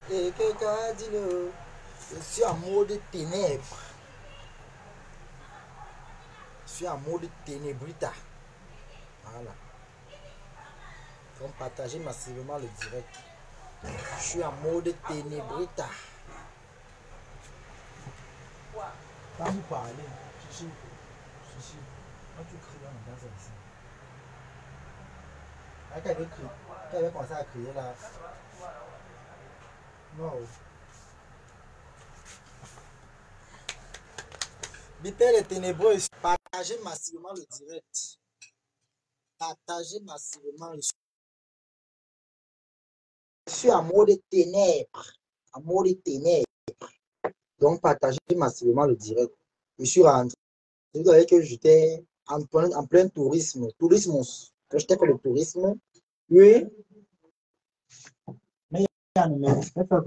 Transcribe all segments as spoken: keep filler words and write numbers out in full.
Et quelqu'un a dit le. Je suis en mode ténèbres. Je suis en mode ténébrita. Voilà. Donc partagez massivement le direct. Je suis en mode ténébrita. Quand vous parlez, chichi, chichi, quand tu cries dans le ici. Ah, quand elle veut crier, quand elle veut commencer à crier là. Non. Bipel est ténébreux. Partagez massivement le direct. Partagez massivement le. Je suis en mode ténèbres. En mode ténèbres. Donc, partagez massivement le direct. Je suis rentré. Vous savez que j'étais en plein, en plein tourisme. Tourisme. Quand j'étais fait le tourisme. Oui. Mais il y a un numéro.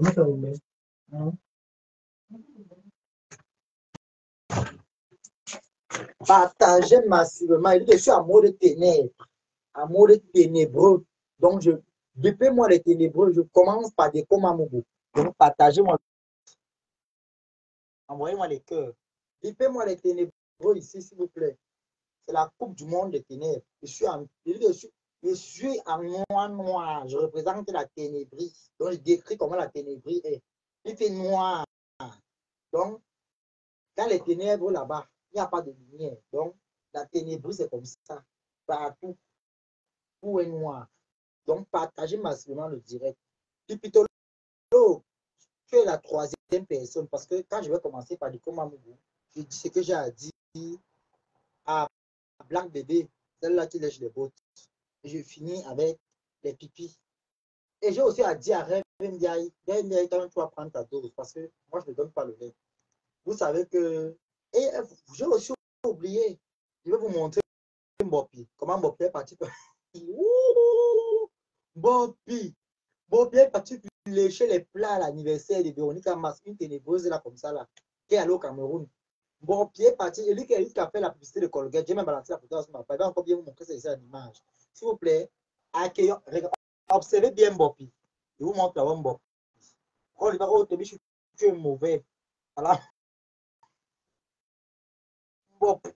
Partagez massivement. Il dit que je suis en mode ténèbres. En mode ténébreux. Donc, je. Depuis moi les ténébreux, je commence par des Komamougou. Donc, partagez-moi. Envoyez-moi les cœurs. Depuis-moi les ténébreux ici, s'il vous plaît. C'est la coupe du monde des ténèbres. Je suis en, je suis, je suis en noir noir. Je représente la ténébrie. Donc, je décris comment la ténébrie est. Il fait noir. Donc, dans les ténèbres là-bas, il n'y a pas de lumière. Donc, la ténébrie, c'est comme ça. Partout. Tout est noir. Donc, partagez massivement le direct. Pipitolo, tu es la troisième personne parce que quand je vais commencer par du Komamougou, je dis ce que j'ai à dire à Black Bébé, celle-là qui lèche les bottes. Et je finis avec les pipis. Et j'ai aussi à dire à Rêve Ndiaye, Rêve Ndiaye, quand tu vas prendre ta dose, parce que moi, je ne donne pas le lait. Vous savez que. Et j'ai aussi oublié, je vais vous montrer Mbopi. Comment Mbopi est parti. Mbopi. Mbopi est parti lécher les plats à l'anniversaire de Véronique Amas, une ténébreuse là, comme ça, là, qui est allée au Cameroun. Bon, Pierre parti, et lui qui a fait la publicité de Colgate, j'ai même balancé la photo sur ma page, il va encore bien vous montrer ça en image. S'il vous plaît, accueillons, observez bien Mbopi. Je vous montre là-bas Mbopi. Oh, il va, oh, tu es mauvais. Voilà. Mbopi.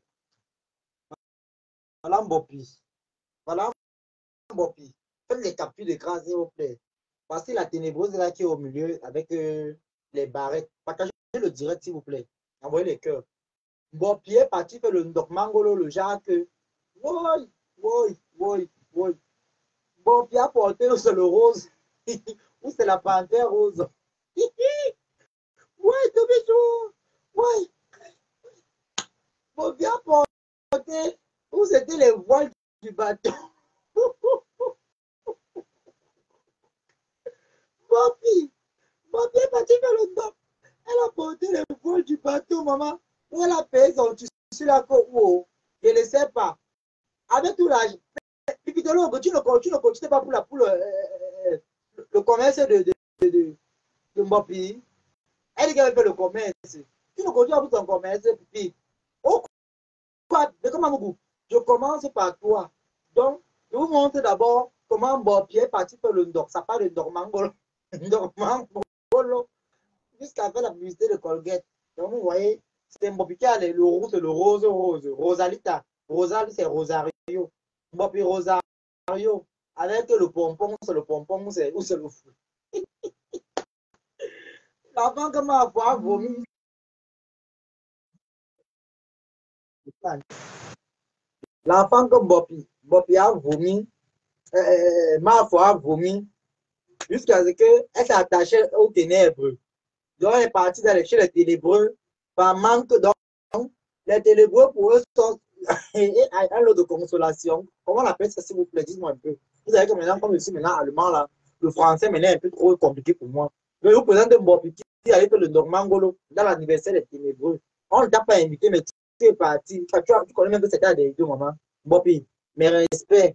Voilà Mbopi. Voilà Mbopi. Faites les captures d'écran, s'il vous plaît. Voici la ténébreuse là qui est au milieu avec euh, les barrettes. Partagez le direct, s'il vous plaît. Envoyez les cœurs. Bon, Pierre parti faire le Ndokmangolo, le genre que. Oui, oui, oui, oui. Bon, Pierre a porté c'est le rose. Ou c'est la panthère rose. Oui, Tobichou. Oui. Bon, Pierre a porté. Ou c'était les voiles du bateau. Bon, Pierre. Bon, Pierre est parti faire le Ndok. Elle a porté les voiles du bateau, maman. Où elle a payé son tissu là. Oh, je ne sais pas. Avec tout l'âge. Tu ne, tu ne continues pas pour, la, pour le, euh, le commerce de, de, de, de, de Mbopi. Elle dit qu'elle fait le commerce. Tu ne continues pas pour ton commerce. Puis, oh, quoi, mais comment vous? Je commence par toi. Donc, je vous montre d'abord comment Mbopi est parti faire le Ndok. Ça parle de Ndokmangolo. Ndokmangolo. Jusqu'à faire la publicité de Colgate. Donc, vous voyez, c'est Mbopi qui a le rouge, c'est le rose, rose. Rosalita. Rosalie, c'est Rosario. Mbopi Rosario. Avec le pompon, c'est le pompon, c'est où c'est le fou. L'enfant comment avoir vomi. L'enfant comme Mbopi. Mbopi a vomi. Euh, ma foi a vomi. Jusqu'à ce qu'elle s'est attachée aux ténèbres. Donc, elle est partie d'aller chez les ténébreux. Par manque donc, les ténébreux pour eux sont un lot de consolation. Comment on appelle ça, s'il vous plaît? Dites-moi un peu. Vous savez que maintenant, comme je suis maintenant allemand, là, le français maintenant est un peu trop compliqué pour moi. Mais je vous présente Mbopi qui a été le Normangolo dans l'anniversaire des ténébreux. On ne t'a pas invité, mais tu es parti. Tu, tu connais même que c'était à des deux moments. Mbopi, mes respects.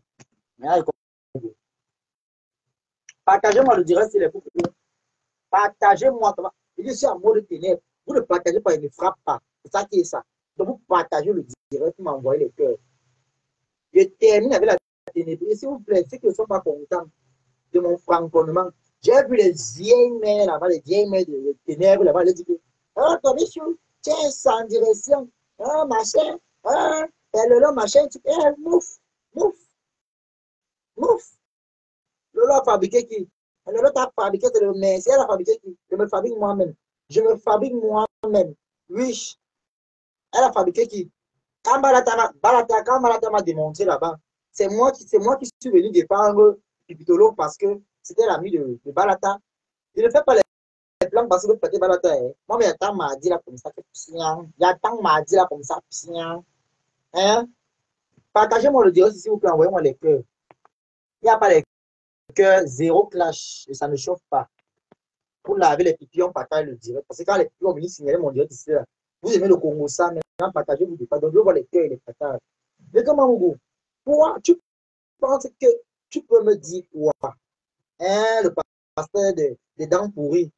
Partagez-moi le direct s'il est pour vous. Partagez-moi. Je suis en mode ténèbres. Vous ne partagez pas, il ne frappe pas. C'est ça qui est ça. Donc, vous partagez le direct, vous m'envoyez les cœurs. Je termine avec la ténébrie. S'il vous plaît, ceux qui ne sont pas contents de mon franconnement, J'ai vu les vieilles mères là-bas, les vieilles mères de, de ténèbres là-bas, elles disent que, ah, ton bichou, tiens, sans direction, ah, machin, ah, et le long, machin, tu eh, mouf, mouf, mouf. Le long a fabriqué qui? Le long a fabriqué, c'est le merci, elle a fabriqué qui? Je me fabrique moi-même. Je me fabrique moi-même. Oui, elle a fabriqué qui? Quand Balata, Balata, quand Balata m'a démontré là-bas, c'est moi qui, c'est moi qui suis venu défendre Pipitolo parce que c'était l'ami de, de Balata. Il ne fait pas les plans parce que vous faites Balata. Hein. Moi, mais il y a tant m'a dit là comme ça, il y a tant m'a dit là comme ça, hein. Partagez-moi le direct s'il vous plaît, envoyez-moi les cœurs. Il n'y a pas les cœurs, zéro clash, et ça ne chauffe pas. Pour laver les pipis, on partage le direct. Parce que quand les pipis ont venu signaler mon direct ici, là, vous aimez le Congo ça, maintenant partagez-vous pas. Donc, je vois les cœurs et les partages. Mais comment, Mougou, pourquoi tu penses que tu peux me dire quoi? Hein, le pasteur des de dents pourries.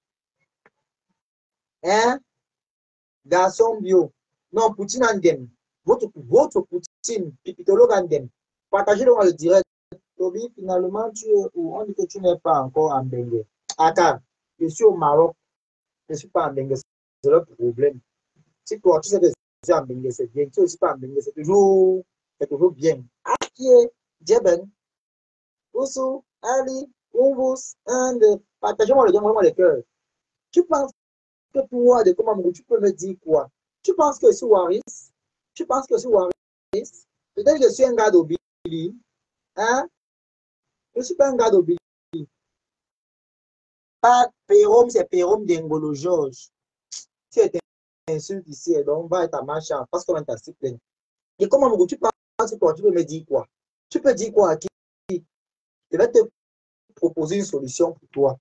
Hein? Garçon bio. Non, Poutine Andem. Votre, votre Poutine, Pipitolo Andem. Partagez-le dans le direct. Toby, finalement, tu, on dit que tu n'es pas encore en Bengue. Attends, je suis au Maroc. Je ne suis pas en Bengue. C'est le problème. Si toi, tu sais que je suis en Bengue, c'est bien. Tu ne suis pas en Bengue, c'est toujours, toujours bien. Akie, Djeben, Oussou, Ali, Umbus, Inde. Partagez-moi le vraiment les cœurs. Tu penses que pour moi, de comment tu peux me dire quoi? Tu penses que je suis Waris? Tu penses que je suis Waris? Peut-être que je suis un gars d'Obili. Hein? Je ne suis pas un gars d'Obili. Pas Pérom, c'est Pérom d'Engolo Georges. Tu es insulte ici, donc on va être à marchand parce qu'on est assez plein. Et comment tu penses quoi? Tu peux me dire quoi? Tu peux dire quoi à qui? Je vais te proposer une solution pour toi.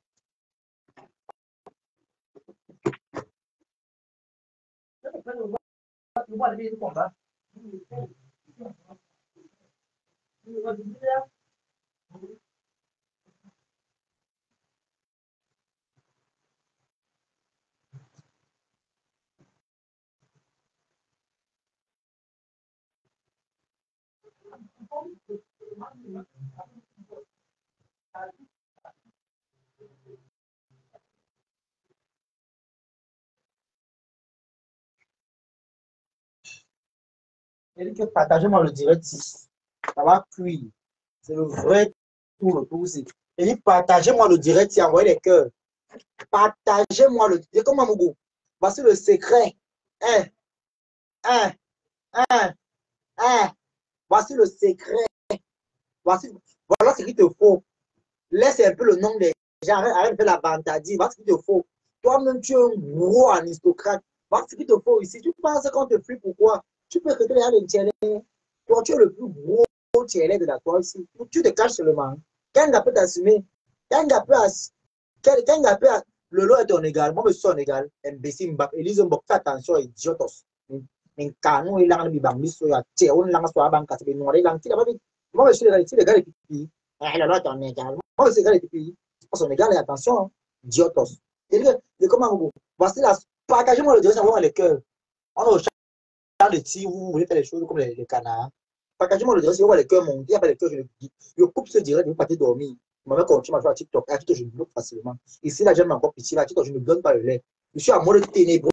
Que partagez-moi le direct, ça va cuire. C'est le vrai tour, le tour aussi. Et dit partagez-moi le direct, si envoyez les cœurs. Partagez-moi le direct. Comment Mougou? Voici le secret. Hein, hein, hein, hein. Voici le secret. Voici, voilà ce qu'il te faut. Laisse un peu le nom des gens. Arrête de faire la bantadie. Voilà ce qu'il te faut. Toi-même, tu es un gros aristocrate. Voilà ce qu'il te faut ici. Tu penses qu'on te fuit pourquoi? Tu peux recruter les gens de toi, tu es le plus gros tiers de la toile ici. Tu te caches seulement. Quand gars peut t'assumer, quand gars peut assumer, quand gars peut le lot est ton égal, moi je suis ton égal, imbécile, Elise Mbok, fais attention, idiotos. Mais canon, il a un bibambi, sur la terre, on l'a sur la banque, c'est noir, il a un petit moi je suis les gars, les pipis. Le lot est ton égal. Moi je suis les gars, les pipis. C'est pas son égal, et attention, idiotos. Et comment vous voici la, partagez-moi le direct, envoie les cœurs. On a au champ de tir, vous voulez faire les choses comme les, les canards. Partagez-moi le direct, si vous voyez les cœurs monter, il n'y a pas les cœurs, je le dis. Je coupe ce direct, vous partez dormir. Je me continue à jouer à TikTok. À TikTok, je me bloque facilement. Ici, là, j'aime encore petit. Là, TikTok, je ne donne pas le lait. Je suis à mode ténébreux.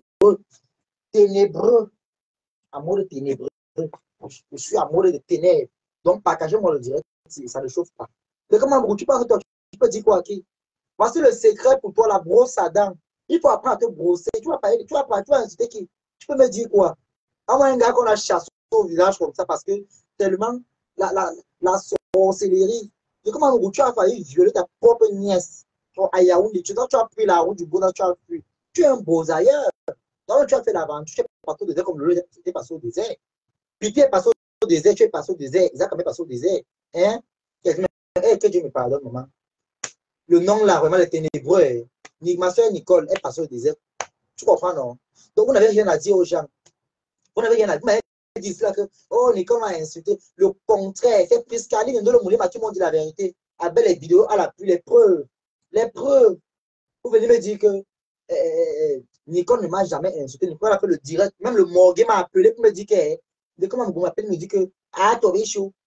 Ténébreux. À mode ténébreux. Je suis à mode de ténèbres. Donc, partagez-moi le direct, ça ne chauffe pas. Mais comment tu parles, toi, tu peux dire quoi à qui? Voici le secret pour toi, la brosse à dents. Il faut apprendre à te brosser. Tu vas parler, tu vas parler, tu vas insulter qui? Tu peux me dire quoi? À moi, un gars qu'on a chassé au village comme ça parce que tellement la, la, la sorcellerie. Et comment tu as failli violer ta propre nièce à Yaoundé? Tu, tu as pris la route du Bouddha, tu as pris. Tu es un beau ailleurs. Donc, tu as fait l'aventure, tu es passé au désert comme le tu es passé au désert. Puis tu es passé au désert, tu es passé au désert. Isaac a passé au désert. Hein? Que, que Dieu me pardonne, maman. Le nom là, vraiment, le ténébreux. Ma soeur Nicole est passée au désert. Tu comprends, non? Donc, vous n'avez rien à dire aux gens. Vous n'avez rien à dire. Mais dit là que, oh, Nicole m'a insulté. Le contraire, c'est Priscaline de le mouler, tout le monde dit la vérité. Avec les vidéos à l'appui, les preuves. Les preuves. Vous venez me dire que euh, Nicole ne m'a jamais insulté. Nicole a fait le direct. Même le morgue m'a appelé pour me dire que, de comment vous m'appelez, me dit que, ah, Tobichou,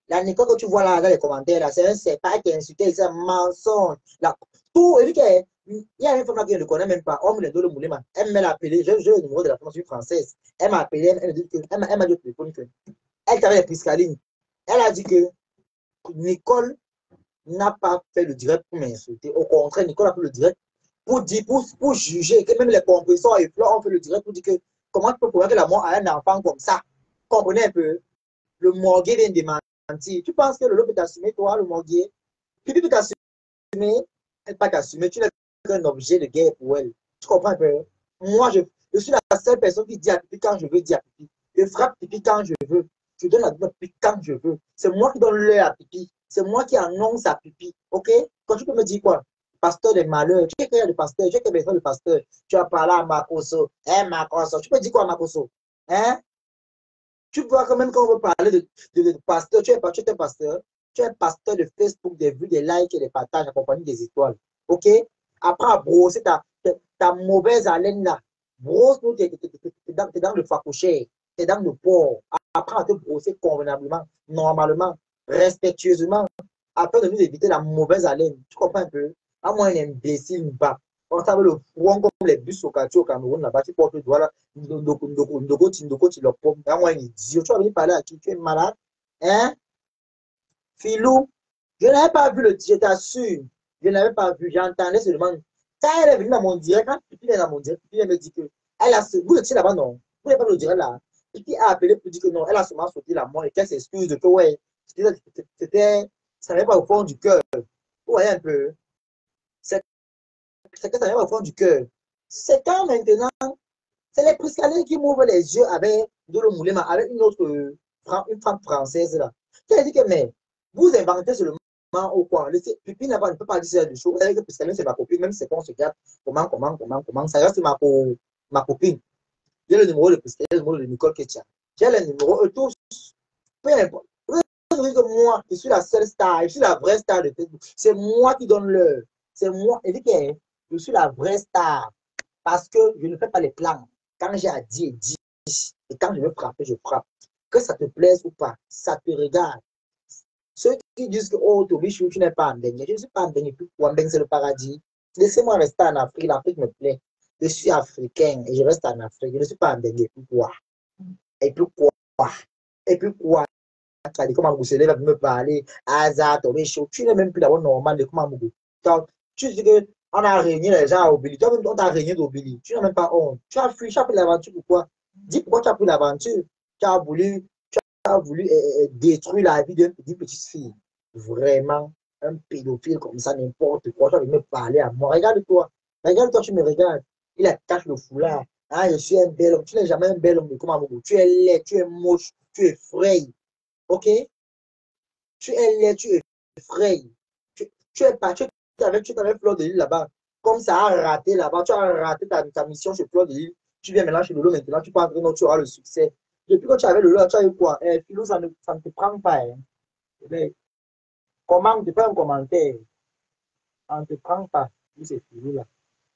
La Nicole que tu vois là dans les commentaires, là, c'est un serpent qui est insulté, c'est un mensonge. Là, tout, il y a une femme là qui ne le connaît même pas, homme de le moulin, elle m'a appelé, j'ai le numéro de la femme française. Elle m'a appelé, elle m'a dit que, elle m'a dit au téléphone que, elle travaille les Priscaline. Elle a dit que Nicole n'a pas fait le direct pour m'insulter. Au contraire, Nicole a fait le direct pour dire, pour, pour juger, que même les compresseurs et Fleur ont fait le direct pour dire que comment tu peux promettre la mort à un enfant comme ça? Comprenez un peu? Le morguer vient de mentir. Tu penses que le lot peut t'assumer, toi, le morguer? Pipi peut t'assumer, elle pas t'assumer. Tu n'es qu'un objet de guerre pour elle. Tu comprends un peu? Moi, je, je suis la seule personne qui dit à Pipi quand je veux dire à Pipi. Je frappe Pipi quand je veux. Je donne la douleur à Pipi quand je veux. C'est moi qui donne l'heure à Pipi. C'est moi qui annonce à Pipi. OK? Quand tu peux me dire quoi? Pasteur des malheurs. Tu es le pasteur. Tu es besoin de pasteur. Tu as parlé à Makoso. Hein, Makoso. Tu peux dire quoi à Makoso? Hein? Tu vois quand même quand on veut parler de, de, de pasteur, tu es, tu es un pasteur, tu es un pasteur de Facebook, des vues, des likes et des partages en compagnie des étoiles. OK? Après, à brosser ta, ta, ta mauvaise haleine là. Brosse, tu es, dans, dans le facouché, tu es dans le porc. Après, à te brosser convenablement, normalement, respectueusement, afin de nous éviter la mauvaise haleine. Tu comprends un peu? À moins un imbécile, une barbe. On savait le front comme les bus au quartier au Cameroun, là-bas, tu portes le doigt là, Ndoko, Ndoko, Ndoko, Ndoko, tu leur pommes. Moi, un idiot. Tu vas venir parler à qui? Tu es malade? Hein? Filou, je n'avais pas vu le direct, je t'assure. Je n'avais pas vu, j'entendais seulement. Quand elle est venue dans mon direct, quand Pipi est dans mon direct, Pipi elle me dit que, elle a, vous étiez là-bas, non? Vous n'avez pas le direct là. Pipi a appelé pour dire que non, elle a seulement sauté la mort et qu'elle s'excuse de que, ouais, c'était, ça n'avait pas au fond du cœur. Vous voyez un peu? C'est que ça n'avait pas au fond du cœur. C'est quand maintenant, c'est les Priscalais qui m'ouvrent les yeux avec Dolo Moulema, avec une autre, une femme française là. Qui a dit que, mais, vous inventez seulement au quoi? Pipi n'a pas, ne peut pas dire ça du show. Vous savez que Priscalais, c'est ma copine, même si c'est qu'on se garde, comment, comment, comment, comment, ça reste ma, ma copine. J'ai le numéro de Priscalais, le numéro de Nicole Ketcha. J'ai le numéro, eux tous, peu importe. Vous savez que moi, je suis la seule star, je suis la vraie star de Facebook. C'est moi qui donne l'heure. C'est moi. Et dit que je suis la vraie star parce que je ne fais pas les plans. Quand j'ai à dire, dis. Et quand je veux frapper, je frappe. Que ça te plaise ou pas, ça te regarde. Ceux qui disent que, oh, Tobichou, tu n'es pas en Bengue. Je ne suis pas en Bengue. En Bengue, c'est le paradis. Laissez-moi rester en Afrique. L'Afrique me plaît. Je suis africain et je reste en Afrique. Je ne suis pas en Bengue. Pourquoi? Et pourquoi? Et puis quoi? Tu as dit comment vous va me parler. Hasard, Tobichou. Tu n'es même plus d'abord normal de comment vous. Tu dis que on a régné les gens à Obili. Toi, on t'a régné d'Obili. Tu n'as même pas honte. Tu as fui, tu as pris l'aventure. Pourquoi? Dis pourquoi tu as pris l'aventure. Tu as voulu, tu as voulu euh, détruire la vie d'une petite fille. Vraiment, un pédophile comme ça, n'importe quoi. Tu as me parler à moi. Regarde-toi. Regarde-toi, tu me regardes. Il attache le foulard. Ah, je suis un bel homme. Tu n'es jamais un bel homme. Comment vous? Tu es laid, tu es moche, tu es frais. OK? Tu es laid, tu es frais. Tu, tu es pas. Tu avec, tu avais Fleur de Lille là-bas. Comme ça a raté là-bas, tu as raté ta, ta mission chez Fleur de Lille. Tu viens maintenant chez Lolo maintenant, tu penses que non, tu auras le succès. Depuis que tu avais Lolo, tu as eu quoi? Eh, Philo, ça ne, ça ne te prend pas. Hein. Mais, comment tu fais un commentaire? On ne te prend pas. Où c'est Philo là?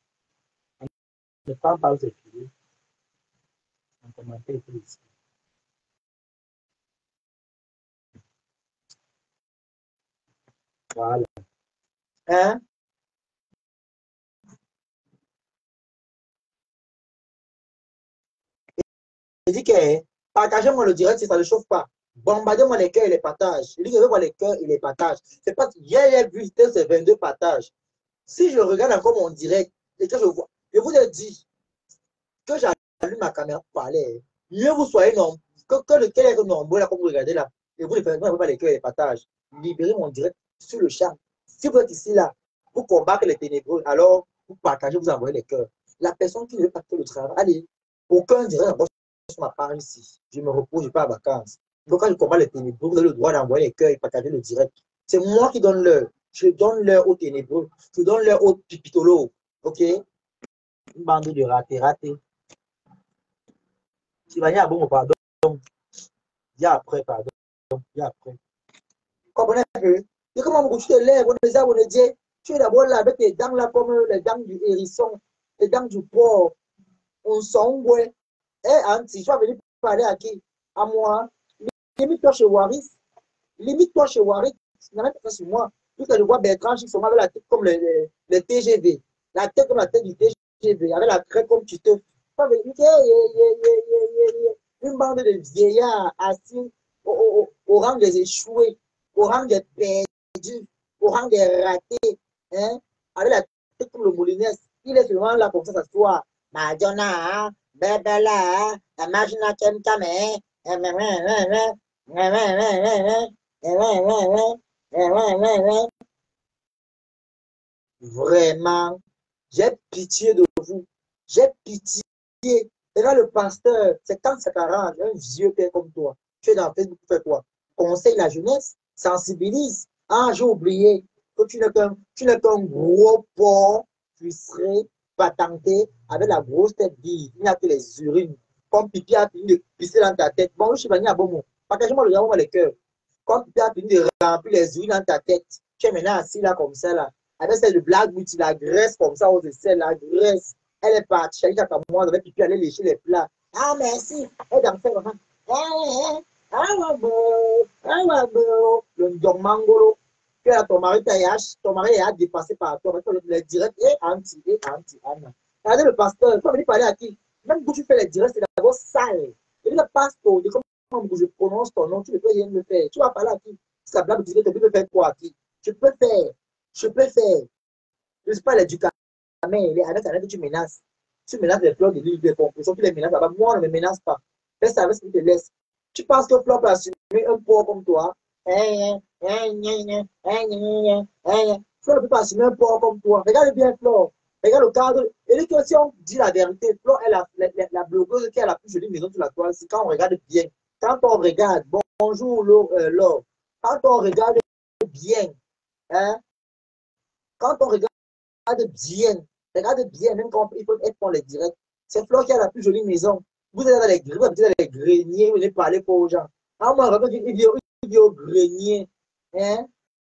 On ne te prend pas où c'est Philo. Un commentaire ici. Voilà. Hein? Je dis que partagez-moi le direct si ça ne chauffe pas. Bombardez-moi les cœurs et les partages. Je dis que je veux voir les cœurs et les partages. C'est pas hier, j'ai vu ces vingt-deux partages. Si je regarde encore mon direct et que je vois, je vous ai dit que j'allume ma caméra pour parler. Mieux vous soyez nombreux, que, que lequel est nombreux là, comme vous regardez là, et vous ne faites pas les cœurs et les partages. Libérez mon direct sur le chat. Si vous êtes ici là, pour combattre les ténébreux, alors vous partagez, vous envoyez les cœurs. La personne qui ne veut pas faire le travail, allez, aucun direct sur ma page ici. Je me repose, je pars en vacances. Donc quand je combats les ténébreux, vous avez le droit d'envoyer les cœurs et partager le direct. C'est moi qui donne l'heure. Je donne l'heure aux ténébreux. Je donne l'heure aux pipitolos. OK? Une bande de ratés, ratés. Si vous avez bon, pardon. Il y a après, pardon. Il y a après. Comprenez un peu? Et comment vous te lèves, on les a, on les dit, tu es d'abord là avec les dents là comme les dents du hérisson, les dents du porc. On s'en ouais. Eh, Anti, tu vas venir parler à qui? À moi. Limite toi chez Waris. Limite-toi chez Warwick, il n'y a même pas sur moi. Vu que je vois Bertrand Chic, avec la tête comme le, le, le T G V. La tête comme la tête du T G V, avec la crête comme tu te. Une bande de vieillards assis au, au, au rang des échoués, au rang des perdus, au rang des ratés, hein, avec la tête comme le Moulinès. Il est seulement là comme ça s'asseoir. Madonna, Bebela, la Magina Kemkame, vraiment, j'ai pitié de vous. J'ai pitié. Et là, le pasteur, c'est quand ça t'arrange, un vieux père comme toi. Tu es dans Facebook, tu fais quoi? Conseille la jeunesse, sensibilise. Ah, j'ai oublié que tu n'es qu'un qu'un gros porc frustré, patenté, avec la grosse tête vide. Il n'y a que les urines. Comme Pipi a fini de pisser dans ta tête. Bon, je suis venu à bon mot. Partagez-moi le moi les cœurs. Comme Pipi a fini de remplir les urines dans ta tête. Tu es maintenant assis là comme ça là. Avec celle de blague, tu la graisse comme ça aux aisselles, la graisse. Elle est partie, Chali Jacques-Moi, avec Pipi aller lécher les plats. Ah, merci. Elle dansait vraiment. Ah, ouais, ah, ouais, le Ndongmangolo. Que là, ton mari t'a ton mari a dépassé par toi. Les directs et anti, et anti, Anna. Regardez le pasteur, il faut venir parler à qui? Même quand tu fais les directs, c'est d'abord sale. Et le pasteur, comment je prononce ton nom, tu ne peux rien me faire. Tu vas parler à qui? Si ça blague, tu peux faire quoi à qui? Je peux faire. Je peux faire. Je ne suis pas l'éducateur, mais les années que tu menaces. Tu menaces les fleurs de l'île de conclusion, tu les menaces là-bas. Moi, on ne me menace pas. Fais ça avec ce qui te laisse. Tu penses que Fleur peut assumer un porc comme toi? Fleur ne peut pas assumer un porc comme toi. Regarde bien Fleur. Regarde le cadre. Et dit que si on dit la vérité, Fleur est la, la, la, la blogueuse qui a la plus jolie maison sur la toile. C'est quand on regarde bien. Quand on regarde, bon, bonjour Laure. Quand on regarde bien, hein, quand on regarde bien, regarde bien, même quand il faut être pour les directs. C'est Fleur qui a la plus jolie maison. Vous êtes dans les, vous êtes dans les greniers, vous venez parler pour aux gens. Ah, moi, regarde, il dit, il dit au grenier. Hein?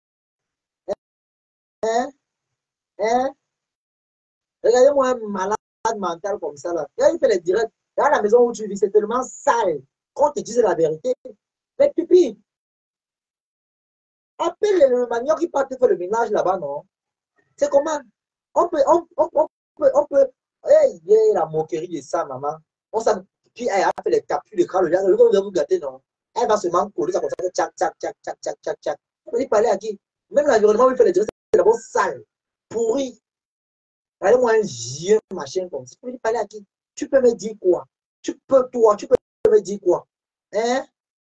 Hein? Hein? Regardez-moi un malade mental comme ça, là. Là, il fait les directs. Dans la maison où tu vis, c'est tellement sale. Quand tu dis la vérité, mais pipi, appelle le manioc qui part te faire le ménage là-bas, non? C'est comment? On peut, on, on, on peut, on peut, hey, yeah, la moquerie de ça, maman. On s'en, puis elle a fait les captures de crâne, le gars, le gars, vous gâter, non? Elle va seulement coller ça comme ça, tchac, tchac, tchac, tchac, tchac, tchac, tchac. On peut parler à qui? Même l'environnement où il fait les directs, c'est d'abord sale, pourri. Regardez-moi un vieux machin comme ça. Tu peux parler à qui? Tu peux me dire quoi? Tu peux, toi, tu peux me dire quoi? Hein?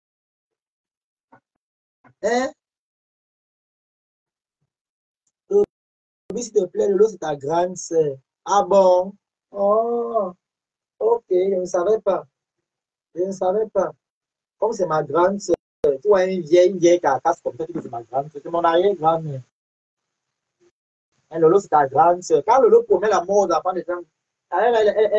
Hein? S'il te plaît, Lolo, c'est ta grande sœur. Ah bon? Oh, ok, je ne savais pas. Je ne savais pas. Comme c'est ma grande sœur, tu vois une vieille, une vieille carcasse comme ça, tu dis que c'est ma grande sœur. C'est mon arrière-grand-mère. Hein, Lolo, c'est ta grande sœur. Quand Lolo promet la mort aux enfants des gens, elle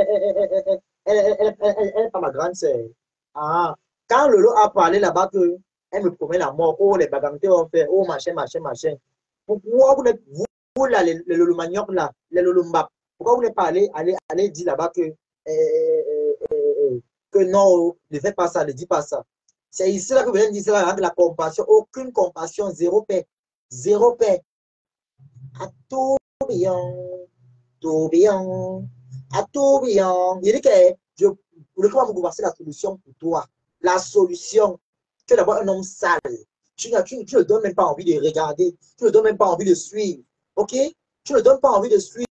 n'est pas ma grande sœur. Ah, quand Lolo a parlé là-bas que elle me promet la mort, oh, les bagantés ont fait, oh, machin, machin, machin. Pourquoi vous n'êtes, vous, vous là, les, les Lolo Manioc là, les Lolo Mbap, pourquoi vous n'êtes pas allé, allé, allé dire là-bas que, euh, euh, que non, ne faites pas ça, ne dis pas ça. C'est ici là que vous venez de dire ça, de la compassion, aucune compassion, zéro paix, zéro paix. À tourbillon, tourbillon, à tourbillon. Il dit que je voulais comment vous passer la solution pour toi. La solution, tu es d'abord un homme sale. Tu, tu, tu ne donnes même pas envie de regarder. Tu ne donnes même pas envie de suivre. OK? Tu ne donnes pas envie de suivre.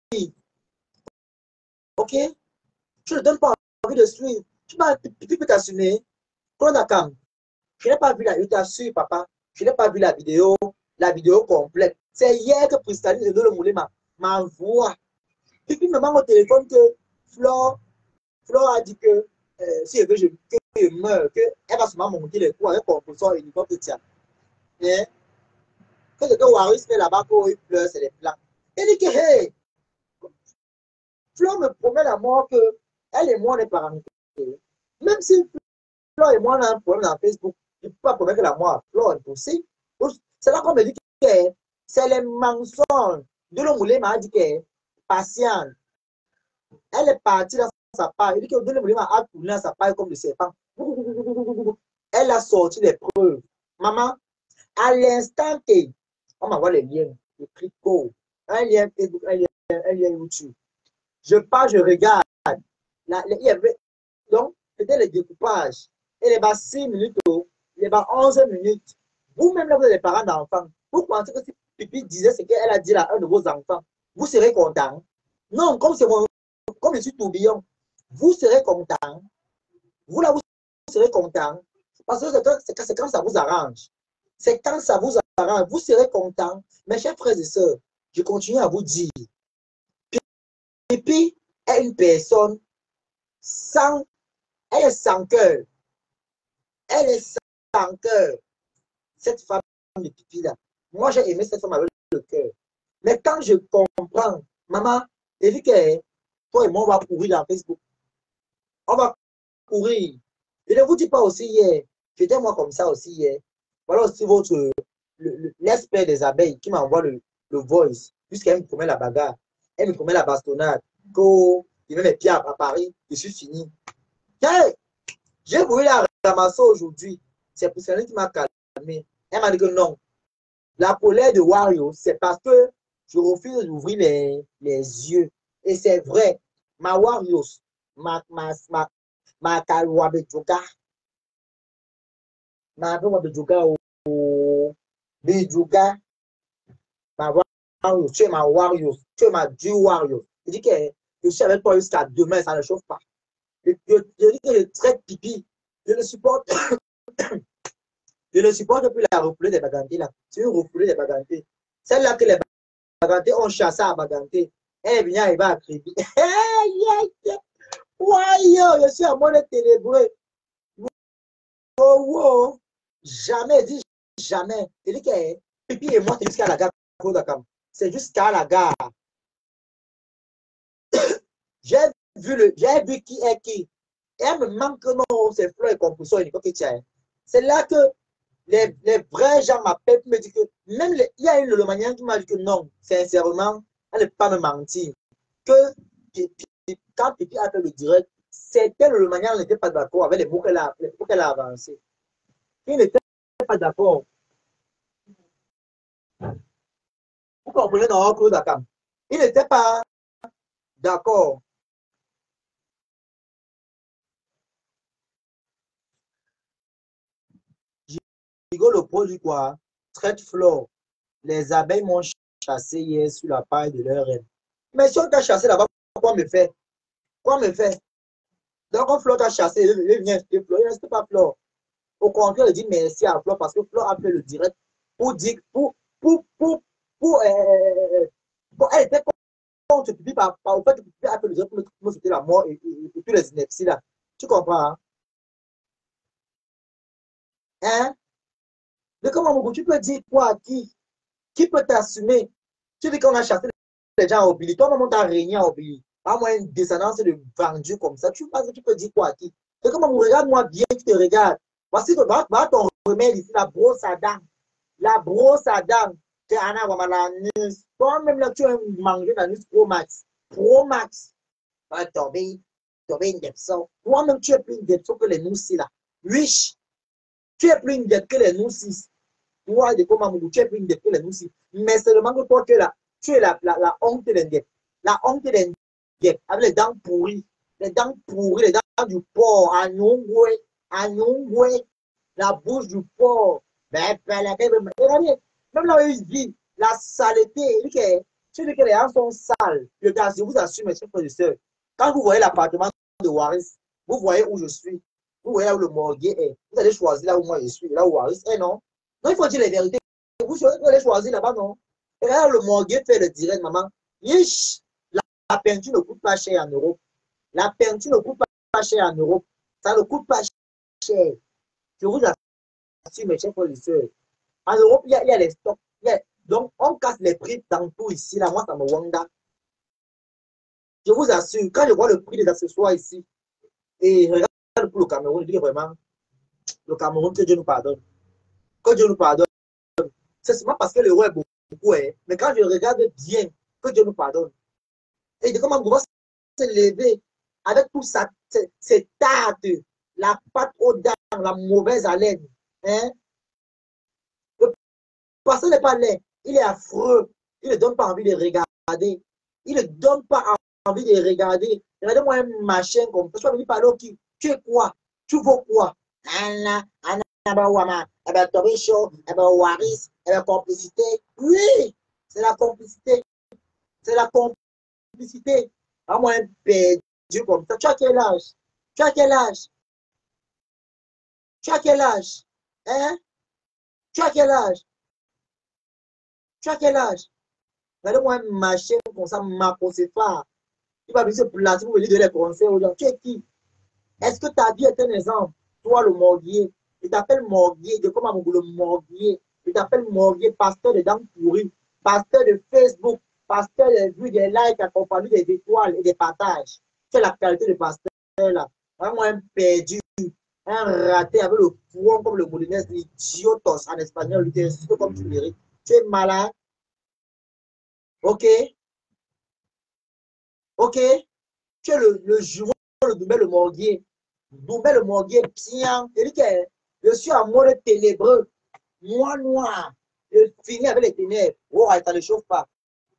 OK? Tu ne donnes pas envie de suivre. Tu, tu peux t'assumer. Je n'ai pas vu la, je t'assure, papa. Je n'ai pas vu la vidéo, la vidéo complète. C'est hier que Pristaline et le Moulé m'envoie. Et puis, il me manque au téléphone que Flore, Flore a dit que euh, si elle veut je, que je meurs, qu'elle va seulement monter les coups avec compulsion et l'hélicoptère tient. Hein? Que ce que Waris fait là-bas quand il pleure, c'est les plans. Elle dit que, hey, Flore me promet la mort que elle et moi, on est paramilitaires. Même si Flore et moi, on a un problème dans Facebook, je ne peux pas promettre que la mort à Flore est possible. C'est là qu'on me dit que c'est les mensonges. De l'Omoulé m'a dit que patiente. Elle est partie dans sa paille. Elle dit que de l'Omoulé a tourné dans sa paille comme le serpent. Elle a sorti les preuves. Maman, À l'instant que on m'envoie les liens, je clique go, un lien Facebook, un lien, un lien YouTube. Je pars, je regarde. Là, il y avait, donc, c'était le découpage. Et les bas six minutes, les bas onze minutes. Vous-même, là, vous êtes les parents d'enfants. Vous pensez que si Pipi disait ce qu'elle a dit là à un de vos enfants, vous serez content? Non, comme c'est mon, comme je suis tourbillon, vous serez content. Vous, là, vous serez content. Parce que c'est quand, quand ça vous arrange. C'est quand ça vous arrange. Vous serez content. Mes chers frères et sœurs, je continue à vous dire, Pipi est une personne sans, elle est sans cœur. Elle est sans cœur. Cette femme de Pipi là. Moi, j'ai aimé cette femme avec le cœur. Mais quand je comprends, maman, et vu que toi et moi, on va courir dans Facebook. On va courir. Je ne vous dis pas aussi hier. J'étais moi comme ça aussi hier. Voilà aussi votre, l'expert des abeilles qui m'envoie le, le voice. Puisqu'elle me promet la bagarre. Elle me promet la bastonnade. Quand il met mes pieds à Paris, je suis fini. Hey, j'ai voulu la ramasser aujourd'hui. C'est pour cela qui m'a calmé. Elle m'a dit que non. La colère de Wario, c'est parce que je refuse d'ouvrir les, les yeux. Et c'est vrai. Ma Wario, ma, ma, ma, ma Kalwabejoga, ma Kalwabejoga, oh, Bejoga, ma Wario, tu es ma Wario, tu es ma Dieu Wario. Je dis que je suis avec toi jusqu'à demain, ça ne chauffe pas. Je, je, je dis que je traite Pipi, je le supporte. Je ne supporte plus la refoulée des bagantés là. C'est une refoulée des bagantés. Celle-là que les bagantés ont chassé à baganté. Elle vient, elle va à Crédit. Je suis à mon ténébreux. Oh, wow. Jamais, dis jamais. Il dit que Pipi et moi, c'est jusqu'à la gare. C'est jusqu'à la gare. J'ai vu, le, j'ai vu qui est qui. Et elle me manque non, c'est Fleur et Composition. C'est là que Les, les vrais gens m'appellent et me disent que même les, il y a une Lolomanienne qui m'a dit que non, sincèrement, elle ne peut pas me mentir. Que quand Pipi a fait le direct, c'était le Lolomanienne n'était pas d'accord avec les mots qu'elle a, qu'elle a avancés. Il n'était pas d'accord. Vous comprenez, non, Claude Akam? Il n'était pas d'accord. Rigole le produit quoi? Traite flore. Les abeilles m'ont chassé hier sur la paille de leur reine. Mais si on t'a chassé là-bas, quoi me fait? Quoi me fait? Donc, quand Flo t'a chassé, il vient acheter Flo, il ne reste pas Flo. Au contraire, il dit merci à Flo parce que Flo a fait le direct pour dire, pour, pour, pour, pour, euh, pour elle était contre Pipi par, par au fait que Pipi a fait le direct pour me souhaiter la mort et, et, et, et tous les inepties là. Tu comprends, hein? Hein? Mais comment, Mougou, tu peux dire quoi à qui? Qui peut t'assumer? Tu dis qu'on a chassé les gens à Obili. Toi, maman, t'as régné à Obili. À moins une descendance de vendu comme ça. Tu penses que tu peux dire quoi à qui? Et comment, regarde-moi bien, tu te regardes. Voici que va, va ton remède ici, la brosse à dents. La brosse à dents. Tu as la nuit. Toi-même, là, tu as mangé la nuit Pro Max. Pro Max. Va tomber. Tomber une depson. Toi-même, tu es plus une depson que les noussis, là. Oui. Tu es plus une depson que les noussis. Toi, de comment tu es plus une depson que les noussis. Mais seulement que toi, tu es là. Tu es la, la, la honte d'un guêpe. La honte d'un guêpe. Avec les dents pourries. Les dents pourries, les dents du porc. À Nyongwe. À Nyongwe. La bouche du porc. Ben, ben, la même là où il dit, la saleté. Tu dis que les gens sont sales. Je vous assure, mes chers frères et sœurs. Quand vous voyez l'appartement de Waris, vous voyez où je suis. Vous voyez là où le morguier est. Vous allez choisir là où moi je suis. Là où Waris est, non? Non, il faut dire les vérités. Vous allez choisir là-bas, non? Et là, le morguier fait le direct, maman. Yish, la, la peinture ne coûte pas cher en Europe. La peinture ne coûte pas cher en Europe. Ça ne coûte pas cher. Je vous assure, mes chers frères et sœurs. En Europe, il y a, il y a les stocks. A, donc, on casse les prix dans tout ici. Là, moi, ça me wanda. Je vous assure, quand je vois le prix des accessoires ici, et regarde pour le Cameroun, je dis vraiment, le Cameroun, que Dieu nous pardonne. Que Dieu nous pardonne. C'est seulement parce que l'euro est beaucoup, hein. Mais quand je regarde bien, que Dieu nous pardonne. Et de comment on va se lever avec tout ça, ces tartes, la pâte aux dents, la mauvaise haleine. Hein? Le pasteur n'est pas laid. Il est affreux. Il ne donne pas envie de regarder. Il ne donne pas envie de regarder. Regardez-moi un machin comme ça. Tu vas venir parler au qui. Tu es quoi? Tu vaux quoi? Anna, Anna, Wama, eh bien, Tobicho, eh bien, Waris, eh bien, complicité. Oui, c'est la complicité. C'est la complicité. À moi, un perdu comme ça. Tu as quel âge? Tu as quel âge? Tu as quel âge? Hein? Tu as quel âge? Tu as quel âge? Regardez-moi un machin comme ça, ma pas. Tu vas venir se placer pour venir donner des conseils aux gens. Tu es qui? Est-ce que ta vie est un exemple? Toi, le morguier. Il t'appelle morguier. De comment on le morguier? Il t'appelle morguier, pasteur de dents pourries, pasteur de Facebook, pasteur de vues, des likes accompagnés des étoiles et des partages. C'est la qualité de pasteur là. Vraiment un perdu, un raté avec le poing comme le moulinès, l'idiotos en espagnol, il t'insulte comme tu mérites. Tu es malade. Ok? Ok? Tu es le, le juron, le Doumé, le morguier. Doumé, le morguier, bien. Il dit que je suis en mode ténébreux. Moi, noir. Je finis avec les ténèbres. Oh, ça ne chauffe pas.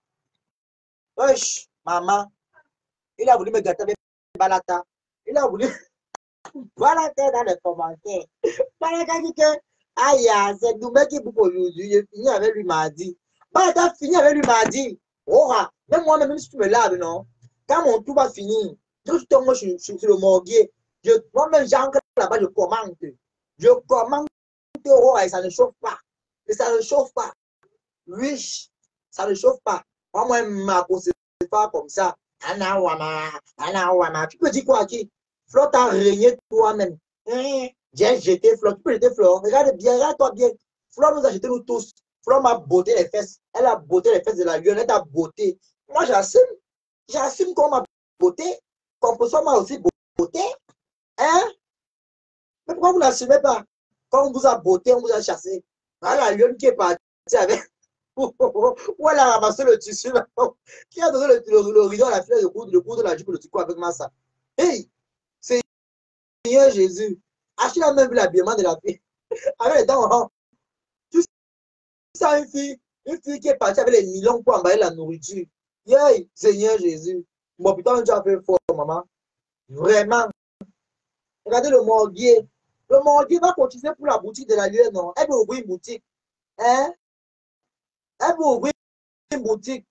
Wesh, maman. Il a voulu me gâter avec Balata. Il a voulu Balata dans les commentaires. Balata dit que, aïe, c'est Doumé qui est beaucoup aujourd'hui. J'ai fini avec lui mardi. Balata fini avec lui mardi. Oh, même moi, même si tu me laves, non? Quand mon tour va finir, je moi, je suis sur le morguier. Moi-même, j'entre là-bas, je commente. Je commente, oh, et ça ne chauffe pas. Et ça ne chauffe pas. Oui, ça ne chauffe pas. Moi, moi, ma c'est pas comme ça. Anna Wama, Anna Wama. Tu peux dire quoi qui? Flo t'a régné toi-même. Hein? J'ai jeté Flo. Tu peux jeter Flo. Regarde bien, regarde-toi bien. Flo nous a jeté nous tous. Flo m'a botté les fesses. Elle a botté les fesses de la lionne. Elle t'a botté. Moi, j'assume. J'assume qu'on m'a botté. Qu'on peut m'a aussi botté. Hein? Mais pourquoi vous n'assumez pas? Quand on vous a botté, on vous a chassé. Ah, la lionne qui est partie avec. Où elle a ramassé le tissu maintenant. Qui a donné le, le, le rideau à la fille de coudre, le coudre de la jupe, le tricot avec Massa. Hey, Seigneur Jésus, Achille a même vu l'habillement de la fille. Avec les dents en rang. Tu sens une fille, une fille qui est partie avec les nylons pour emballer la nourriture. Hey, Seigneur Jésus. Bon, putain, tu as fait fort, maman. Vraiment. Regardez le morguier. Le morguier va continuer pour la boutique de la lionne, non? Elle veut ouvrir une boutique. Hein? Elle veut ouvrir une boutique.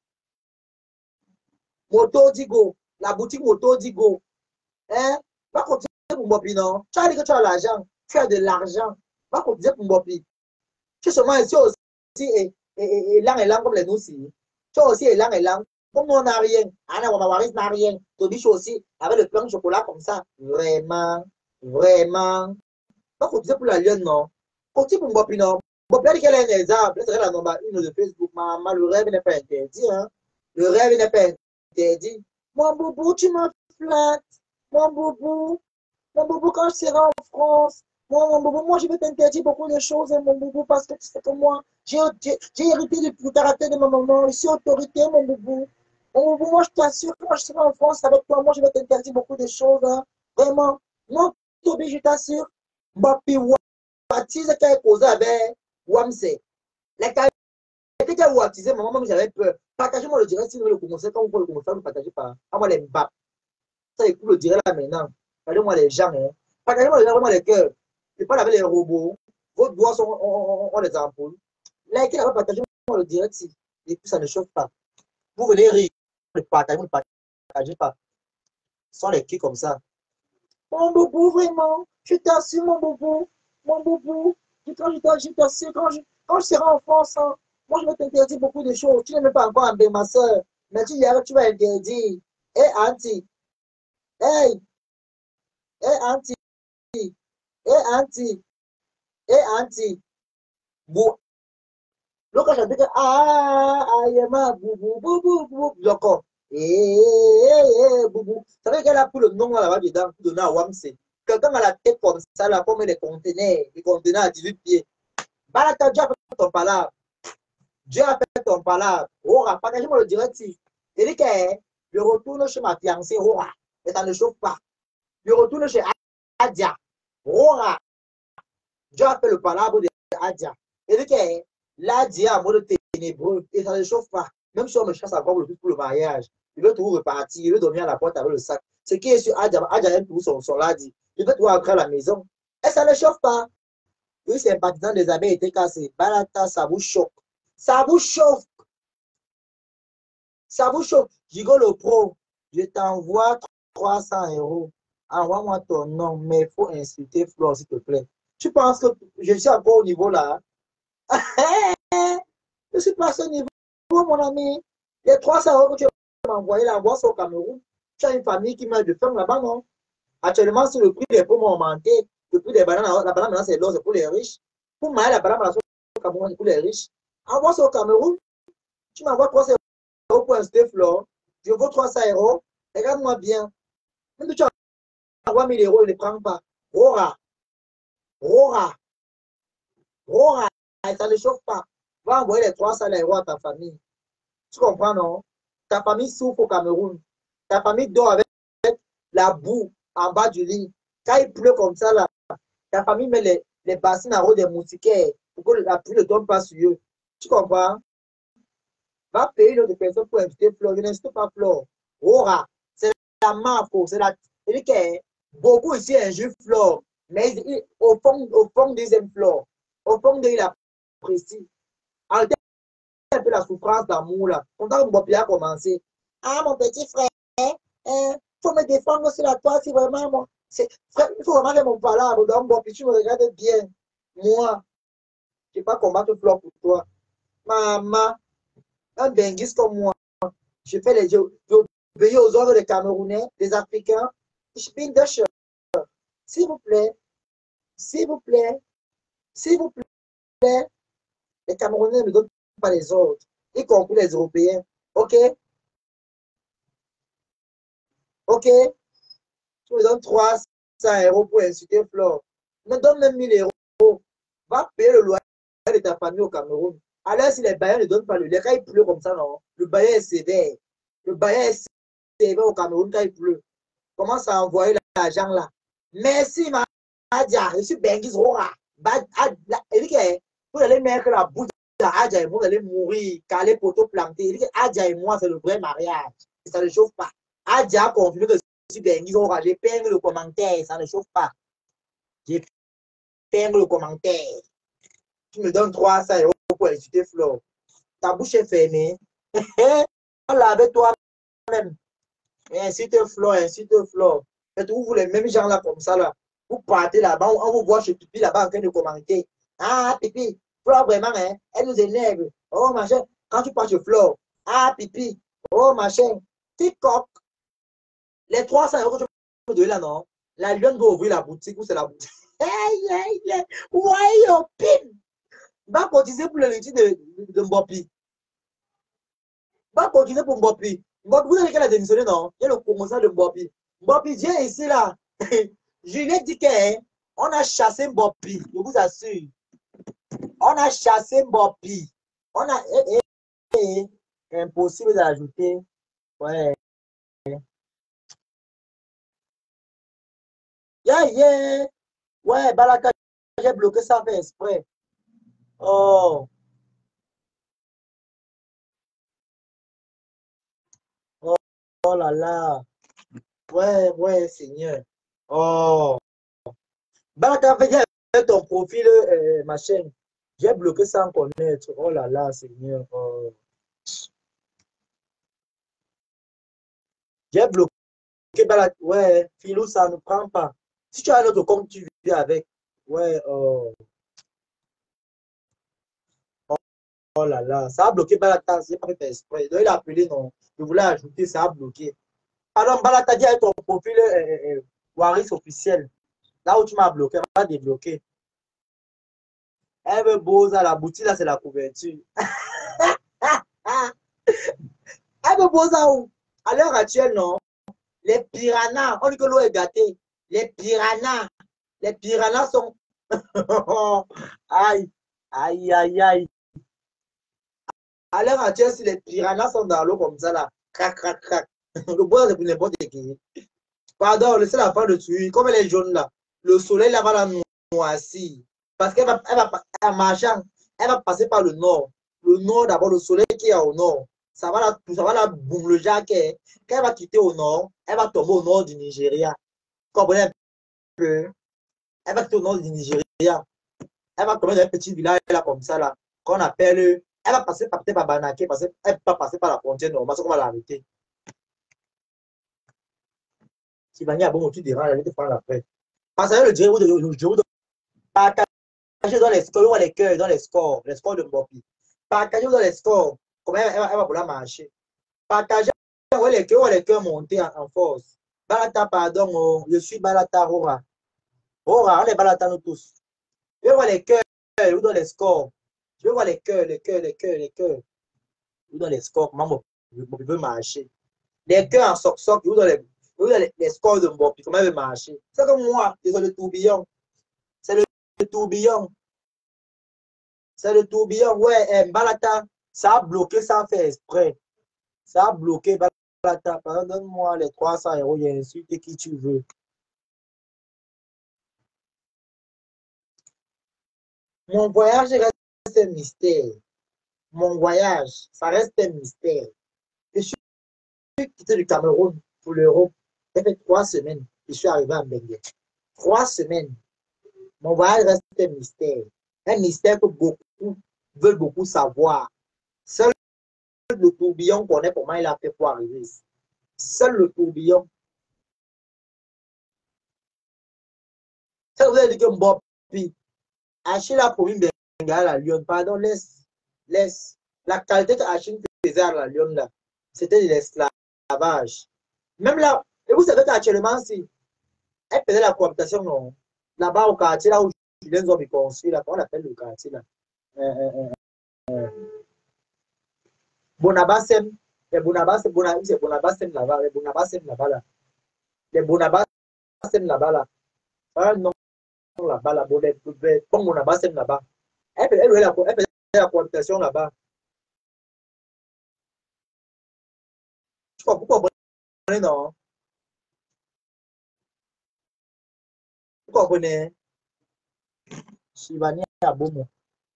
Moto Digo. La boutique Moto Digo. Hein? Va continuer pour Mopi, non? Tu as dit que tu as l'argent. Tu as de l'argent. Va continuer pour Mopi. Tu es seulement ici aussi et, et, et, et lang et lang comme les nous aussi. Tu es aussi et lang et lang. Comme nous, on n'a rien. Anna Wamawaris n'a rien. Tobiche aussi, avec le pain de chocolat comme ça. Vraiment. Vraiment. Va continuer pour la lionne, non? Continue pour Mopi, non? Mopi a dit qu'elle est un exemple. C'est la nombre une de Facebook. Maman, le rêve n'est pas interdit. Hein? Le rêve n'est pas interdit. Mon boubou, tu me flattes. Mon boubou. Mon boubou, quand je serai en France. Moi, mon boubou, moi, je vais t'interdire beaucoup de choses, hein, mon boubou, parce que tu sais que moi, j'ai hérité du caractère de ma maman. Je suis autorité, mon boubou. Mon boubou, moi, je t'assure, quand je serai en France avec toi, moi, je vais t'interdire beaucoup de choses. Hein. Vraiment. Non, Tobi, je t'assure. Bapi, baptise qui a causé avec Wamse. Les qualités qui a baptisé, maman, moi, j'avais peur. Partagez-moi le direct si vous voulez le commencer. Quand vous voulez le commencer, vous ne partagez pas. À moi, les mbap. Ça, écoute le direct là maintenant. Regardez-moi les gens. Hein. Partagez-moi vraiment les cœurs. Je parle avec les robots. Vos doigts sont, ont, ont les ampoules. Là, qui n'a pas partagé le direct si. Et puis ça ne chauffe pas. Vous venez rire. Ne partagez, ne partagez pas. Ce sont les qui comme ça. Mon boubou, vraiment. Je t'assure, mon boubou. Mon boubou. Quand je t'assure, quand je, quand je serai en France, hein, moi je vais t'interdire beaucoup de choses. Tu n'aimes pas encore un bé, ma soeur. Mais tu y arrives, tu vas interdire. Hé, hey, Auntie. Hey. Hey, Auntie. Hey, Auntie. Hey, Auntie. Bou. Look at the ah, I am a bou bou bou bou bou. D'accord. Eh, eh, bou bou. Ça veut dire qu'elle a pris le nom là-bas dedans pour donner à Wamse. Quelqu'un a la tête comme ça, là, comme les conteneurs, les conteneurs à dix-huit pieds. Balata, Dieu a fait ton palabre. Dieu a fait ton palabre. Oh, partagez-moi le direct. Il dit que je retourne chez ma fiancée, oh, et ça ne chauffe pas. Je retourne chez Adia. Oh, Dieu a fait le palabre de Adia. Il dit que Là, Dieu a un mode ténébreux et ça ne chauffe pas. Même si on me chasse encore le plus pour le mariage, il veut tout repartir, il veut dormir à la porte avec le sac. Ce qui est sur Adja, Adja aime tout son, son ladi. Il veut tout rentrer à la maison. Et ça ne chauffe pas. Oui, c'est un partisan des abeilles était cassé. Balata, ça vous choque. Ça vous chauffe. Ça vous chauffe. Gigo le pro, je t'envoie trois cents euros. Envoie-moi ton nom, mais il faut insulter Flore, s'il te plaît. Tu penses que je suis encore au niveau là? Je suis pas à ce niveau, mon ami. Les trois cents euros que tu m'as envoyé là, voir ça au Cameroun. Tu as une famille qui m'a de ferme là-bas, non? Actuellement, si le prix des pommes a augmenté, le prix des bananes, la banane maintenant c'est l'or, c'est pour les riches. Pour mailler la banane au Cameroun, c'est pour les riches. Envoie ça au Cameroun. Tu m'envoies trois cents euros pour insulter Flore. Je vaux trois cents euros. Regarde-moi bien. Même si tu envoies mille euros, il ne les prend pas. Rora. Rora. Rora. Ça ne chauffe pas. Va envoyer les trois cents euros à ta famille. Tu comprends, non? Ta famille souffre au Cameroun. Ta famille dort avec la boue en bas du lit. Quand il pleut comme ça, là, ta famille met les, les bassines à eau des moustiquaires pour que la pluie ne tombe pas sur eux. Tu comprends? Va payer une autre personne pour inviter Flore. Je n'insiste pas Flore. Ora, c'est la marque. C'est la. C'est que beaucoup ici injurent Flore. Mais il, au fond, au fond des aiment Flore. Au fond de il apprécie. Arrêtez un peu la souffrance d'amour là. Quand on va commencer. Ah, mon petit frère, il hein, faut me défendre sur la toile si vraiment moi. Frère, il faut vraiment faire mon palabre. Donc, bon, puis tu me regardes bien. Moi, je ne vais pas combattre Flore pour toi. Maman, un benguis comme moi, je fais les. J'obéis aux ordres des Camerounais, des Africains. Je bin de chef. S'il vous plaît, s'il vous plaît, s'il vous plaît, les Camerounais ne donnent pas les ordres, y compris les Européens. OK? OK? Tu me donnes trois cents euros pour insulter Flore. Me donne même mille euros. Va payer le loyer de ta famille au Cameroun. Alors, si les bailleurs ne donnent pas le lait, quand il pleut comme ça, non, le bailleur est sévère. Le bailleur est sévère au Cameroun quand il pleut. Commence à envoyer l'argent là. Merci, ma Adja. Je suis Benguis Rora. Il dit que vous allez mettre la bouche d'Adja et vous allez mourir, caler poteau planté. Il dit que Adja et moi, c'est le vrai mariage. Et ça ne chauffe pas. Adja a confirmé que je suis Benguis Rora. J'ai peint le commentaire. Ça ne chauffe pas. J'ai peint le commentaire. Tu me donnes trois cents euros pour insulter Flore. Ta bouche est fermée. Parle avec toi-même. Insulte Flore, insulte Flore. Faites vous les mêmes gens là comme ça là. Vous partez là-bas, on vous voit chez Pipi là-bas en train de commenter. Ah, Pipi, Flore vraiment, hein, elle nous énerve. Oh, machin. Quand tu pars chez Flore, ah, Pipi, oh, machin. TikTok. Les trois cents euros que tu peux donner là, non? La lionne doit ouvrir la boutique ou c'est la boutique. Hey, hey, hey. Ouais, yo, pim. Va cotiser pour le l'étude de, de Mbopi. Va cotiser pour Mbopi. Mbopi, vous avez qu'elle a démissionné, non? Il y a le commensal de Mbopi. Mbopi, viens ici, là. Je lui ai dit qu'on a chassé Mbopi, je vous assure. On a chassé Mbopi. On a... Eh, eh, eh, impossible d'ajouter. Ouais. Yeah, yeah. Ouais, Balaka, j'ai bloqué ça fait exprès. Oh. Oh, oh là là. Ouais, ouais, Seigneur. Oh. Balaka, fais ton profil, euh, ma chaîne. J'ai bloqué sans connaître. Oh là là, Seigneur. Oh. J'ai bloqué. Balaka. Ouais, Philou, ça ne prend pas. Si tu as un autre compte, tu vis avec. Ouais, oh. Oh là là, ça a bloqué Balaka, c'est pas fait exprès. Donc il a appelé, non. Je voulais ajouter, ça a bloqué. Alors, Balaka dit avec ton profil euh, euh, Waris officiel. Là où tu m'as bloqué, on va débloquer. Elle veut Boza, la boutique, là, c'est la couverture. Elle veut Boza où? À l'heure actuelle, non. Les piranhas, on dit que l'eau est gâtée. Les piranhas, les piranhas sont. Aïe, aïe, aïe, aïe. À l'heure actuelle, si les piranhas sont dans l'eau comme ça, là, crac, crac, crac. Le bois, c'est pour n'importe qui. Pardon, laissez la femme de tuer. Comme elle est jaune là, le soleil là va la noircir. Parce qu'elle va, elle va, en marchant, Elle va passer par le nord. Le nord, d'abord, le soleil qui est au nord. Ça va la, ça va la boum, le jaquet. Quand elle va quitter au nord, elle va tomber au nord du Nigeria. Vous comprenez un peu? Elle va quitter au nord du Nigeria. Elle va tomber dans un petit village là, comme ça, là, qu'on appelle. Elle va passer par, peut-être par Banaké, parce qu'elle ne peut pas passer par la frontière normale, parce qu'on va l'arrêter. Si Vani a bon, tu diras, elle va te prendre après. Parce que le Djérou de le partager dans les scores, dans les cœurs, dans les scores, les scores de Mbopi. Partager dans les scores, comment elle, elle, va, elle va vouloir marcher. Partager dans les cœurs, les cœurs monter en, en force. Balata, pardon, oh, je suis Balata Rora. Rora, on est Balata nous tous. Je veux voir les cœurs ou dans les scores. Je veux voir les cœurs, les cœurs, les cœurs, les cœurs. Ou dans les scores, comment Mbopi veut marcher. Les cœurs en soc-soc, ou dans les, ou dans les, les scores de Mbopi, comment elle veut marcher. C'est comme moi, c'est le tourbillon. C'est le, le tourbillon. C'est le tourbillon. Ouais, eh, Balata, ça a bloqué sans faire exprès. Ça a bloqué Balata. Donne-moi les trois cents euros, j'ai insulté qui tu veux. Mon voyage reste un mystère. Mon voyage, ça reste un mystère. Je suis quitté du Cameroun pour l'Europe. Ça fait trois semaines. Je suis arrivé à Bengue. Trois semaines. Mon voyage reste un mystère. Un mystère que beaucoup veulent beaucoup savoir. Seul le tourbillon connaît comment il a fait pour arriver ici. Seul le tourbillon. Ça vous avez dit que Mbopi, Achille a promis Bengale à Lyon. Pardon, laisse, laisse. La qualité qu'Achille faisait à la Lyon, là, c'était de l'esclavage. Même là, et vous savez qu'actuellement, si elle faisait la cohabitation, non, là-bas au quartier, là où Julien Zombie construit, là, comment on appelle le quartier, là? Euh, euh, euh, Bonabassem, les Bonabassem, c'est Bonabassem là-bas, les Bonabassem là-bas, là. Les Bonabassem là-bas, là. Ah non, là-bas, là, bon, Bonabassem là-bas. Elle faisait la, elle faisait la cohabitation là-bas. Vous comprenez, non? Vous comprenez? Chivani à Bomo.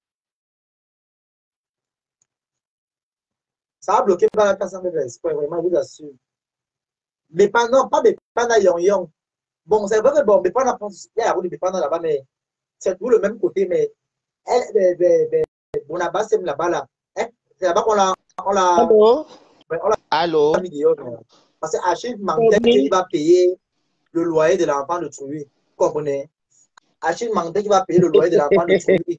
Ça a bloqué par la classe en exprès, vraiment, je vous assure. Mais pas, non, pas mais pas dans Yon Yon. Bon, c'est vrai que bon, mais pas dans il y a la route de Pépana là-bas, mais c'est tout le même côté, mais elle, Bonabassem là-bas, là. C'est là-bas qu'on l'a. On l'a. Allô? On l'a Allô? mis dehors. Parce que Achille Mandel, qui va payer le loyer de l'enfant de Trouvé. Vous comprenez? Achille Mandel qui va payer le loyer de l'enfant de Trouvé.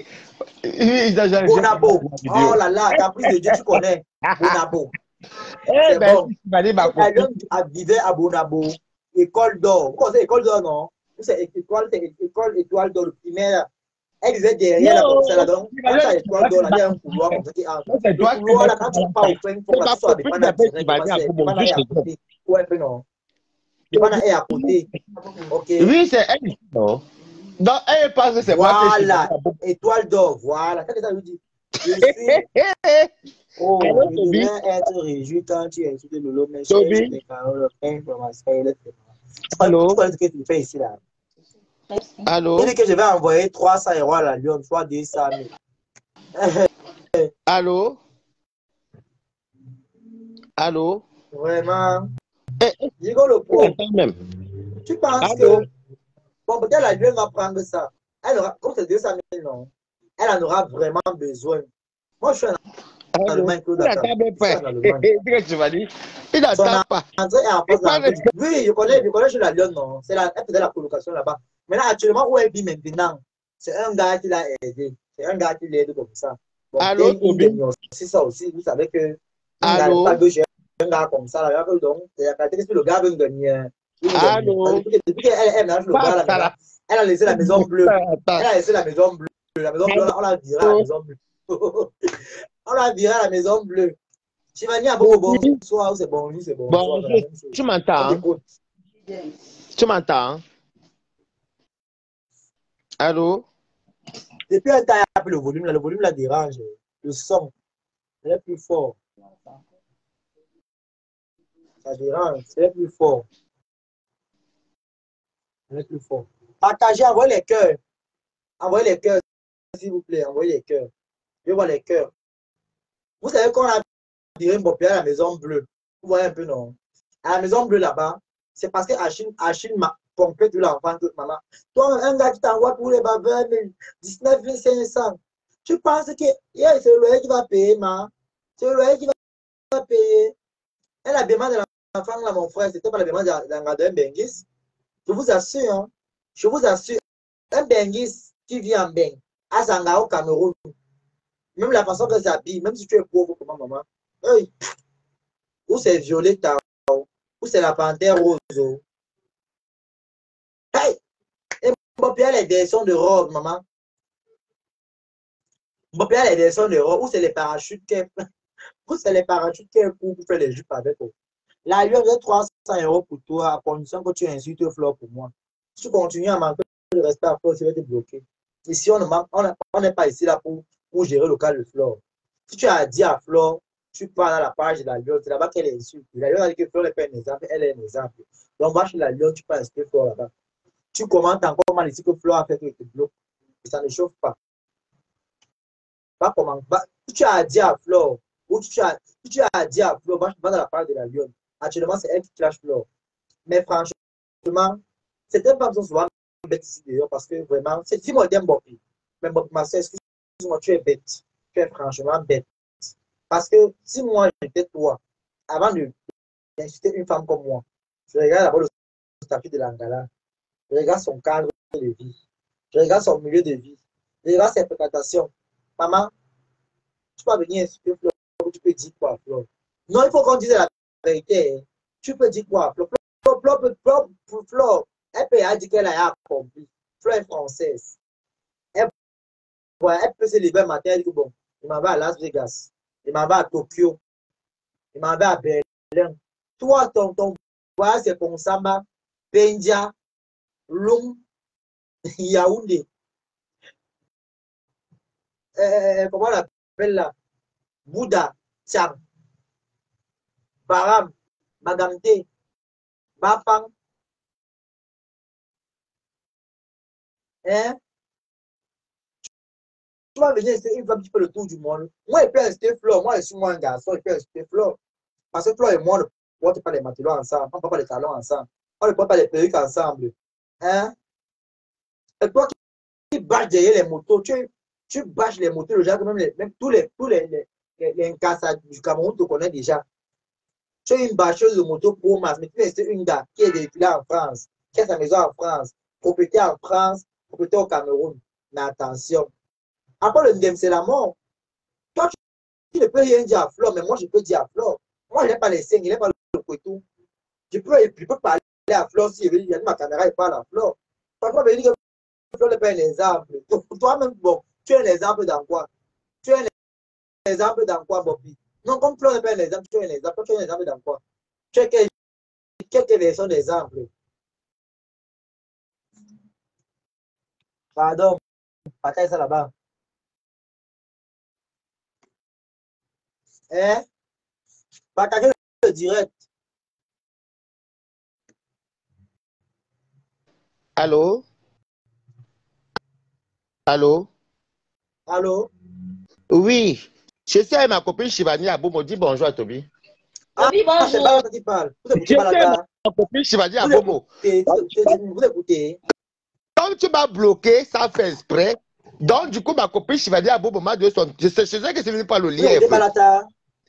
Bonabo. Oh là là, caprice de Dieu, tu connais. Bonabo. C'est ben, bon. Elle vivait à Bonabo. École d'or. Vous connaissez école d'or, non? C'est école, école étoile d'or, le primaire. Elle disait derrière là, comme ça, là, donc, quand tu as l'étoile d'or, là, il y a un couloir comme ça qui entre. Le couloir, là, quand tu pars au fin fond, là, tu sois dépendant direct, dépendant est à côté. Ouais, mais non. Dépendant est à côté. Ok. Oui, c'est elle. Non. Donc, elle pense que c'est moi que je Voilà. Étoile d'or, voilà. Qu'est-ce que ça veut dire? Je suis. Oh, Allô, je Toby? devrais être réjoui quand tu insultes Lolo, mais je Toby? les paroles, pain from my side. Allô? Tu connais ce que tu fais ici, là? Allô? Il dit que je vais envoyer trois cents euros à la Lyon, soit deux cent mille. Allô? Allô? Vraiment. Eh, Dis le pro. même. Tu penses Allô? que, bon, peut-être la Lyon va prendre ça. Elle aura, comme c'est deux cent mille, non, elle en aura vraiment besoin. Moi, je suis en Allemagne, Il n'entend même je suis pas. en Allemagne. Qu'est-ce que tu vas dire? Il n'entend pas. Entrée est en face de la... Oui, je connais, je connais chez la Lyon, non. C'est la, elle faisait la colocation là-bas. Maintenant, actuellement, où elle vit maintenant, c'est un gars qui l'a aidé. C'est un gars qui l'aide comme ça. Bon, Allô, Toby? c'est ça aussi. Vous savez que un gars Allô? pas gauche, un gars comme ça, là, donc, c'est la caractéristique que le gars veut gagner. Allô? Depuis qu'elle elle mélange le gars là, maintenant, elle a laissé la maison bleue. Elle a laissé la maison bleue. La maison bleue, on la viré à la maison bleue. On la viré à la maison bleue. Chivani a beaucoup bonsoir, c'est bonjour, c'est bonsoir. Bonjour, tu m'entends? Tu m'entends? Allô? Depuis un temps, il y a plus le volume, là, le volume la dérange. Le son, il est plus fort. Ça dérange, c'est plus fort. C'est plus fort. Partagez, envoyez les cœurs. Envoyez les cœurs. s'il vous plaît, envoyez les cœurs. Je vois les cœurs. Vous savez qu'on a viré Mbappé à la Maison Bleue. Vous voyez un peu, non? À la Maison Bleue là-bas, c'est parce que Achille, Achille m'a pompé tout l'enfant de maman. Toi, un gars qui t'envoie pour les baveurs, dix-neuf mille cinq cents. Tu penses que yeah, c'est le loyer qui va payer, ma? C'est le loyer qui va payer. Et l'habillement de l'enfant, là, mon frère, c'était pas l'habillement d'un Bengis. Je vous assure, hein, je vous assure, un Bengis qui vit en Beng, à Zanga au Cameroun, même la façon qu'elle s'habille, même si tu es pauvre comme maman, hey, ou c'est violet tao, ou c'est la panthère rose. Hey! Et Mbappé a les versions de robe, maman. Mbappé a les versions de robe, ou c'est les parachutes qu'elle ou c'est les parachutes qu'elle pour faire les jupes avec eux. Là, il y a trois cents euros pour toi, à condition que tu insultes Flore pour moi. Si tu continues à manquer de respect à Flore, tu vas te bloquer. Ici, on n'est pas ici là pour, pour gérer le cas de Flore. Si tu as dit à Flore, tu parles à la page de la Lyon, c'est là-bas qu'elle insulte. La Lyon a dit que Flore n'est pas un exemple, elle est un exemple. Donc, va chez la Lyon, tu peux insulter Flore là-bas. Tu commentes encore mal ici que Flore a fait que te bloque. Et ça ne chauffe pas. Pas comment. Si tu as dit à Flore, ou tu as, si tu as dit à Flore, va dans la page de la Lyon. Actuellement, c'est elle qui clash Flore. Mais franchement, certaines femmes sont souvent bêtes ici d'ailleurs parce que vraiment, c'est si moi j'aime Mbappé. Mais ma soeur, excuse-moi, tu es bête. Tu es franchement bête. Parce que si moi j'étais toi, avant d'insulter une femme comme moi, je regarde d'abord le statut de l'Angala, je regarde son cadre de vie, je regarde son milieu de vie, je regarde ses fréquentations. Maman, tu peux venir insulter Flore, tu peux dire quoi, Flore? Non, il faut qu'on dise la vérité. Tu peux dire quoi? Flore, Flore, Flore, Flore, elle peut dire qu'elle a accompli. Flore est française. Elle, ouais, elle peut se lever le matin et dire bon, il m'en va à Las Vegas, il m'en va à Tokyo, il m'en va à Berlin. Toi, ton, ton voyage, c'est pour Samba, Pendia, Lung, Yaoundé. Euh, comment on l'appelle là? Bouddha, Tcham, Baram, Magamte, Bafang. Hein? Tu vas venir essayer une fois un petit peu le tour du monde. Moi, je peux rester Flore. Moi, je suis moi un garçon, je peux rester Flore. Parce que Flore et moi, on ne porte pas les matelots ensemble, on ne porte pas les talons ensemble, on ne porte pas les perruques ensemble. Hein? Et toi qui bâches derrière les motos, tu, tu bâches les motos, le genre, même, les, même tous les, tous les, les, les, les Nkassa du Cameroun te connaissent déjà. Tu es une bâcheuse de moto pour masse, mais tu es une gars qui est véhiculée en France, qui a sa maison en France, propriété en France, propriété au Cameroun. Mais attention, après le Ndem, c'est la mort. Toi, tu ne peux rien dire à Flore, mais moi, je peux dire à Flore. Moi, je n'ai pas les cinq, je n'ai pas le couteau. Je peux, je peux parler à Flore si je veux dire, ma caméra, il parle à Flore. Parfois, je dis que Flore n'est pas un exemple. Toi-même, bon, tu es un exemple dans quoi? Tu es un exemple dans quoi, Bobby? Non, comme Flore n'est pas un exemple, tu es un exemple. Tu es un exemple dans quoi? Tu es quelques versions d'exemple. Pardon, partage ça là-bas. Hein? Partagez le direct. Allô? Allô? Allô? Oui. Je suis avec ma copine Shivani Abomo. Dis bonjour à Toby. Ah, Oui, bonjour. c'est Balata qui parle. Vous Je écoutez suis avec Balata. ma copine Shivani Vous Abomo. écoutez, vous écoutez. Comme tu m'as bloqué, ça fait exprès. Donc, du coup, ma copine Shivani Abomo m'a donné son. Je sais, je sais que ce n'est pas le Vous lien. écoutez Balata.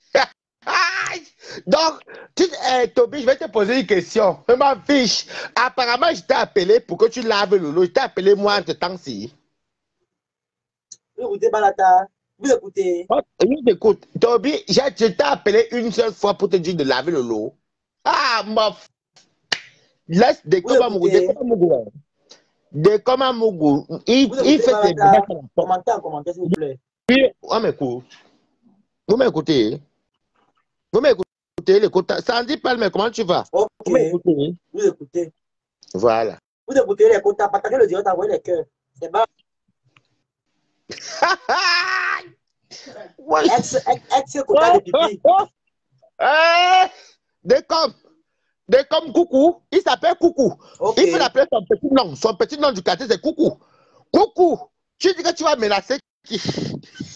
Donc, tu, eh, Toby, je vais te poser une question. Je m'en fiche. Apparemment, je t'ai appelé pour que tu laves le lot. Je t'ai appelé moi en ce temps-ci. Vous écoutez Balata. Vous écoutez. Oh, oui, écoute, Toby, je je t'ai appelé une seule fois pour te dire de laver le lot. Ah, ma. Laisse des Vous comme un mougou. Des écoutez. comme un mougou. Des comme un mougou. Il, Vous il écoutez fait ses Balata. bagages à la porte. Commentez en commentaire, s'il vous plaît. Puis, on m'écoute. Vous m'écoutez? Vous m'écoutez? L'écoute. Sandy parle, mais comment tu vas? Ok. Vous m'écoutez? Vous écoutez. Voilà. Vous écoutez les quotas. Partagez le direct, envoyez les cœurs. C'est bas. Ouais. Ex, ex, ex quota de pipi. Eh, des comme, des comme Coucou, il s'appelle Coucou. Ok. Il peut l'appeler son petit nom. Son petit nom du quartier, c'est Coucou. Coucou. Tu dis que tu vas menacer qui? Ce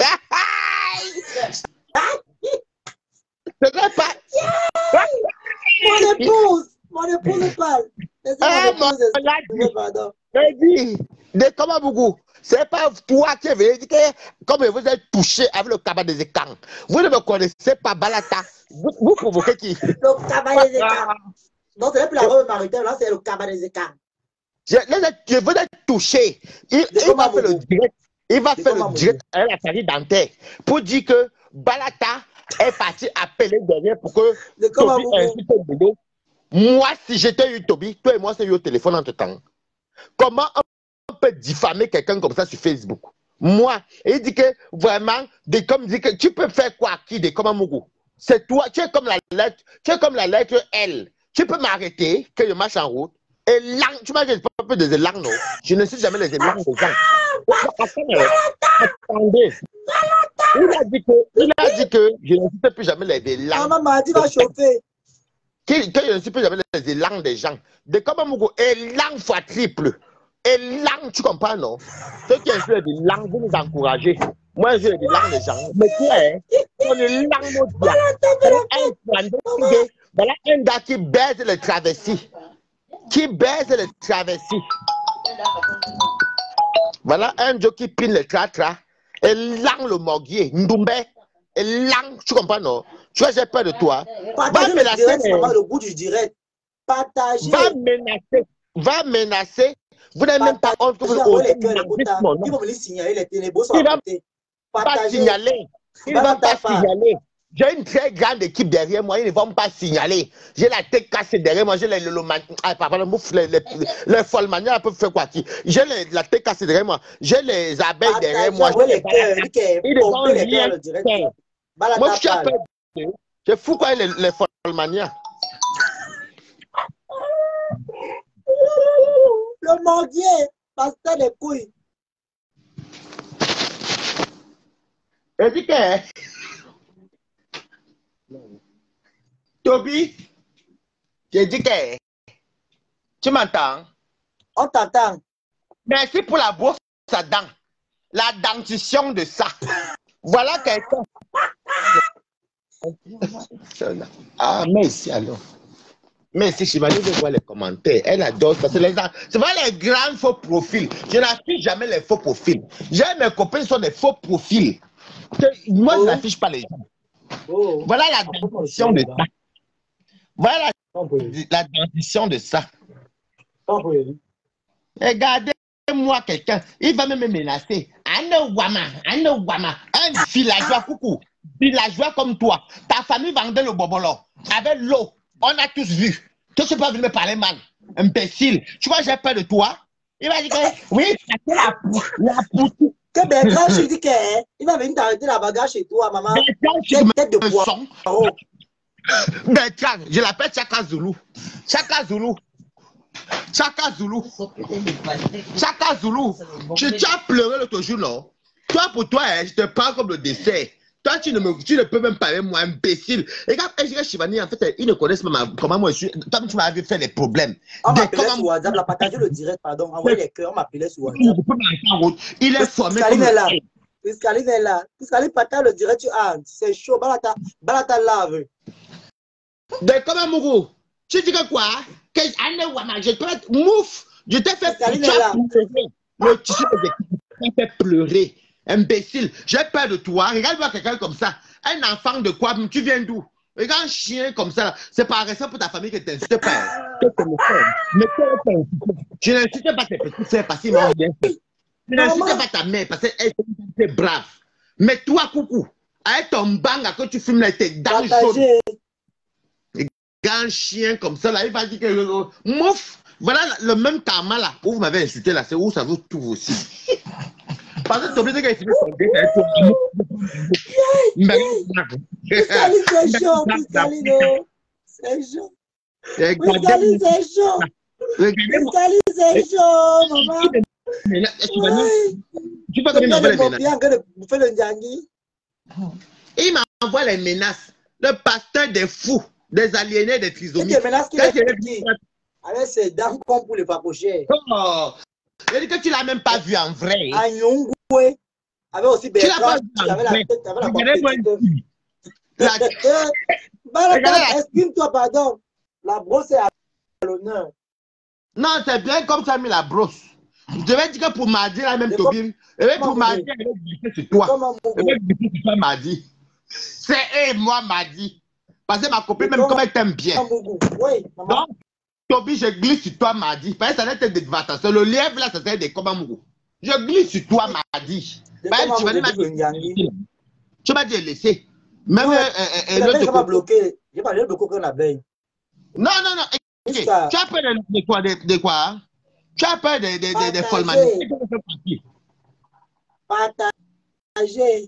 n'est pas... Mon épouse, mon épouse parle. Ah, mon pardon. dit, de comment beaucoup? C'est pas toi qui veux dire que comme vous êtes touché avec le cabas des écans. Vous ne me connaissez pas, Balata. Vous, vous provoquez qui? Le cabas des écans. Non, ce n'est plus la robe maritime, là, c'est le cabas des écans. Je, je veux être touché. Il, il va faire le direct. Il va faire le direct à la famille dentaire pour dire que Balata est parti appeler derrière pour que Toby insiste au boulot. Moi, si j'étais eu Toby, toi et moi, c'est eu au téléphone entre temps. Comment on peut diffamer quelqu'un comme ça sur Facebook? Moi, il dit que vraiment, des, comme il dit que tu peux faire quoi qui des comme Mougou? C'est toi, tu es comme la lettre, tu es comme la lettre L. Tu peux m'arrêter, que je marche en route. Et langue, tu m'as dit pas un peu des langues, non? Je ne sais jamais les langues des gens. Attendez. Il a dit que, il a dit que je ne sais plus jamais les langues. Maman m'a dit va chauffer. Que, que je ne sais plus jamais les langues des gens. De comment Mougou, et langue fois triple. Et langue, tu comprends, non? Ceux qui ont des langues, vous nous encouragez. Moi, j'ai des langues des gens. Mais toi, hein, on est langue mondiale. Voilà un gars qui baise les travestis. Qui baise les travestis. Voilà un Joe qui pine les tra-tra. Et langue le morguier. Ndoumbe. Et langue, tu comprends, non? Tu vois, j'ai peur de toi. Partagez va menacer. Le, direct, maman, le bout du direct. Partagez. Va menacer. Va menacer. Vous n'avez même pas honte que vous osez menacer mon nom. Il va venir signaler les ténébreux. Il ne va pas signaler. Il ne va pas signaler. J'ai une très grande équipe derrière moi, ils ne vont pas signaler. J'ai la tête cassée derrière moi, j'ai les, les, ah, pardon, les, les, les folles manières peuvent faire quoi qui? J'ai la tête cassée derrière moi, j'ai les abeilles ah, derrière moi. Les cœurs, ils vont rien faire. Moi, je suis un peu. C'est fou quoi, les, les folles manières. Le mordier, pasteur des couilles. Et dit que. Toby, j'ai dit que tu m'entends? On t'entend. Merci pour la brosse à dents. La dentition de ça. Voilà quelqu'un. Ah, merci alors. Merci, Chimani veut voir les commentaires. Elle adore parce que les gens. C'est vrai les grands faux profils. Je n'affiche jamais les faux profils. J'ai mes copains sont des faux profils. Moi, oh. Je n'affiche pas les gens. Oh. Voilà la dentition de ça. Voilà la, la dentition de ça. Regardez-moi quelqu'un, il va même me menacer. Un Wama, un Wama, un villageois coucou, villageois comme toi. Ta famille vendait le bobolo avec l'eau. On a tous vu. Tu ne peux pas venir me parler mal. Imbécile. Tu vois, j'ai peur de toi. Il va dire que oui, c'est la poutre. Que Bertrand, je dis qu'il va venir t'arrêter la bagarre chez toi, maman. Bertrand, tête de poisson. Bertrand, je l'appelle Chaka Zulu. Chaka Zulu. Chaka Zulu. Chaka Zulu. Tu, tu as pleuré l'autre jour, non? Toi, pour toi, hein, je te parle comme le dessert. Toi, tu ne, me, tu ne peux même parler, moi, imbécile. Regarde, Chivani, en fait, ils ne connaissent même comment moi je suis. Toi, tu m'avais fait des problèmes. On m'appelait sur WhatsApp, la partager le direct, pardon. Envoyez les cœurs, on m'appelait sur WhatsApp. Il est formé. Piscaline est là. Piscaline est là. Piscaline partage le direct, tu as. C'est chaud. Balata, Balata lave. De comment, Mougou? Tu dis que quoi? Que je peux être mouf. Je t'ai fait pleurer. Le tissu de fait pleurer. Imbécile, j'ai peur de toi. Regarde-moi quelqu'un comme ça. Un enfant de quoi? Tu viens d'où? Regarde un chien comme ça. C'est par respect pour ta famille que tu n'insultes pas. Je n'insulte pas tes petits frères parce qu'ils m'ont bien fait. Je n'insulte pas ta mère parce qu'elle est brave. Mais toi, coucou, avec ton banga que tu fumes là, tes dents chaudes. Un chien comme ça, là, il va dire que mouf. Voilà le même karma là où vous m'avez insulté là, c'est où ça vous trouve aussi. Parce que tu es obligé de finir son dé. Piscaline, c'est chaud, Piscaline. C'est chaud. Piscaline, c'est chaud. Piscaline, c'est chaud, maman. Tu peux comme il m'envoie les menaces. Vous faites le Ndiangi. Il m'envoie les menaces. Le pasteur des fous, des aliénés, des trisomiques. C'est des menaces qu'il a dit. Avec ses dents comme pour les papocher. Oh, je dis que tu ne l'as même pas vu en vrai. À Nyongo. Foué avait aussi Tu n'as pas Bertrand qui avait la tête, qui avait la Regardez-moi. Balata, exprime-toi, pardon. La brosse est à l'honneur. Non, c'est bien comme ça, mis la brosse. Je vais dire que pour mardi, la même Toby. Et pour mardi, elle va glisser sur toi. Elle va glisser sur toi mardi. C'est elle et moi mardi. Parce que ma copine, même comme elle t'aime bien. Oui, maman. Donc, Toby, je glisse sur toi mardi. Parce que ça va être des dévastations. Le lièvre là, ça serait des Komamougou. Je glisse sur toi mardi. Parce que tu vas dire, tu m'as dit laisser. Même l'autre va bloquer. Je vais pas le bloquer la veille. Non, non, non. Okay. Tu as peur de, de quoi, de, de quoi hein? Tu as peur de, de, de, de, de Folmania. Partager.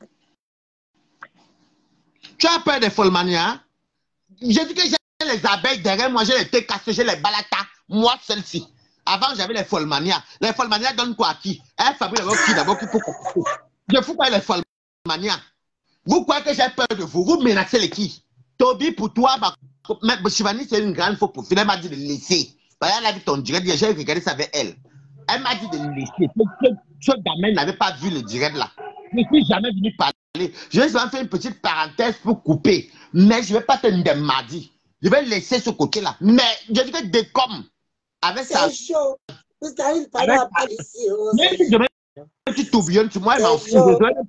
Tu as peur de Folmania. J'ai dit que j'ai les abeilles derrière moi, j'ai les thés cassés, j'ai les balatas. Moi, celle-ci. Avant, j'avais les Folmania. Les Folmania donnent quoi à qui? Elle fabrique d'abord qui d'abord qui faut. Je fous pas les Folmania. Vous croyez que j'ai peur de vous? Vous menacez les qui? Toby, pour toi, ma... mais Shivani, c'est une grande faux profil. Elle m'a dit de laisser. Elle a vu ton direct, j'ai regardé ça avec elle. Elle m'a dit de laisser. Ce gamin n'avait pas vu le direct là. Je ne suis jamais venu parler. Je vais faire une petite parenthèse pour couper. Mais je ne vais pas te demander. Je vais laisser ce côté-là. Mais je dis que des comme. Avec ça. C'est chaud. Vous savez, il fallait pas ici. Même si je mets un petit tourbillon sur moi, elle m'en fout.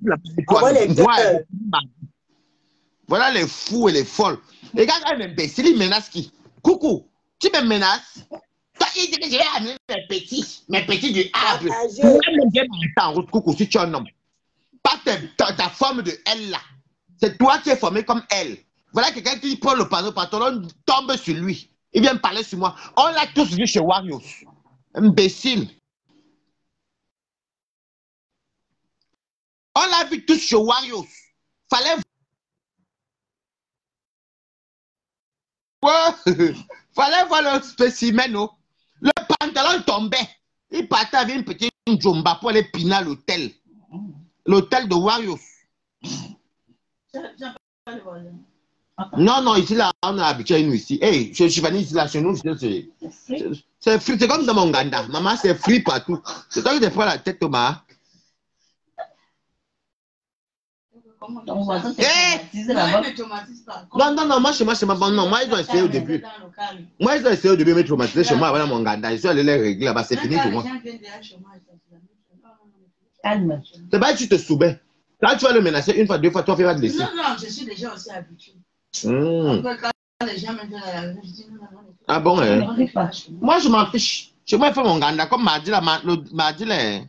Voilà les fous et les folles. Les gars, quand même imbécile, ils menacent qui? Coucou, tu me menaces? Toi, il dit que je vais amener mes petits, mes petits du arbre. Moi, même bien en route, coucou, si tu es un homme. Pas ta, ta, ta forme de elle là. C'est toi qui es formé comme elle. Voilà quelqu'un qui prend le panneau, pantalon, tombe sur lui. Il vient me parler sur moi. On l'a tous vu chez Warriors. Imbécile. On l'a vu tous chez Warriors. Fallait fallait voir le spécimen. Oh. Le pantalon tombait. Il partait avec une petite jomba pour aller piner à l'hôtel. L'hôtel de Warriors. Non, non, ici, là, on est habitué à nous ici. Hey, je suis venu ici, là, chez nous, c'est free. C'est comme dans mon Ganda. Maman, c'est free partout. C'est toi qui te prends la tête, Thomas. Hey! Non, non, non, moi, chez moi, chez moi, bon, non, moi, ils ont essayé au début. Moi, ils ont essayé au début de me traumatiser chez moi, voilà mon Ganda. Ils sont allés les régler là-bas, c'est fini pour moi. Calme. C'est pas que tu te soumets. Quand tu vas le menacer une fois, deux fois, toi, tu vas te laisser. Non, non, je suis déjà aussi habitué. Mmh. Quand les gens me disent la vérité, je dis non, non, non. Ah bon, hein? Moi, je m'en fiche. Chez moi, il fait mon Ganda. Comme m'a dit là, m'a dit là.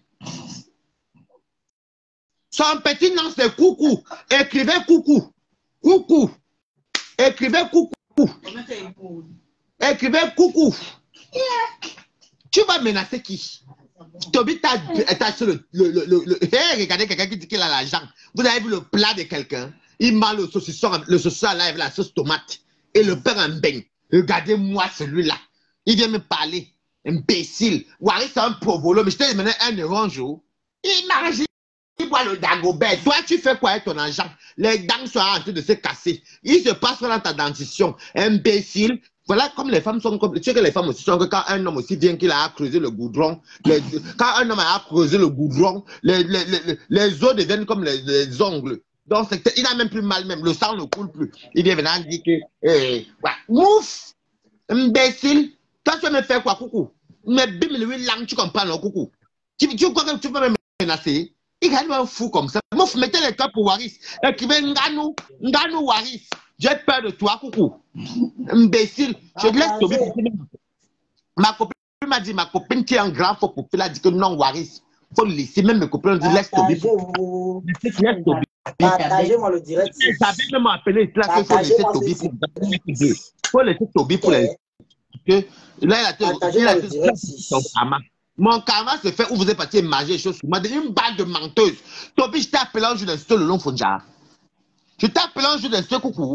Son petit nom, c'est Coucou. Écrivez Coucou. Coucou. Écrivez Coucou. Écrivez Coucou. Yeah. Tu vas menacer qui? Toby, t'as sur le... le, le, le, le hey, regardez quelqu'un qui dit qu'il a l'argent. Vous avez vu le plat de quelqu'un? Il mange le saucisson, le saucisson là avec la sauce tomate. Et le pain en beigne. Regardez-moi celui-là. Il vient me parler. Imbécile. Waris, c'est un provolo. Mais je t'ai demandé un euro un jour. Il m'a rangé. Il boit le dagobert. Toi, tu fais quoi avec ton argent? Les dents sont en train de se casser. Il se passe dans ta dentition. Imbécile. Voilà comme les femmes sont comme... Tu sais que les femmes aussi sont que quand un homme aussi vient qu'il a creusé le goudron, les, quand un homme a creusé le goudron, les, les, les, les os deviennent comme les, les ongles. Donc, il n'a même plus mal même. Le sang ne coule plus. Il vient maintenant dire que... Eh, ouais. Ouf! Imbécile. Toi, tu vas me faire quoi, coucou? Mais bim, lui, langue, tu comprends, non, coucou? Tu, tu crois que tu peux me menacer? Il gagne un fou comme ça. Moi, mettez les cœurs pour Waris. Écrivez Nganou, Nganou Waris. J'ai peur de toi, coucou. Imbécile. Je laisse Toby. Ma copine m'a dit, ma copine qui est un grand faux profil a dit que non, Waris. Il faut le laisser. Même mes copines ont dit, laisse Toby. Laisse Toby. Partagez-moi le direct. J'avais même appelé là qu'il faut laisser Toby pour Il faut laisser Toby pour les. Là, il a dit son karma. Mon karma se fait où vous êtes parti manger les choses sur moi. Une balle de menteuse. Toby, je t'ai appelé un jour d'instant le long Fonja. Je t'ai appelé un jour d'instant, coucou.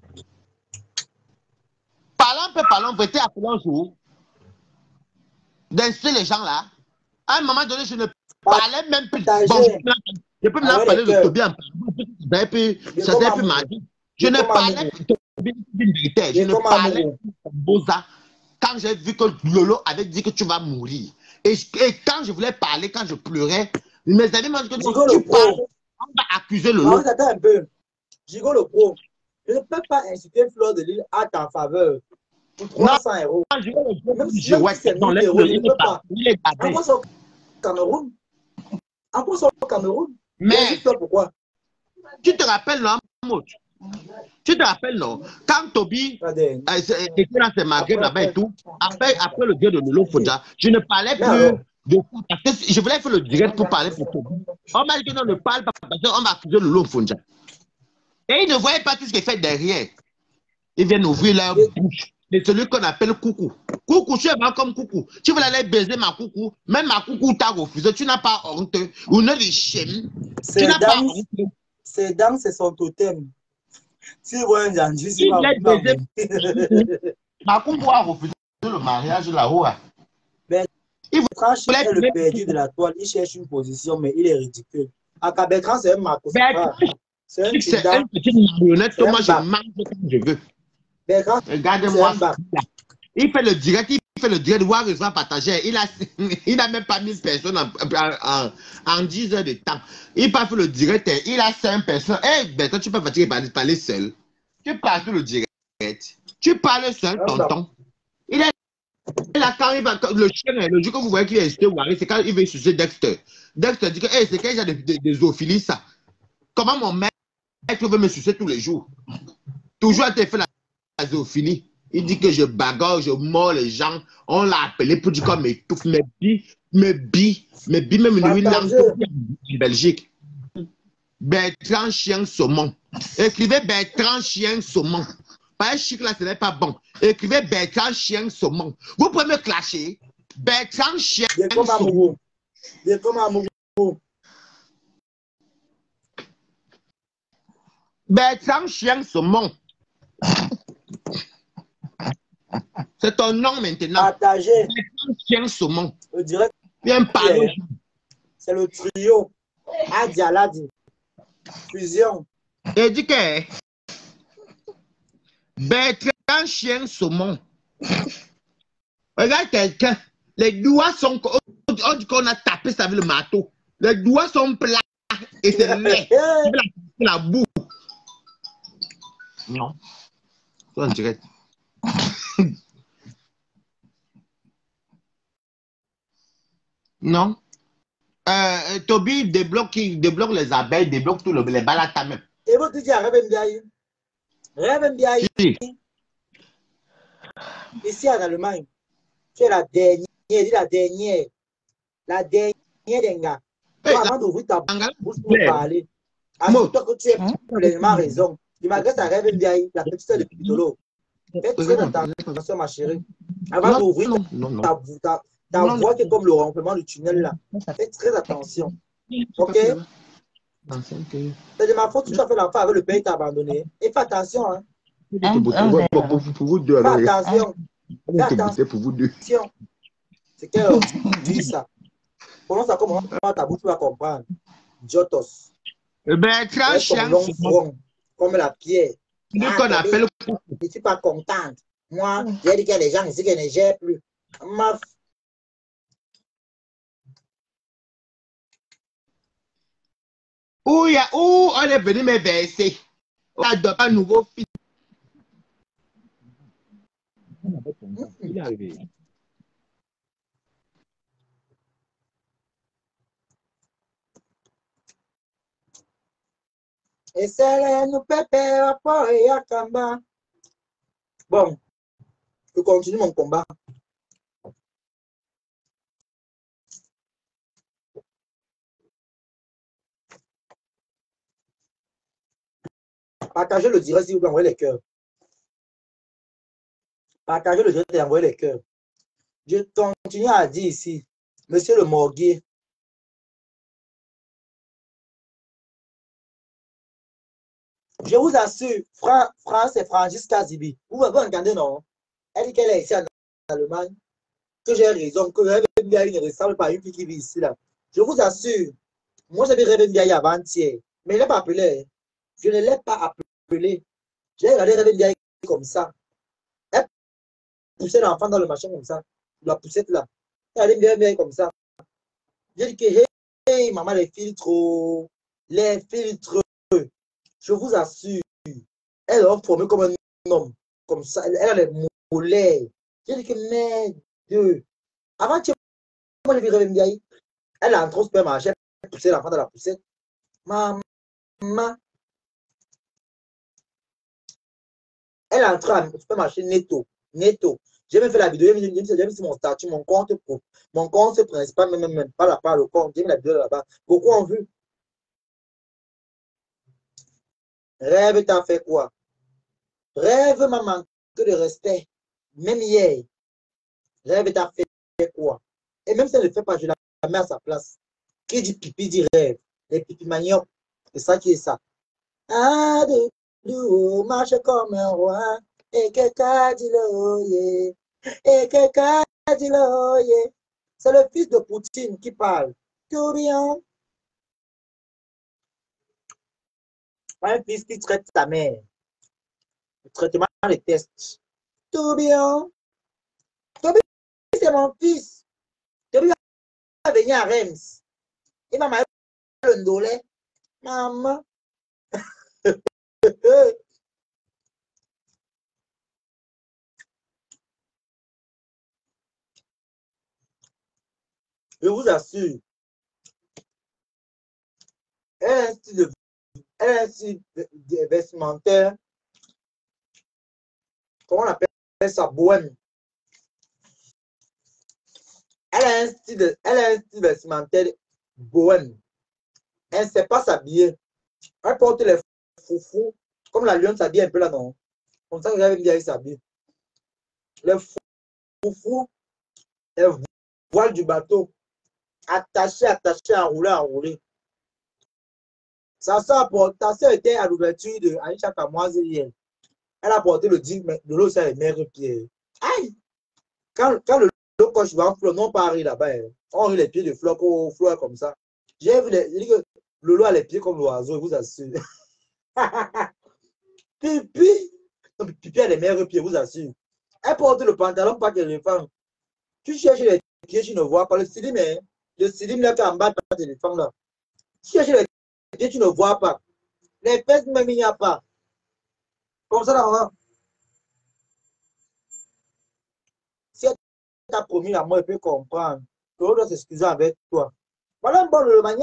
Parlons un peu, parlons. Vous t'ai appelé un jour d'instant les gens là. À un moment donné, je ne parlais même plus. Bon, je peux maintenant parler de Toby en parlant. Ça s'est fait manger. Je ne parlais plus de Toby d'une vérité. Je ne parlais plus de Boza. Quand j'ai vu que Lolo avait dit que tu vas mourir. Et, et quand je voulais parler, quand je pleurais, Mes amis m'ont dit que Gigo tu le pro. parles, on va accuser le Ah, lot. attends un peu. Gigo le pro. Je ne peux pas inciter Fleur de Lille à ta faveur pour trois cents euros. Non, je vais le dire, Même, je- même ouais, si c'est non, mille laisse euros, le- je il ne est peux pas- pas. il est gardé. Envoie ça au Cameroun. Envoie ça au Cameroun. Mais toi pourquoi? tu te rappelles, non, Mahmoud? Tu te rappelles, non? Quand Toby Regardez. euh, c'est- était dans ses Maghreb Après, là-bas et tout, après, après le gars de Lolo Fodja, je ne parlais Mais alors? plus de parce que je voulais faire le direct pour parler pour Toby. On m'a dit que non, ne parle pas parce qu'on va accuser Lolo Fodja. Et ils ne voyaient pas tout ce qu'il fait derrière. Ils viennent ouvrir leur bouche. C'est celui qu'on appelle Coucou. Coucou, tu es mal comme Coucou. Tu veux aller baiser ma Coucou. Même ma Coucou t'a refusé. Tu n'as pas honte. Ou ne les chaînes. Tu n'as pas honte. C'est dans c'est son totem. Si vous voyez un Janji, c'est Il pas l'a baisé. Ma Coucou a refusé le mariage là-haut. Ben, Il Franchement, voulait est le perdu de la toile. Il cherche une position, mais il est ridicule. À Bertrand, c'est un Marcos. C'est un C'est un petit marionnette que moi je mange comme je veux. Bertrand, regardez-moi. Il fait le direct, il fait le direct, voir les gens partager. Il a, il a même pas mille personnes en, en, en dix heures de temps. Il pas fait le direct, il a cinq personnes. Eh, hey, ben, toi, tu peux fatiguer par parler seul. Tu parles sur le direct. Tu parles seul, tonton. Il est là quand il va, le chien, le jour que vous voyez qu'il est resté Wari, c'est quand il veut sucer Dexter. Dexter dit que, hey, c'est quel genre de, de, de zoophilie ça? Comment mon maître veut me sucer tous les jours? Toujours à te faire la, la zoophilie. Il dit que je bagarre, je mords les gens. On l'a appelé pour dire qu'on m'étouffe. Mes billes, mes billes, mes billes, même lui, en Belgique. Bertrand Chien Saumon. Écrivez Bertrand Chien Saumon. Pas chic là, ce n'est pas bon. Écrivez Bertrand Chien Saumon. Vous pouvez me clasher. Bertrand Chien Saumon. Bertrand Chien Saumon. C'est ton nom maintenant. Partagé. Bertrand Chien Saumon. Je dirais. Viens parler. C'est le trio. Adi Aladi. Fusion. Et dit que Bertrand Chien Saumon. Regarde quelqu'un. Les doigts sont. On dit qu'on a tapé ça avec le marteau. Les doigts sont plats. Et c'est laid. Tu veux la, la boue. Non. C'est en direct. Non. Euh, Toby débloque, débloque les abeilles, débloque tout le, les balatas même. Et vous dites à Reben Biaï. Reben Biaï. Ici en Allemagne, tu es la dernière, dis la dernière, la dernière des gars. Avant d'ouvrir ta bouche pour parler, assure-toi que tu es pleinement raison. Tu m'agresses à Reben Biaï, la petite de Pitolo. Fais très attention, ma chérie. Avant d'ouvrir ta bouche, ta voix qui est comme le rompement du tunnel là. Fais très attention. Ok? C'est de ma faute que tu as fait l'enfant avec le pays t'a abandonné. Et fais attention. Hein. Pour vous deux. Fais attention. Fais attention. Pour vous deux. C'est qu'elle dit ça. Prononce ça comme ta bouche, tu vas comprendre. Jotos. Bertrand Chien Saumon. Comme la pierre. Ce qu'on appelle. Je ne suis pas contente. Moi, j'ai dit qu'il y a des gens ici qui ne gèrent plus. Ma Où, y a, où on est venu me verser. On adopte un nouveau fils. Il est arrivé. Et c'est nous pépé et à Kamba. Bon, je continue mon combat. Partagez le direct si vous envoyez les cœurs. Partagez le direct et envoyez les cœurs. Je continue à dire ici, monsieur le Morguier. Je vous assure, Fran, France et Francisca Zibi. Vous m'avez entendu, non? Elle dit qu'elle est ici en Allemagne. Que j'ai raison, que Rêve Ndiaye ne ressemble pas à une fille qui vit ici là. Je vous assure, moi j'avais Rêve Ndiaye avant-hier, mais il n'est pas appelé. Je ne l'ai pas appelé. J'ai regardé Rêve Ndiaye comme ça. Elle poussait l'enfant dans le machin comme ça. La poussette là. Elle a Rêve Ndiaye comme ça. J'ai dit que, maman, les filtres, les filtres, je vous assure, elle est formée comme un homme, comme ça, elle, elle a les mollets. J'ai dit que merde. Avant que moi je virais bien, elle a entré au supermarché, elle poussait l'enfant dans la poussette. Maman, elle a entré au supermarché netto, netto. J'ai même fait la vidéo, j'ai mis sur mon statut, mon compte, mon compte principal, même, même pas la part, le compte, j'ai mis la vidéo là-bas. Beaucoup ont vu. Rêve t'as fait quoi? Rêve m'a manqué de respect. Même hier, rêve t'as fait quoi? Et même si elle ne le fait pas, je la mets à sa place. Qui dit pipi dit rêve. Les pipi manioc, c'est ça qui est ça. Ah, de, de, marche comme un roi. Et quelqu'un dit le Et quelqu'un dit le C'est le fils de Poutine qui parle. Tout bien. Un fils qui traite sa mère. Le traitement des tests. Tout bien. Toby, c'est mon fils. Toby va venir à Reims. Il m'a mal le ndolet. Maman. Je vous assure. Elle a un style, de, elle a un style de, de vestimentaire. Comment on appelle ça? Bohème. Elle a un style, de, elle a un style vestimentaire bohème. Elle ne sait pas s'habiller. Elle porte les foufous. Comme la lionne s'habille un peu là, non? Comme ça, j'avais dit, elle s'habille. Les foufous, les voiles du bateau. Attaché, attaché, enroulé, enroulé. Sa soeur était à l'ouverture de Aïcha Kamoise hier. Elle a porté le digne de l'eau sur les mères Pierre. Aïe! Quand, quand le lot coche va en fleur, non pas ri là-bas. On rit les pieds de fleurs aux fleurs comme ça. J'ai vu les, que le lot a les pieds comme l'oiseau, je vous assure. Pipi! Non, Pipi a les mères pieds, je vous assure. Elle porte le pantalon pas que les femmes. Tu cherches les pieds, tu ne vois pas. Le silim, hein? Le silim là qui est en bas de les femmes là. Tu cherches les pieds, tu ne vois pas. Les fesses, même il n'y a pas. Comme ça, là, si elle t'a promis la mort, elle peut comprendre. L'autre doit s'excuser avec toi. Voilà un bon le manière.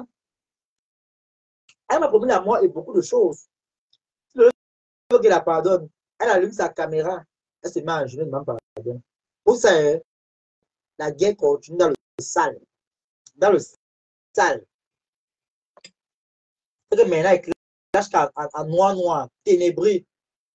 Elle m'a promis la mort et beaucoup de choses. Le veut qu'elle la pardonne. Elle allume sa caméra. Elle se met à genoux, elle demande pardon. Vous savez, la guerre continue dans le sale. Dans le sale. Et que maintenant, elle clash en noir, noir, ténébré.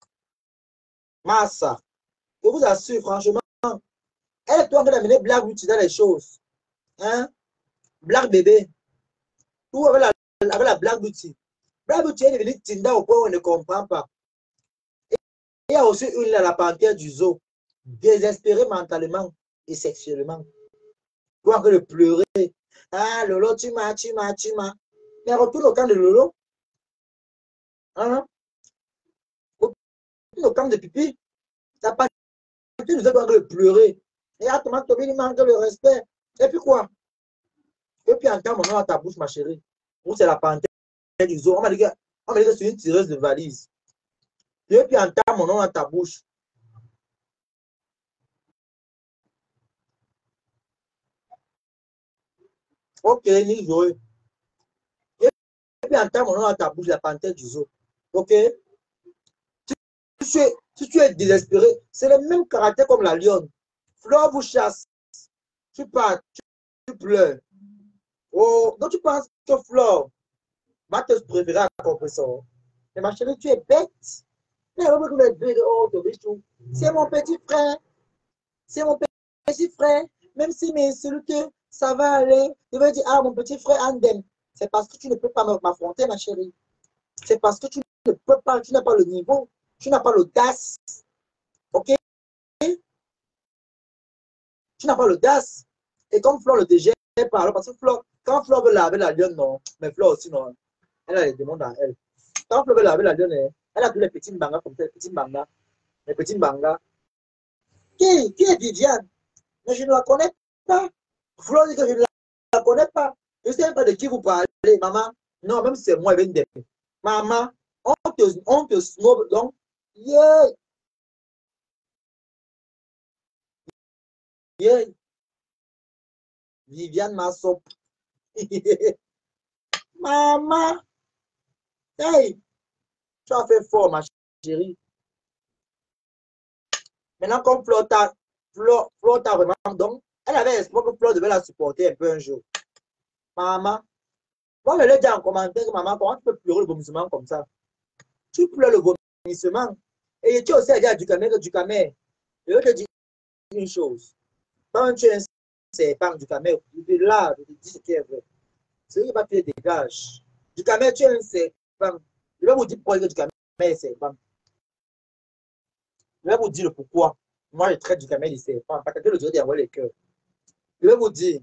Massa. Je vous assure, franchement, elle est en train d'amener Black Beauty dans les choses. Hein? Black bébé. Tout avec la, avec la Black Beauty. Black Beauty est devenue Tinda au point où on ne comprend pas. Et il y a aussi une là, la panthère du zoo, désespérée mentalement et sexuellement. Pour en train de pleurer. Ah, Lolo, tu m'as, tu m'as, tu m'as. Mais retourne au camp de Lolo. Hein? Retourne au camp de Pipi. Ta panthère nous a en train de pleurer. Et à ton Tobi, il manque le respect. Et puis quoi? Et puis entends mon nom à ta bouche, ma chérie. Ou c'est la panthère du zoo. On m'a dit que c'est une tireuse de valise. Et puis entends mon nom à ta bouche. Ok, ni jouer. Et puis entends mon nom à ta bouche, la panthère du zoo. Ok? Si tu es, si tu es désespéré, c'est le même caractère comme la lionne. Flore vous chasse. Tu pars, tu, tu pleures. Oh, donc tu penses que Flore va te préférer à compressor. Mais ma chérie, tu es bête. C'est mon petit frère. C'est mon petit frère. Même s'il m'insulte, ça va aller. Il va dire, ah, mon petit frère Andem. C'est parce que tu ne peux pas m'affronter, ma chérie. C'est parce que tu ne peux pas, tu n'as pas le niveau. Tu n'as pas l'audace. Ok? Tu n'as pas l'audace. Et comme Flore le dégère par là, parce que Flore, quand Flore veut laver la lionne, non. Mais Flore aussi, non. Elle a les démons dans elle. Quand Flore veut laver la lionne, elle a tous les petits bangas comme ça, les petits bangas. Les petits bangas. Qui, qui est Viviane? Mais je ne la connais pas. Flore dit que je ne la connais pas. Je ne sais pas de qui vous parlez, maman. Non, même si c'est moi, elle vient de... Maman, on te, on te snob, donc, yeah, yeah. Viviane Massop. Maman, hey, tu as fait fort, ma chérie. Maintenant, comme Flo t'a Flo, Flo t'a vraiment, donc, elle avait espoir que Flo devait la supporter un peu un jour. Maman, moi, je l'ai dit en commentaire que maman, comment tu peux pleurer le vomissement comme ça? Tu pleures le vomissement. Et tu as aussi dit à Ducamé que Ducamé, je vais te dire une chose. Quand tu es un serpent Ducamé, de là, je te dis ce qui est vrai. C'est qu'il va te dégager. Ducamé, tu es un serpent. Je vais vous dire pourquoi Ducamé est serpent. Je vais vous dire le pourquoi. Moi, je traite Ducamé de serpent. Parce que le Dieu d'envoyer les cœurs. Je vais vous dire.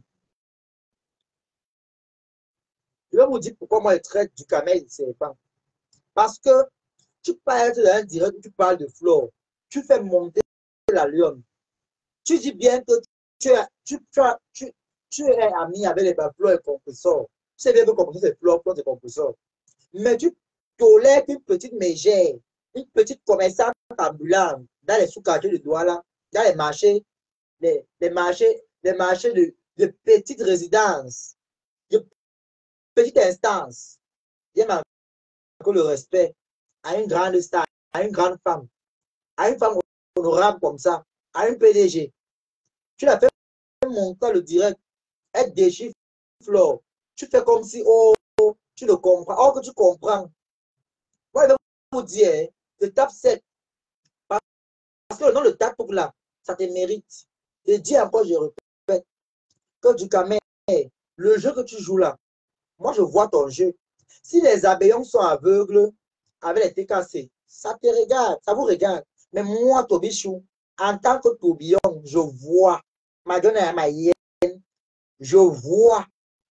Je vais vous dire pourquoi moi, je traite Ducamé de serpent. Parce que tu parles dans un direct, tu parles de Flore. Tu fais monter la lionne. Tu dis bien que tu es, tu, tu, tu, tu es ami avec les Flore et compresseurs. Tu sais bien que compresseur, c'est Flore, Flore, c'est compresseur. Mais tu tolères qu'une petite mégère, une petite commerçante ambulante dans les sous-quartiers de Douala, dans les marchés, les, les marchés, les marchés de, de petites résidences, de petites instances. Il y a le respect à une grande star, à une grande femme, à une femme honorable comme ça, à une P D G. Tu l'as fait monter le direct, être déchiffre, Flore. Tu fais comme si, oh, tu le comprends. Or que tu comprends. Moi, je vais vous dire, je tape sept. Parce que le nom de ta pour là, ça te mérite. Et dis encore, je répète, que du Ducamé, le jeu que tu joues là, moi, je vois ton jeu. Si les abeillons sont aveugles avec les T K C, ça te regarde, ça vous regarde. Mais moi, Tobichou, en tant que tourbillon, je vois. Madonna ma hyène, je vois.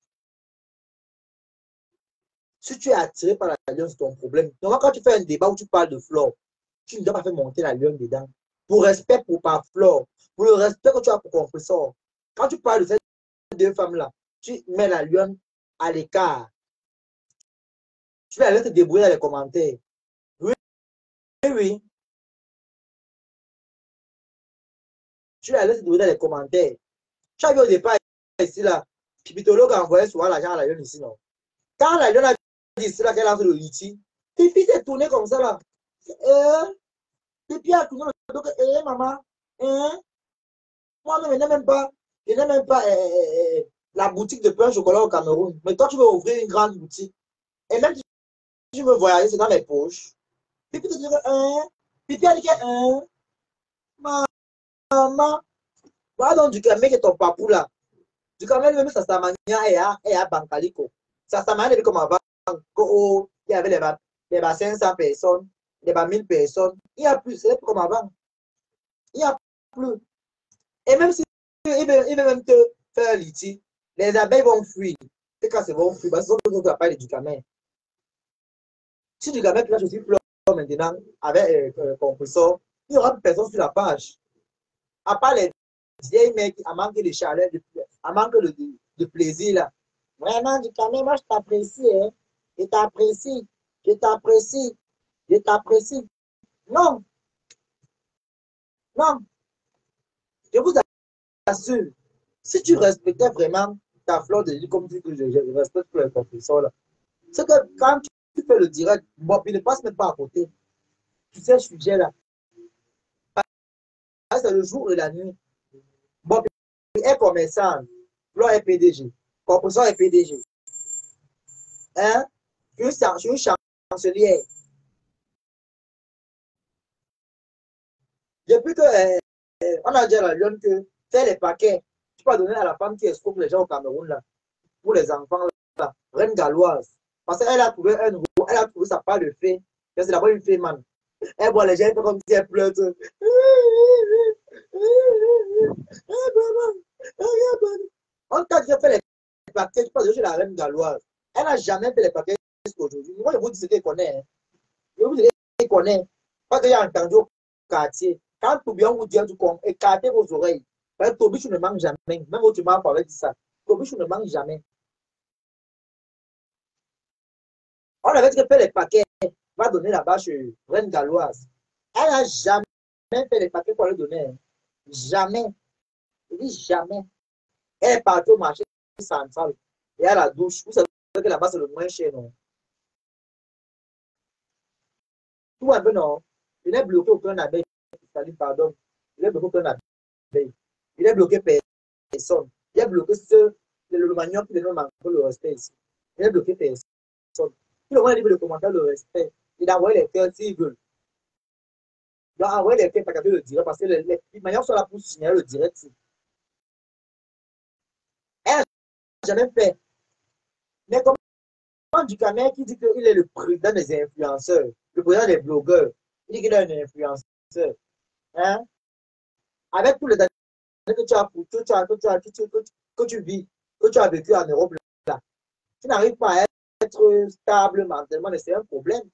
Si tu es attiré par la lionne, c'est ton problème. Donc, quand tu fais un débat où tu parles de Flore, tu ne dois pas faire monter la lionne dedans. Pour respect pour ta Flore, pour le respect que tu as pour compresseur. Quand tu parles de ces deux femmes-là, tu mets la lionne à l'écart. Tu vas aller te débrouiller dans les commentaires. Oui, oui, oui. Tu vas aller te débrouiller dans les commentaires. Tu as vu au départ ici, là, Pipitolo qui a envoyé souvent l'argent à la lionne ici, non? Quand la lionne a dit ici, là, qu'elle a fait le liti, Pipi s'est tourné comme ça, là. Euh, Pipi a tourné le dos, eh, maman, hein? Moi-même, je n'ai même pas, je n'ai même pas euh, euh, la boutique de pain au chocolat au Cameroun. Mais toi, tu veux ouvrir une grande boutique. Et même si tu veux voyager, c'est dans les poches. Pipi te dit, hein? Pipi a dit, hein? Maman, voilà donc Ducamé qui est ton papou là. Ducamé même sa samania et à, et à Bancaliko. Sa samania comme avant, il y avait les, les cinq cents personnes, les mille personnes. Il n'y a plus, c'est comme avant. Il n'y a plus. Et même si il veut, il veut même te faire liti, les abeilles vont fuir. C'est quand c'est vont fuir, parce que on ne doit pas de Ducamé. Si Ducamé place aussi Flore maintenant avec euh, compresseur, il n'y aura plus personne sur la page. À part les vieilles mecs, à manque de chaleur, de, à manque de, de, de plaisir là. Vraiment, Ducamé, moi je t'apprécie, hein. Je t'apprécie, je t'apprécie, je t'apprécie. Non, non, je vous assure, si tu respectais vraiment ta Flore de vie comme tu dis que je, je respecte pour les professeurs là, c'est que quand tu fais le direct, bon, il ne passe même pas à côté. Tu sais, ce sujet là. C'est le jour et la nuit. Bon, il est commerçant, Flore est P D G, compresseur est P D G. Hein? Je suis une chancelière. Depuis que euh, on a dit à la lionne que faire les paquets, tu peux donner à la femme qui escroque les gens au Cameroun là, pour les enfants là, reine galloise. Parce qu'elle a trouvé un nouveau, elle a trouvé sa part de fée. C'est d'abord une fée man. Elle voit les gens elle fait comme si elle pleure. On t'a déjà fait les paquets, tu peux donner chez la reine galloise. Elle n'a jamais fait les paquets jusqu'à aujourd'hui. Moi, je vous dis ce qu'elle connaît. Hein. Je vous dis ce qu'elle connaît. Parce que j'ai entendu au quartier. Quand Tourbillon vous dit, tu écartez vos oreilles. Parce que Tobichou ne mange jamais. Même votre maman avait dit ça. Tobichou ne mange jamais. On avait dit que faire les paquets, va donner là-bas chez Reine Galloise. Elle n'a jamais fait les paquets pour le donner. Jamais. Je dis jamais. Elle est partie au marché central et à la douche. Vous savez que là-bas, c'est le moins cher, non? Tout un peu, non? Il n'est bloqué aucun abeille. Pardon. Il est bloqué aucun abeille. Il est bloqué personne. Il est bloqué ce, le manioc qui donne le respect ici. Il est bloqué personne. Tout le monde livre le commentaire, le respect. Il a envoyé les cœurs s'ils veulent. Il doit envoyer les cœurs pour le direct parce que les, les, les maniocs sont là pour signaler le direct. Elle n'a jamais fait. Mais comment du Cameroun qui dit qu'il est le président des influenceurs, le président des blogueurs, il dit qu'il est un influenceur. Hein? Avec tous les années que tu as, que tu as, que tu as, que tu, que tu, que tu vis, que tu as vécu en Europe, là, tu n'arrives pas à être stable mentalement, c'est un problème.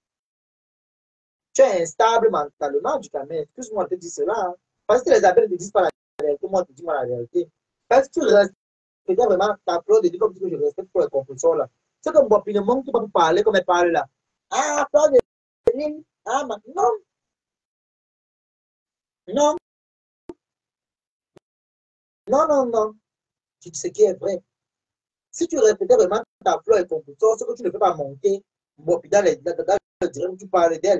Tu es instable mentalement du Cameroun. Excuse-moi de te dire cela. Hein? Parce que les abeilles ne te disent pas la vérité, moi je te dis moi la vérité. Parce que tu restes vraiment ta fleur de dire comme que je respecte pour les compulsions là. C'est comme Bopi ne manque pas pour parler comme elle parle là. Ah, fleur de ligne. Ah, non. Non. Non, non, non. Tu sais ce qui est vrai. Si tu répétais vraiment ta fleur et compulsion, c'est que tu ne peux pas monter Bopi dans le direct où tu parles d'elle.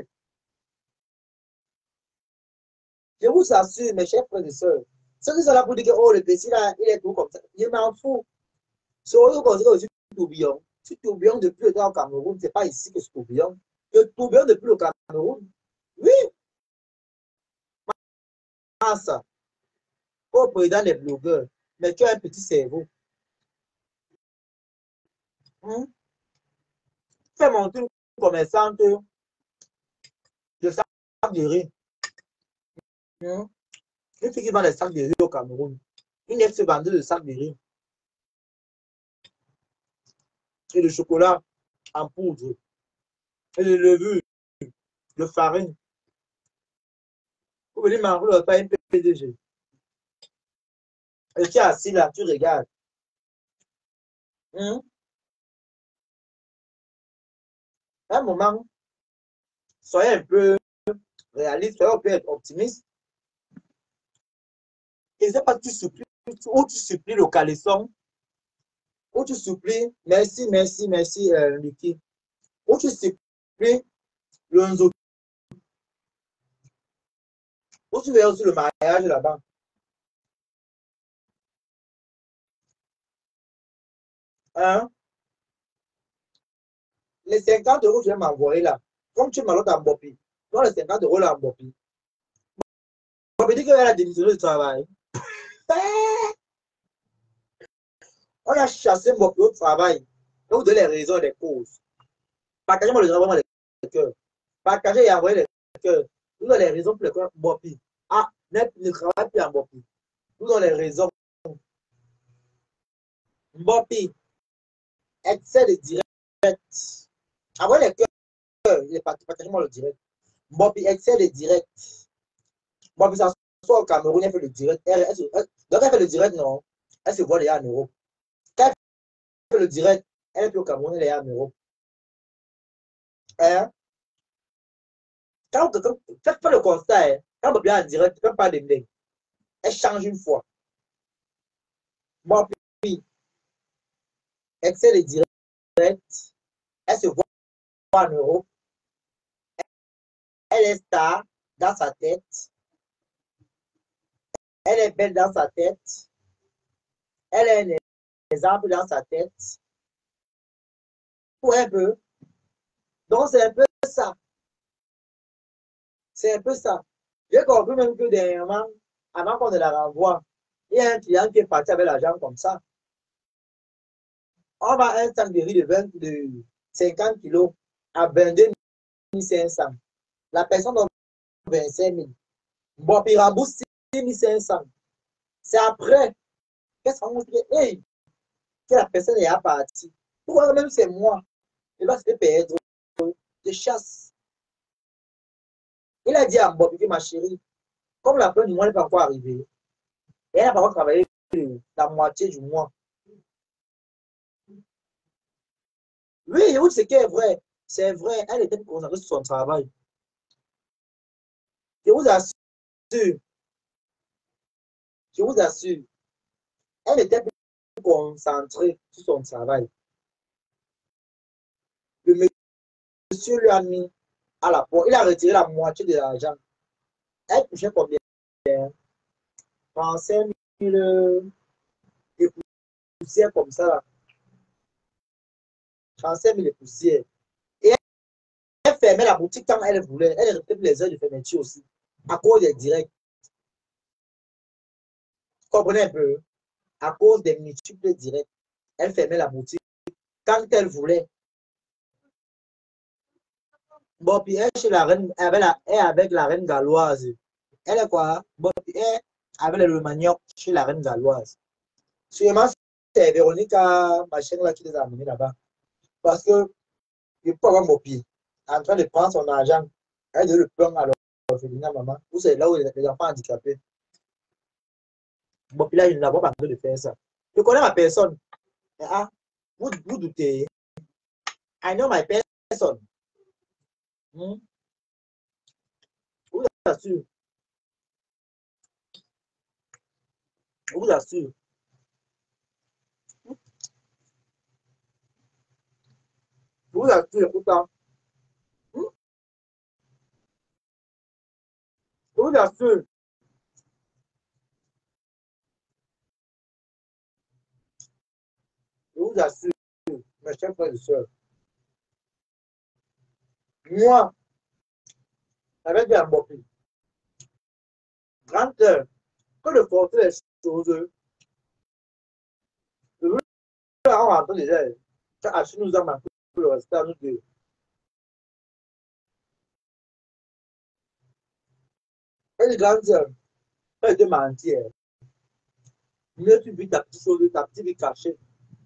Je vous assure, mes chers frères et sœurs, ceux qui sont là pour dire que oh, le petit là, il est tout comme ça, je m'en fous. C'est eux qui considèrent aussi tourbillon. Si tourbillon depuis le temps au Cameroun, ce n'est pas ici que c'est tourbillon. Le tourbillon depuis le Cameroun, oui. Ah, ça. Au président des blogueurs, mais tu as un petit cerveau. Hum? Fais monter une commerçante de sacs de riz. Hum? Une fille qui vend des sacs de riz au Cameroun. Une ex vendeuse de sacs de riz. Et le chocolat en poudre. Et le levure. De farine. Vous venez manger le pain P D G. Et tu es assis là, tu regardes. Hum? À un moment, soyez un peu réaliste, soyez un peu optimiste. Et c'est pas que tu supplies, ou tu supplies le caleçon, ou tu supplies, merci, merci, merci, euh, Lucky, ou tu supplies le nzo, ou tu verras aussi le mariage là-bas. Hein? Les cinquante euros que tu vas m'envoyer là, comme tu m'as l'autre en Bopi, donc les cinquante euros là en Bopi. Bopi dit qu'elle a démissionné du travail. On a chassé Bopi au travail. Donc, vous donnez les raisons et les causes. Partagez-moi le travail, les cœurs. Partagez et envoyez les cœurs. Vous donnez les raisons pour lesquelles Bopi ah, ne travaille plus en Bopi. Vous donnez les raisons. Bopi, excès de direct. Envoyez les cœurs. Partagez-moi le direct. Bopi, excès de direct. Bopi, ça soit au Cameroun, elle fait le direct. Elle, elle, elle, donc, elle fait le direct, non. Elle se voit déjà en Europe. Quand elle fait le direct, elle est plus au Cameroun, elle est en Europe. Hein? Quand, quand, faites pas le constat, hein. Quand Bopi est en direct, tu ne peux pas l'aimer. Elle change une fois. Bopi, excès de direct. Elle se voit en Europe. Elle est star dans sa tête. Elle est belle dans sa tête. Elle est un exemple dans sa tête. Ou un peu. Donc, c'est un peu ça. C'est un peu ça. J'ai compris même que dernièrement, avant qu'on ne la renvoie, il y a un client qui est parti avec l'argent comme ça. On va un sac de riz de, vingt, de cinquante kilos à vingt-deux mille cinq cents. La personne donne vingt-cinq mille. Bon, puis il rembourse six mille cinq cents. C'est après. Qu'est-ce qu'on dit? Hey, que la personne est partie. Pourquoi même c'est moi? Il va se perdre de chasse. Il a dit à Bob, ma chérie, comme la fin du mois n'est pas encore arrivée, et elle n'a pas encore travaillé la moitié du mois. Oui, oui, c'est qui est vrai. C'est vrai, elle était concentrée sur son travail. Je vous assure, je vous assure, elle était plus concentrée sur son travail. Le monsieur lui a mis à la porte, il a retiré la moitié de l'argent. Elle touchait combien? trente-cinq mille de poussières comme ça. Là. trente-cinq mille de poussières. Et elle, elle fermait la boutique quand elle voulait. Elle restait les heures de fermeture aussi. À cause des directs. Vous comprenez un peu? À cause des multiples directs. Elle fermait la boutique quand elle voulait. Bon, puis elle, chez la reine, avec la, elle avec la reine galloise. Elle est quoi? Bon, puis elle avec le manioc chez la reine galloise. Sûrement, c'est Véronique, ma chaîne là, qui les a amenés là-bas. Parce que, il peut avoir mon pied. En train de prendre son argent. Elle donne le pain à l'orphelinat, maman. Ou c'est là où les, les enfants handicapés. Bon, puis là, il n'a pas besoin de faire ça. Je connais ma personne. Ah, vous, vous doutez. I know my person. Hmm? Je vous assure. Je vous assure. Je vous assure, pourtant. Hmm? Je vous assure. Je vous assure, mes chers frères et sœurs. Moi, avec un bon prix, grande heure, que de porter les choses, je veux avoir entendu déjà, ça a nous a manqué le respect à nous deux. Elle est grande heure, elle était mentir. Mieux tu vis ta petite chose, ta petite vie cachée.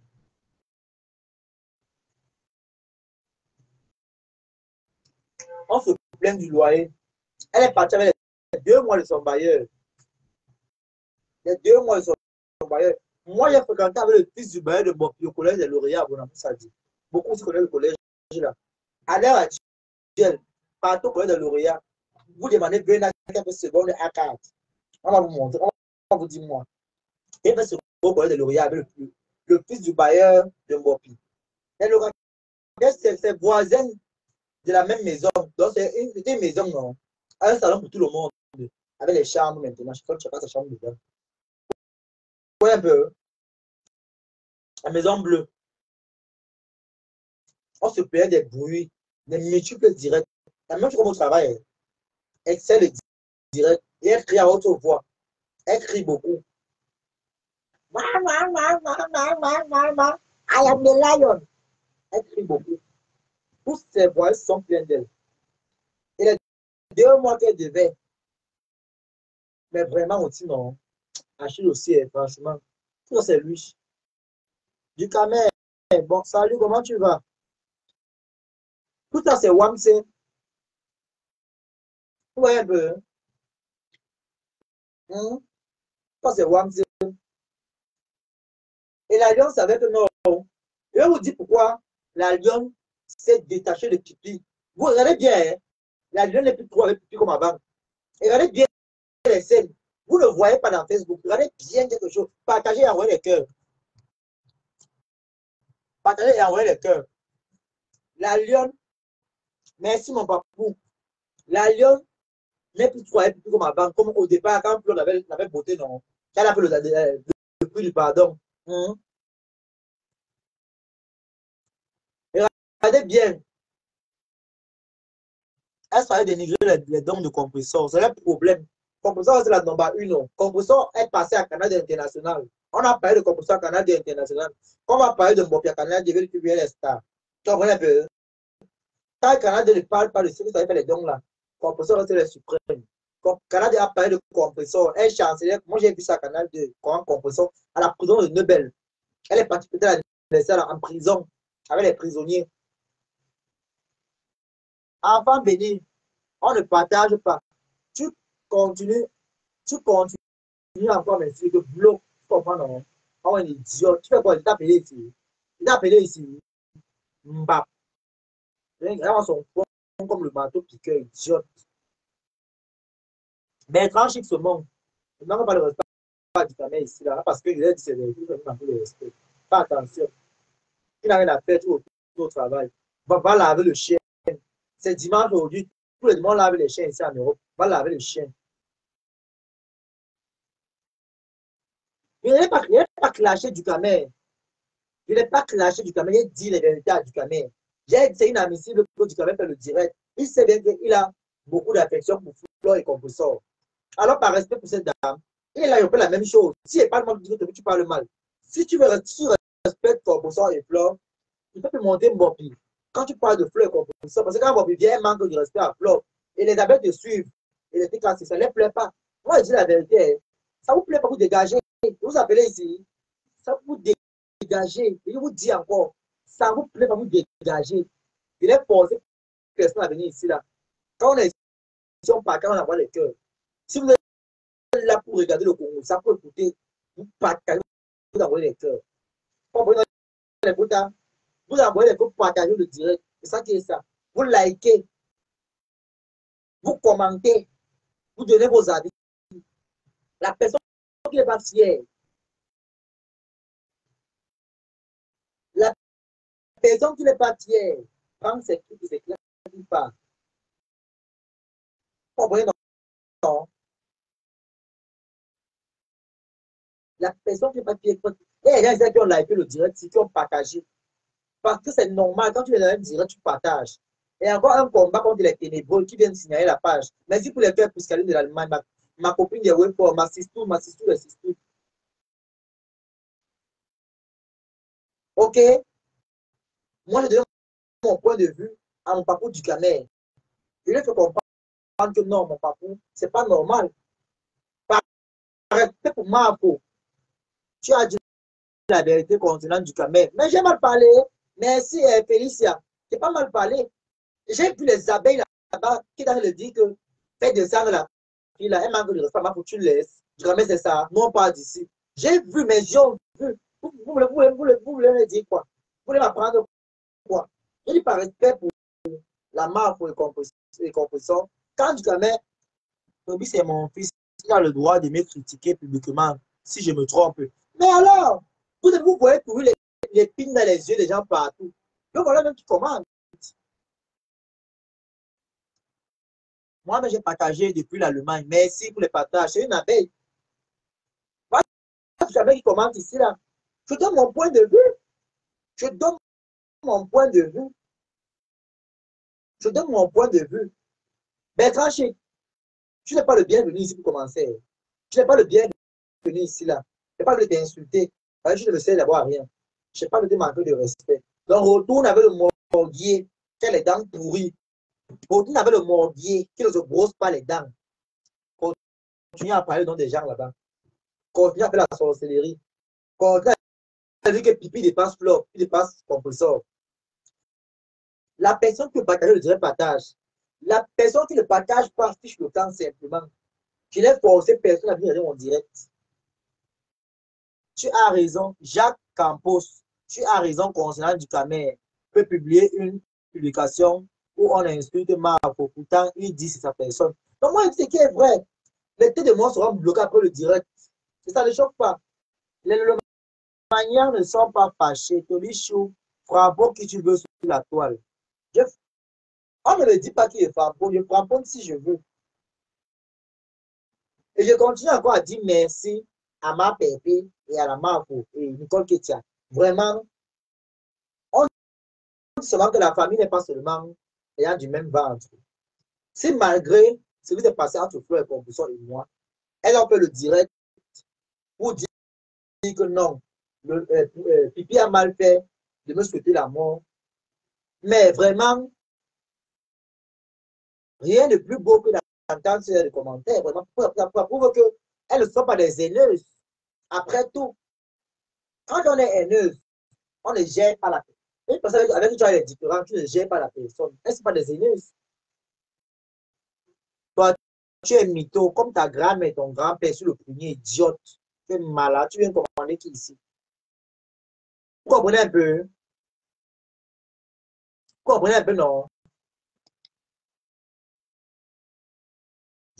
On se plaint du loyer. Elle est partie avec les deux mois de son bailleur. Les deux mois de son bailleur. Moi, j'ai fréquenté avec le fils du bailleur de mon le collège de Lauréat à Bonamoussadi. Beaucoup se connaissent le collège là. À l'heure actuelle, partout au collège de Lauréat, vous demandez vingt à quelques secondes à quatre. On va vous montrer, on va vous dire moi. Et bien, c'est au collège de Lauréat avec le, le fils du bailleur de Mopi. Les locataires, c'est voisins de la même maison. Donc, c'est une, une maison, non? Un salon pour tout le monde. Avec les chambres maintenant. Je crois que tu n'as pas sa chambre dedans. Ouais, un peu. La maison bleue. On se plaignait des bruits, des multiples directs. La même chose comme au travail. Excel le direct. Et elle crie à haute voix. Elle crie beaucoup. I am the lion. Elle crie beaucoup. Tous ses voix sont pleines d'elle. Et les deux mois qu'elle devait. Mais vraiment aussi, non. Achille aussi, franchement. Tout c'est lui. Du Camer. Bon, salut, comment tu vas? Tout ça, c'est Wamse. Ouais, un peu. Hum? Ça, c'est Wamse. Et l'alliance avec non. Je vais vous dire pourquoi l'alliance s'est détachée de Pipi. Vous regardez bien, hein? L'alliance n'est plus trop avec Pipi comme avant. Et regardez bien les scènes. Vous ne voyez pas dans Facebook. Regardez bien quelque chose. Partagez et envoyez les cœurs. Partagez et envoyez les cœurs. L'alliance, merci mon papou. L'alliance n'est plus trop avec Pipi comme avant. Comme au départ, quand on avait, avait beauté, non. Elle a fait le, le, le prix du pardon. Hum? Regardez bien. Elle savait dénigrer les, les dons de compresseur. C'est le problème. Compresseur, c'est la number une. Compresseur est passé à Canada International. On a parlé de compresseur Canada International. On va parler de Mbopia Canada, de P B L Star. Tu comprends un peu? Quand Canada ne parle pas de ce que ça fait les dons là, compresseur, c'est le suprême. Canada a parlé de compresseur. Elle chancelière. Moi, j'ai vu ça à Canada de compresseur à la prison de Nebel. Elle est partie peut-être en prison avec les prisonniers. Enfant béni, on ne partage pas. Tu continues, tu continues encore à m'insulter, de boulot, tu comprends, non? Oh, un idiot, tu fais quoi? Il t'a appelé ici. Il t'a appelé ici. Mbap. Vraiment son fond comme le marteau piqueur, idiote. Bertrand Chic se manque. Il ne manque pas le respect du caméra ici, là, parce qu'il a dit c'est vérifié, il n'a pas le respect. Pas attention. Il n'a rien à faire tout au travail. Va, va laver le chien. C'est dimanche aujourd'hui. Tous les dimanches, laver les chiens ici en Europe. Va laver le chien. Il n'est pas, pas clashé du caméra. Il n'est pas clashé du caméra. Il dit les vérités à du caméra. J'ai dit c'est inadmissible que du caméra fait le direct. Il sait bien qu'il a beaucoup d'affection pour Flore et Compressor. Alors, par respect pour cette dame, il a fait la même chose. Si elle parle mal, tu parles mal. Si tu veux si tu respectes Compressor et Flore, il peut te monter Mbopi. Quand tu parles de Flore et Compressor, parce que quand Mbopi vient, il manque de respect à Flore. Et les abeilles te suivent. Et les trucs, ça ne les plaît pas. Moi, je dis la vérité. Ça vous plaît pas, vous dégagez. Vous appelez ici. Ça vous dégagez. Et je vous dis encore, ça vous plaît pas, vous dégagez. Il est forcé personne à venir ici, là. Quand on est ici, on part, quand on envoie les cœurs. Si vous êtes là pour regarder le Congo, ça peut coûter, vous partagez, vous envoyez les cœurs. Vous envoyez les photos, vous envoyez les photos, vous partagez le direct. C'est ça qui est ça. Vous likez, vous commentez, vous donnez vos avis. La personne qui n'est pas fière, la personne qui n'est pas fière, prend ses trucs et s'éclaire pas. Vous comprenez, non? La personne qui n'est pas fière, il y a des gens qui ont liké le direct, qui ont partagé. Parce que c'est normal, quand tu es dans un direct, tu partages. Et encore un combat contre les ténébreux qui viennent signaler la page. Mais si pour les faire pour scaler de l'Allemagne, ma, ma copine de Wayford, ma sistou, ma sistou, ma sistou. Ok? Moi, je donne mon point de vue à mon papou du Camer. Je lui ai fait comprendre que non, mon papou, c'est pas normal. Par respect pour Marco, tu as dit la vérité concernant du Camer. Mais j'ai mal parlé. Merci, euh, Félicia. J'ai pas mal parlé. J'ai vu les abeilles là-bas qui dans le dit que fais descendre la fille là, elle manque de respect, faut que tu laisses. Du Camer, c'est ça. Non, pas d'ici. J'ai vu mes yeux ont vu. Vous voulez vous, vous, vous, vous, voulez me dire quoi? Vous voulez m'apprendre quoi? Je dis par respect pour la marque pour les compresseurs. Quand du Camer, c'est mon fils, il a le droit de me critiquer publiquement si je me trompe. Mais alors, vous, vous voyez courir les, les pines dans les yeux des gens partout. Donc voilà même qui commande. Moi, j'ai partagé depuis l'Allemagne. Merci pour le partage. C'est une abeille. Moi, c'est une abeille qui commente ici, là. Je donne mon point de vue. Je donne mon point de vue. Je donne mon point de vue. Bertrand Chic, tu n'es pas le bienvenu ici pour commencer. Tu n'es pas le bienvenu ici, là. Je n'ai pas le t'insulter. Je ne le sais d'abord à rien. Je n'ai pas le manquer de respect. Donc, retourne avec le morguier qui a les dents pourries. Retourne avec le morguier qui ne se brosse pas les dents. Continue à parler dans des gens là-bas. Continue à faire la sorcellerie. Continue à dire que pipi dépasse Flore, pipi dépasse Compressor. La personne qui partage le direct partage. La personne qui ne partage pas fiche le temps simplement. Je n'ai forcé personne à venir en direct. Tu as raison, Jacques Campos. Tu as raison concernant du Camer. Peut publier une publication où on insulte Marco. Pourtant, il dit c'est sa personne. Donc moi, je dis ce qui est vrai. Les têtes de moi seront bloqués après le direct. Et ça ne choque pas. Les manières ne sont pas fâchées. Tolichou, Frappo qui tu veux sur la toile. Je... On ne me dit pas qui est Frappo. Je Frappo si je veux. Et je continue encore à dire merci à ma Pépé et à la Marco et Nicole Ketia. Vraiment, on dit seulement que la famille n'est pas seulement ayant du même ventre. Si malgré ce qui s'est passé entre Flore et Compressor et moi, elles ont fait le direct pour dire que non, le, euh, euh, Pipi a mal fait de me souhaiter la mort. Mais vraiment, rien de plus beau que d'entendre ces commentaires. Vraiment, pour, pour, pour prouver qu'elles ne sont pas des haineuses. Après tout, quand on est haineuse, on ne gère pas la personne. Une personne avec qui tu as les différents, tu ne gères pas la personne. Elles ne sont pas des haineuses. Toi, tu es mytho, comme ta grand-mère et ton grand-père sur le premier idiote. Tu es malade, tu viens commander qui ici? Vous comprenez un peu? Vous comprenez un peu, non?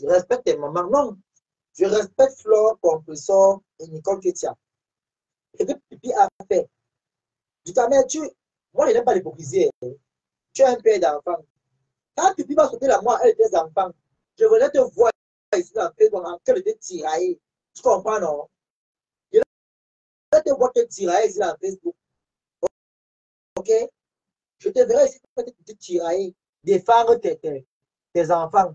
Je respecte tes mamans. Non. Je respecte Flore, Compressor et Nicole Ketia. Et que Pipi a fait. Du ta mère, tu. Moi, je n'aime pas l'hypocrisie. Tu es un père d'enfant. Quand Pipi va sauter la moi, elle était enfant. Je venais te voir ici dans Facebook en train de te tirailler. Tu comprends, non? Je venais te voir te tirailler ici dans Facebook. Ok? Je te verrai ici te tirailler. Défendre tes, tes, tes enfants.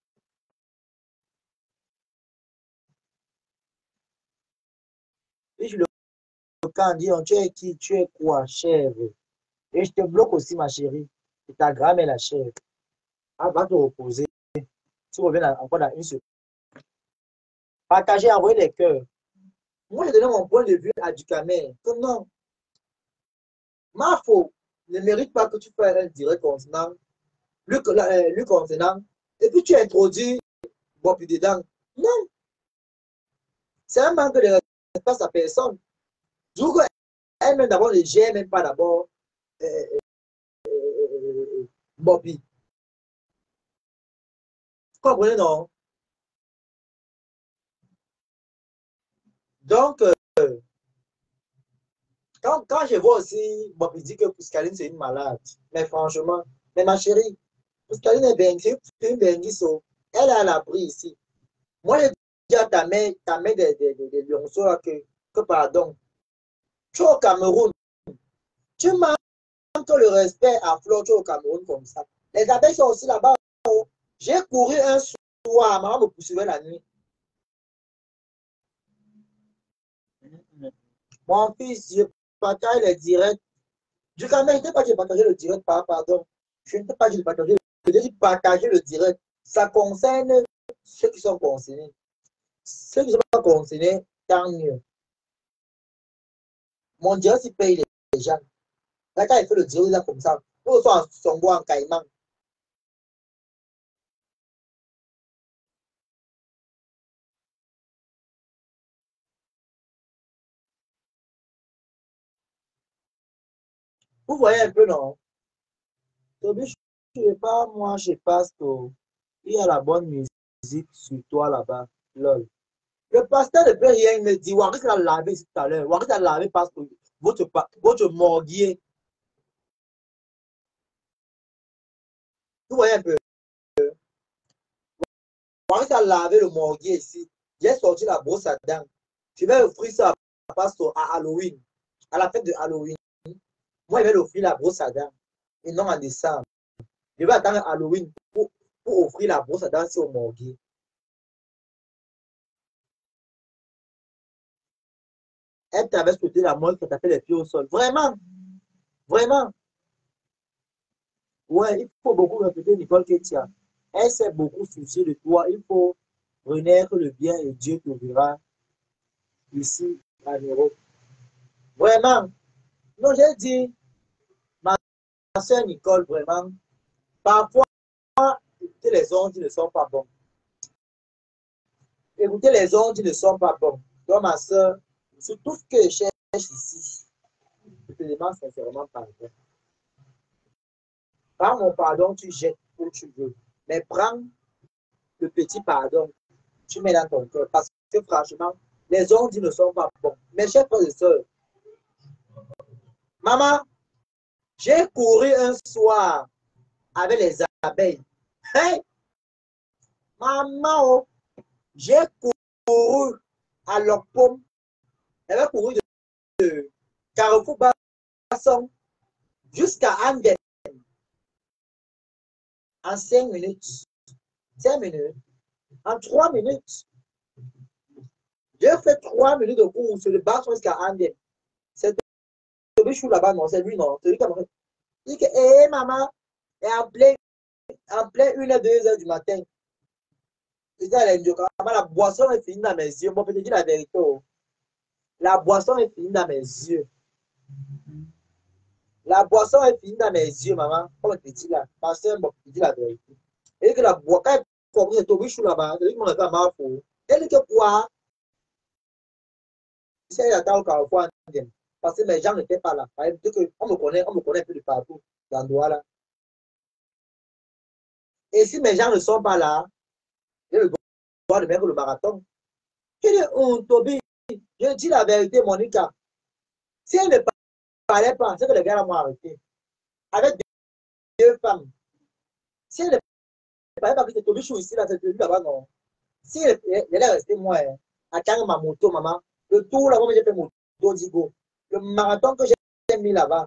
Et je le quand dit, tu es qui, tu es quoi, chèvre? Et je te bloque aussi, ma chérie. Et ta grand-mère, la chèvre. Ah, va te reposer. Tu reviens encore dans une seconde. Partager, envoyer les cœurs. Moi, j'ai donné mon point de vue à Ducamel. Que non. Ma faute ne mérite pas que tu fasses un direct consonant, lui, euh, lui consonant, et puis tu introduis Bobby dedans. Non. C'est un manque de respect à sa personne. Du coup, elle-même d'abord ne gère même pas d'abord euh, euh, Bobby. Vous comprenez, non? Donc, euh, quand, quand je vois aussi Bobby dit que Pouskaline c'est une malade, mais franchement, mais ma chérie, Pouskaline est bengie, c'est une benguiso. Elle est à l'abri ici. Moi, je dis à ta mère, ta mère de, de, de, de Lionceau là que, que pardon, tu es au Cameroun, tu manques le respect à Flore, tu es au Cameroun comme ça. Les abeilles sont aussi là-bas. J'ai couru un soir, maman me poursuivait la nuit. Mon fils, je partage les directs. Du Cameroun, je ne t'ai pas dit de partager le direct, pardon. Je ne t'ai pas dit de partager, je t'ai dit de partager le direct. Ça concerne ceux qui sont concernés. Ceux qui ne sont pas concernés, tant mieux. Mon direct, il paye les gens. Là, quand il fait le direct, là, comme ça, nous sommes son bois en caïman. Vous voyez un peu, non? Je ne sais pas, moi, je passe au. Il y a la bonne musique sur toi là-bas. Lol. Le pasteur ne peut rien me dire. Waris l'a lavé tout à l'heure. Waris l'a lavé parce que votre, votre morguier. Vous voyez un peu. Waris a lavé le morguier ici. J'ai sorti la brosse à dents. Je vais offrir ça à pasteur à Halloween. À la fête de Halloween. Moi, je vais offrir la brosse à dents. Et non en décembre. Je vais attendre Halloween pour, pour offrir la brosse à dents au morguier. Elle t'avait sauté la mort qui t'a fait les pieds au sol. Vraiment. Vraiment. Ouais, il faut beaucoup répéter Nicole Ketia. Elle s'est beaucoup souciée de toi. Il faut renaître le bien et Dieu t'ouvrira ici en Europe. Vraiment. Non, j'ai dit, ma soeur Nicole, vraiment, parfois, écouter les ondes ne sont pas bons. Écouter les ondes ne sont pas bons. Donc, ma soeur, sur tout ce que je cherche ici, je te demande sincèrement pardon. Par mon pardon, tu jettes où tu veux. Mais prends le petit pardon, tu mets dans ton cœur. Parce que franchement, les ondes ne sont pas bons. Mes chers frères et sœurs, maman, j'ai couru un soir avec les abeilles. Hey, maman, oh, j'ai couru à leur pomme. Elle a couru de, de Carrefour Basson jusqu'à Anden en cinq minutes. cinq minutes. En trois minutes. J'ai fait trois minutes de course sur le Basson jusqu'à Anden. C'est le chou là-bas, non, c'est lui, non. C'est lui qui a dit, il dit, hé, hey, maman, et en plein, en plein une à deux heures du matin. La boisson est finie dans mes yeux. Moi, je te dis la vérité. La boisson est finie dans mes yeux. La boisson est finie dans mes yeux, maman. Comme je te dis là. Ma soeur, je te dis la vérité. Et que la boisson, quand elle commence à tomber chou là-bas, elle dit que mon enfant m'a fait. Elle dit que quoi? C'est attend au Carrefour. Parce que mes gens n'étaient pas là. On me connaît, on me connaît un peu de partout dans l'endroit là. Et si mes gens ne sont pas là, J'ai le droit de mettre le marathon. Il est un Toby. Je dis la vérité, Monica. Si elle ne parlait pas, c'est que les gars m'ont arrêté. Avec deux femmes. Si elle ne parlait pas que c'est Toby, je suis ici, là, c'est lui là-bas, non. Si elle, elle est restée, moi, hein, à quand ma moto, maman, le tour là-bas, j'ai fait moto, Digo. Le marathon que j'ai mis là-bas.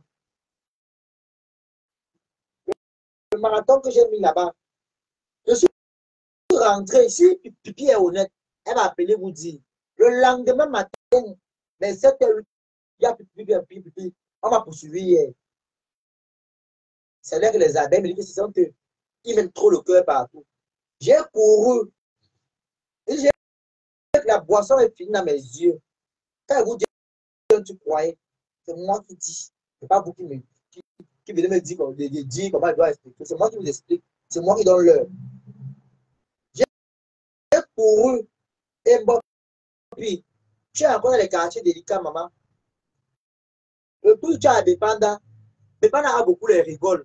Le marathon que j'ai mis là-bas. Je suis rentré ici, Pipi est honnête. Elle m'a appelé vous dire. Le lendemain matin, mais sept heures, il y a Pipi, Pipi, Pipi. On m'a poursuivi hier. C'est là que les abeilles me disent que c'est sont eux. Ils mettent trop le cœur partout. J'ai couru. Et j'ai la boisson est finie dans mes yeux. Quand vous dites que tu croyais, c'est moi qui dis. Ce n'est pas vous qui me qui, qui venez me dire, de, de dire comment je dois expliquer. C'est moi qui vous explique. C'est moi qui donne l'heure. J'ai couru. Et bon, puis, tu es encore dans les quartiers délicats, maman. Le tout, tu as Dépenda. Dépenda a beaucoup les rigoles.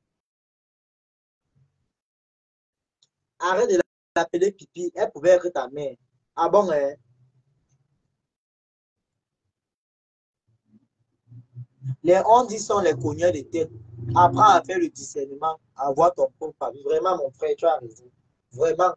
Arrête de l'appeler Pipi. Elle pouvait être ta mère. Ah bon, hein? Les on dit sont les cogneurs de tête. Apprends à faire le discernement, à voir ton propre avis. Vraiment, mon frère, tu as raison. Vraiment.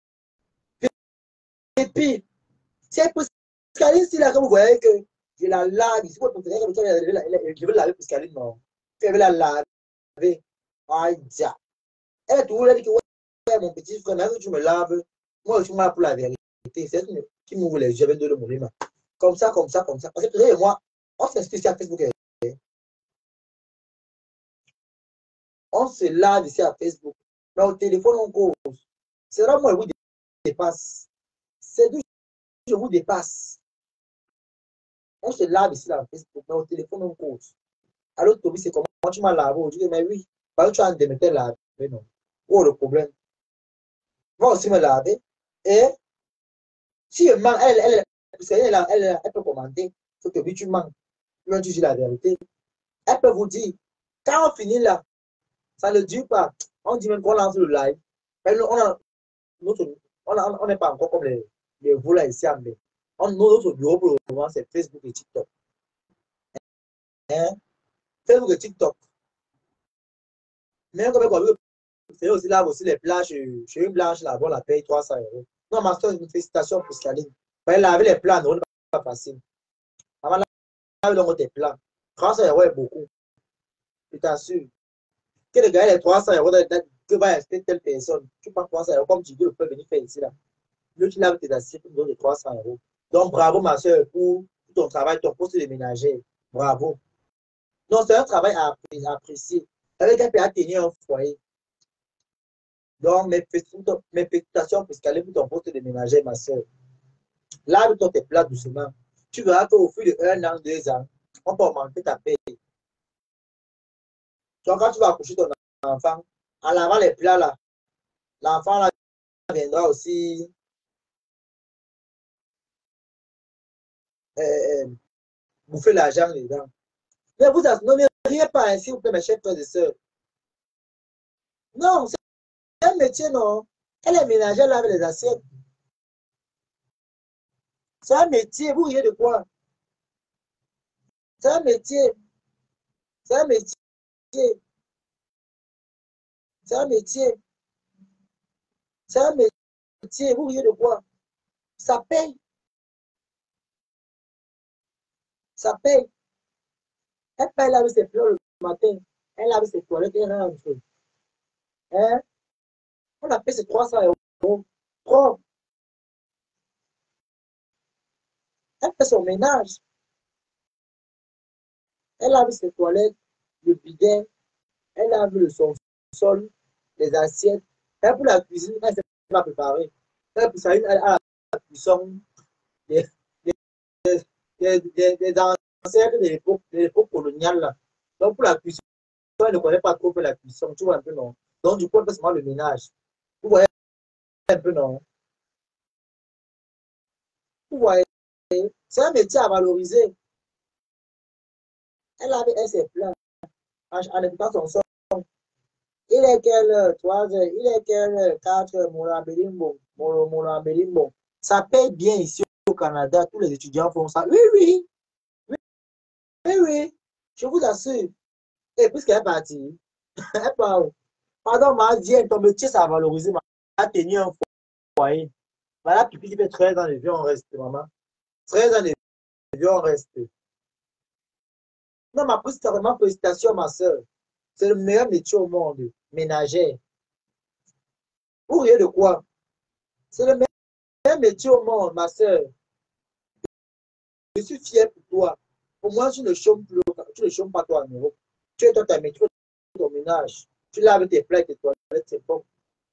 Et puis, c'est Pascaline, si là, comme vous voyez que je la lave, ici, je vais laver Pascaline, non. Je vais la laver. Aïe, dia. Elle a toujours dit que ouais, mon petit frère, même que tu me laves, moi, je suis là pour la vérité. C'est elle qui m'ouvre les yeux, je vais de le mourir. Comme ça, comme ça, comme ça. Parce que et moi, on s'explique sur Facebook. On se lave ici à Facebook. Mais au téléphone, on cause. C'est là, moi, je vous dépasse. C'est d'où je vous dépasse. On se lave ici à Facebook. Mais au téléphone, on cause. Alors, Toby, c'est comment tu m'as lavé? Je dis, mais oui. Parce que tu as un démetteur lavé. Non. Oh, le problème. Va aussi me laver. Et si je mens, elle, elle, elle, elle, elle, elle peut commenter. Faut que tu mens. Même tu dis la vérité. Elle peut vous dire, quand on finit là, ça ne dure pas. On dit même qu'on lance le live. Mais on a, notre, on n'est pas encore comme les, les vous là ici. Mais on, notre bureau pour le moment, c'est Facebook et TikTok. Hein? Facebook et TikTok. Mais comme on c'est aussi là aussi les plages. Chez une blanche là-bas, on la paye trois cents euros. Non, ma soeur, une félicitation pour Scaline. Elle avait les plans, non, pas facile. Avant là, donc tes plans. trois cents euros est beaucoup. Je t'assure. Que le gars, les trois cents euros, que va acheter telle personne. Tu prends trois cents euros, comme tu dis, le peut venir faire ici là. Lui, tu laves tes assiettes, tu me donnes trois cents euros. Donc, bravo, ma soeur, pour ton travail, ton poste de ménager. Bravo. Donc, c'est un travail à apprécier. Avec un pays à tenir un foyer. Donc, mes félicitations pour Scaline pour ton poste de ménager, ma soeur. Lave-toi tes plats doucement. Tu verras qu'au fil d'un an, deux ans, on peut augmenter ta paye. Donc, quand tu vas accoucher ton enfant, en lavant les plats là, l'enfant là viendra aussi euh, bouffer l'argent dedans. Mais vous ne riez pas ainsi, vous plaît, mes chers frères et sœurs. Non, c'est un métier, non. Elle est ménagère là avec les assiettes. C'est un métier, vous riez de quoi? C'est un métier. C'est un métier. C'est un métier. C'est un métier, vous riez de quoi? Ça paye. Ça paye. Elle paye laver ses fleurs le matin. Elle lave ses toilettes et rien. Hein? On a payé ses trois cents euros. Propre. Elle fait son ménage. Elle lave ses toilettes, le bidet, elle lave le son sol, les assiettes. Elle pour la cuisine, elle s'est pas préparée. Elle pour ça, elle a la cuisson des, des, des, des, des ancêtres de l'époque, de l'époque coloniale. Là. Donc pour la cuisson, elle ne connaît pas trop la cuisson, tu vois un peu non. Donc du coup, elle fait seulement le ménage. Vous voyez un peu non. Vous voyez, c'est un métier à valoriser. Elle avait elle ses plans en, en écoutant son son. Il est quelle heure? trois heures. Il est quelle heure? quatre heures. Molambelimbo. Molambelimbo. Ça paye bien ici au Canada. Tous les étudiants font ça. Oui, oui. Oui, oui. oui. Je vous assure. Et puisqu'elle est partie, elle parle. Pardon, ma vie, ton métier, ça a valorisé. Ma tenir un foyer. Voilà, pipi qui fait treize ans de vie, on reste, maman. treize ans de vie, on reste. Non, ma ma félicitation, ma soeur. C'est le meilleur métier au monde. Ménagère. Vous riez de quoi? C'est le meilleur métier au monde, ma soeur. Je suis fier pour toi. Au moins, tu ne chômes plus, tu ne chômes pas toi en Europe. Tu es dans ta métier, ton ménage. Tu laves tes plats et tes toilettes, c'est bon.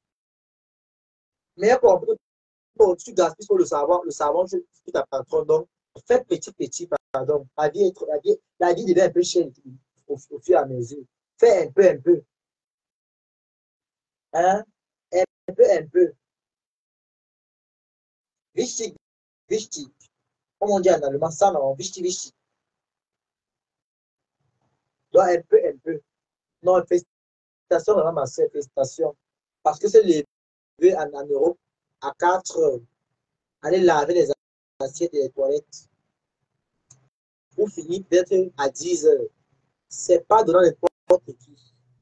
Mais pour bon, tu gaspilles sur le savon, le savon, tu ta patronne. Donc, fais petit, petit, pardon. La vie, est, la vie, la vie devient un peu chère au, au fur et à mesure. Fais un peu, un peu. Hein? Un peu, un peu. Wichtig, wichtig. Comme on dit en allemand, ça non, wichtig, wichtig. Donc, un peu, un peu. Non, félicitations, vraiment, ma soeur, félicitations. Parce que c'est levé en, en Europe à quatre heures. Aller laver les assiettes et les toilettes. Pour finir d'être à dix heures. C'est pas donnant n'importe qui.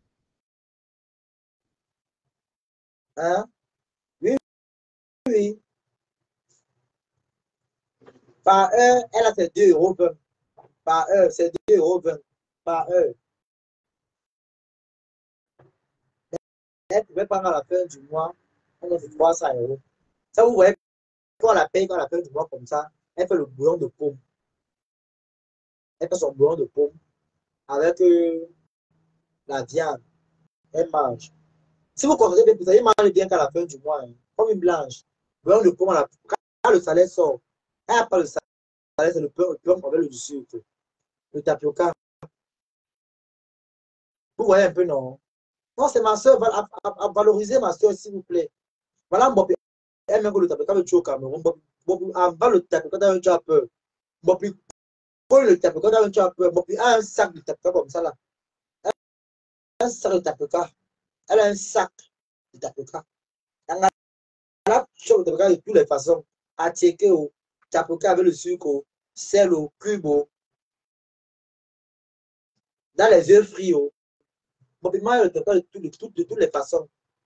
Hein? Oui, oui. Par heure, elle a fait deux euros vingt. Par heure, c'est deux euros vingt. Par heure. Elle pouvait prendre à la fin du mois, on a fait trois cents euros. Ça, vous voyez, quand on la paye, quand à la fin du mois comme ça, elle fait le bouillon de pomme. Elle fait son bouillon de pomme avec euh, la viande. Elle mange. Si vous constatez bien, vous allez manger bien qu'à la fin du mois, hein, comme une blanche. Bouillon de pomme, à la... quand le salaire sort, elle n'a pas le salaire, c'est le pomme avec le sucre, le tapioca. Vous voyez un peu, non? Non, c'est ma soeur, à, à, à valoriser ma soeur, s'il vous plaît. Voilà, Mbopi, elle même le tapioca, le au Cameroun. Avant le tapioca, tu as peur. Mbopi, pour le tapioca, tu as peur. Mbopi a un sac de tapioca comme ça, là. Un sac de tapioca. Elle a un sac de tapioca. Elle a le tapioca de toutes les façons. À checker au tapioca avec le sucre, sel au cube, dans les œufs frits. Mbopi mange le tapioca de, tout, de, tout, de toutes les façons.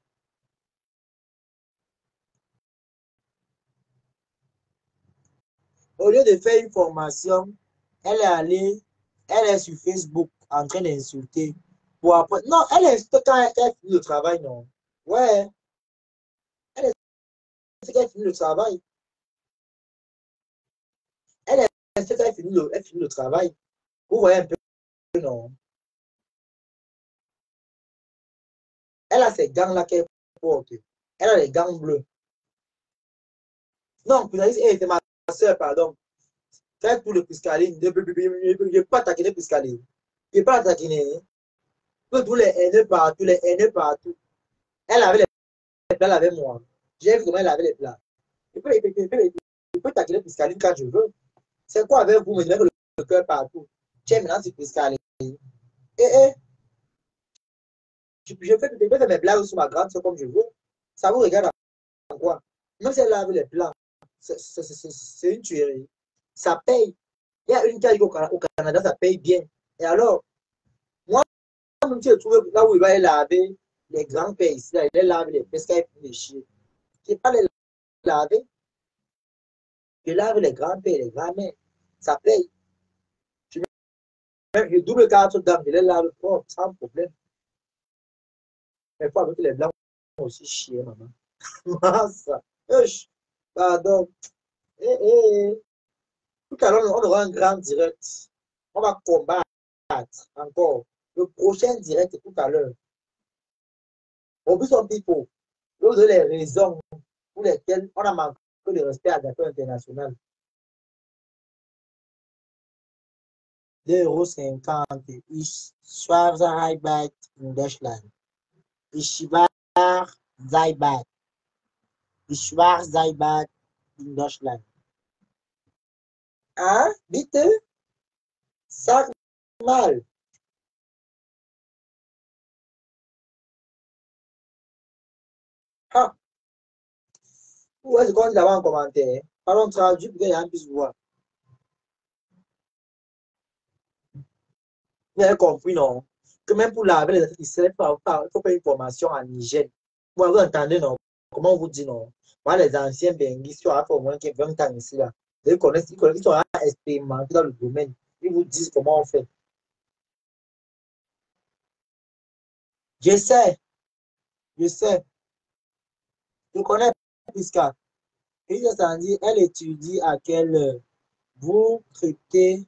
Au lieu de faire une formation, elle est allée, elle est sur Facebook en train d'insulter. Pour après, non, elle insulte quand elle, elle finit le travail, non. Ouais, elle insulte quand elle finit le travail. Elle insulte quand elle finit le, elle finit le travail. Vous voyez un peu, non. Elle a ces gants-là qu'elle porte. Elle a les gants bleus. Non, vous avez dit, hey, c'est ma soeur, pardon. Faites pour le piscaline. Je ne peux pas taquiner piscaline. Je ne peux pas la taquiner. Tous les haineux partout, les haineux partout. Elle avait les plats avec moi. J'ai vu comment elle avait les plats. Je peux, je peux, je peux, je peux taquiner piscaline quand je veux. C'est quoi avec vous, me dire le cœur partout? Tu es maintenant sur piscaline. Et, et, je, je, fais, je peux faire mes blagues sur ma grande soeur comme je veux. Ça vous regarde en quoi? Même si elle lave les plats, c'est une tuerie. Ça paye. Il y a une cas au, au Canada, ça paye bien. Et alors, moi, même si je trouve là où il va aller laver les grands pères ici, là, il va laver les pescaires et les chiens. Je ne pas les laver. Je lave les grands pères et les grands-mères. Ça paye. Je, je double quatre dames, je les lave propre, sans problème. Mais il faut avec les blancs aussi chier, maman. Ça. Pardon. Eh, eh, eh. Tout à l'heure, on aura un grand direct. On va combattre encore. Le prochain direct, tout à l'heure. Au plus, on people. L'autre les raisons pour lesquelles on a manqué de respect à l'accord international. deux euros cinquante. Ich Schwarzarbeit in Deutschland. Ich war Schwarzarbeit. Ich Schwarzarbeit in Deutschland. Hein? Bitte? Sag mal. Ah, ouais, c'est qu'on dit là-bas en commentaire. Parlons traduit pour que les gens puissent voir. Vous avez compris, non? Que même pour laver les électricités, il faut faire une formation en hygiène. Vous, vous entendez, non? Comment on vous dit, non? Voilà, les anciens benguis, qui ont fait au moins vingt ans ici, là. Ils connaissent, ils connaissent, ils sont expérimentés dans le domaine. Ils vous disent comment on fait. Je sais, je sais. Je connais Pisca. Et ça dit, elle étudie à quelle heure vous traitez.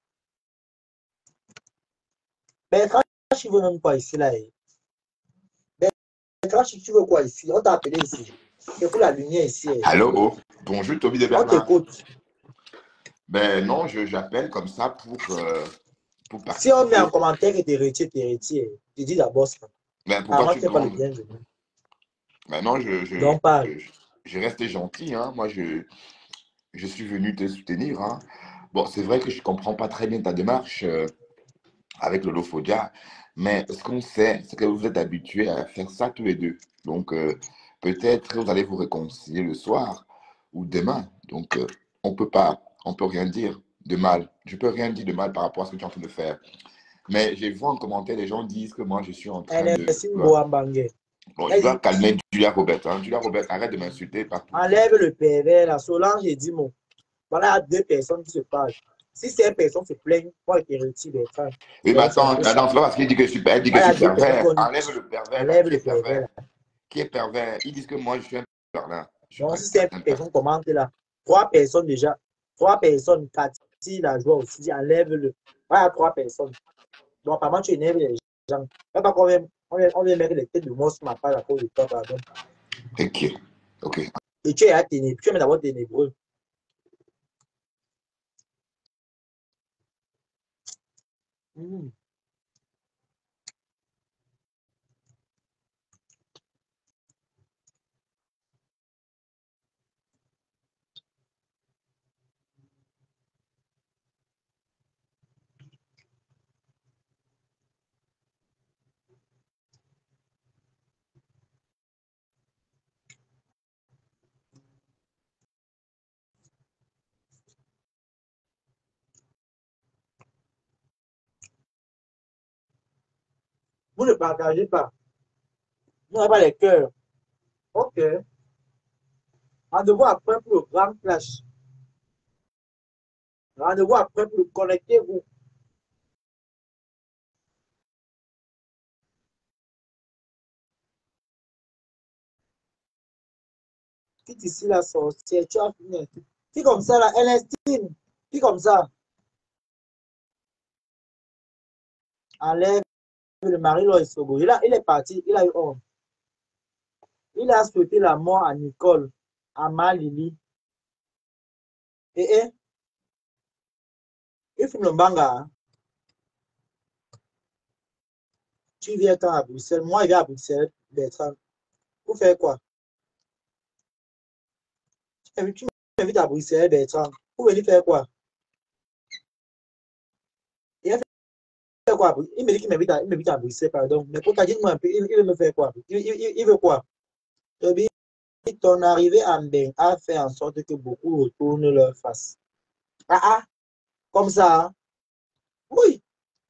Bertrand, tu veux même quoi ici, là? Bertrand, tu veux quoi ici? On t'a appelé ici. C'est pour la lumière ici. Allô, bonjour Toby de On Bernard. t'écoute. Ben non, je- j'appelle comme ça pour, euh, pour Si on met participer. en commentaire que tu es retire, tu es retire. Tu dis d'abord ça. Ben pourquoi Avant, tu tu n'es pas le grondes? bienvenu. Ben non, je, je, Donc, parle. je, je reste gentil, hein. Moi, je, je suis venu te soutenir, hein. Bon, c'est vrai que je ne comprends pas très bien ta démarche euh, avec le Lofodia, mais ce qu'on sait, c'est que vous êtes habitués à faire ça tous les deux. Donc, euh, peut-être vous allez vous réconcilier le soir ou demain. Donc, euh, on peut pas, on peut rien dire de mal. Je peux rien dire de mal par rapport à ce que tu es en train de faire. Mais j'ai vu en commentaire, les gens disent que moi, je suis en train de... Ernestine tu vois. Boambangé. Bon, je dois calmer Julia Robert. Hein. Julia Robert, arrête de m'insulter partout. Enlève le pervers, la Solange et Dimo. Voilà deux personnes qui se parlent. Si ces personnes se plaignent, moi, je te retire Bertrand. Oui, mais Donc, c'est un attends, peu attends, ça. c'est pas parce qu'il dit que je suis, elle dit que je Voilà suis deux personnes pervers. qu'on dit. Enlève le pervers, là. Enlève Qui est le pervers, pervers? là. Qui est pervers? Ils disent que moi, je suis un pervers, là. Je suis Donc, pas si ces un pervers. personnes commentent là, trois personnes déjà, trois personnes, Cathy, la joie aussi, dit enlève le. Voilà trois personnes. Donc, apparemment, tu énerves les gens. Même pas qu'on vient, on vient, on vient mettre les têtes de mort sur ma page à cause de toi, pardon. Ok, ok. Et tu es à ténébreux, tu es d'abord ténébreux. Mmh. Vous ne partagez pas. Vous n'avez pas les cœurs. Ok. Rendez-vous après pour le grand clash. Rendez-vous après pour le connectez-vous. Quitte ici la sorcière. Tu as fini. Qui comme ça là, Ernestine. Qui comme ça. Enlève le mari Loïsogo. Il, a, il est parti. Il a eu honte. Il a souhaité la mort à Nicole, à Malili. Et, et il fume le banga. Tu viens quand à Bruxelles? Moi, je viens à Bruxelles, Bertrand. Pour faire quoi? Tu m'invites à Bruxelles, Bertrand. Pour venir faire quoi? Il a fait quoi? Il me dit qu'il m'invite à, il m'invite à Bruxelles, pardon. Mais pourquoi dis-moi un peu, il, il veut me faire quoi? Il, il, il, il veut quoi? Toby, ton arrivée à Mbeng a fait en sorte que beaucoup retournent leur face. Ah ah, comme ça, hein? Oui.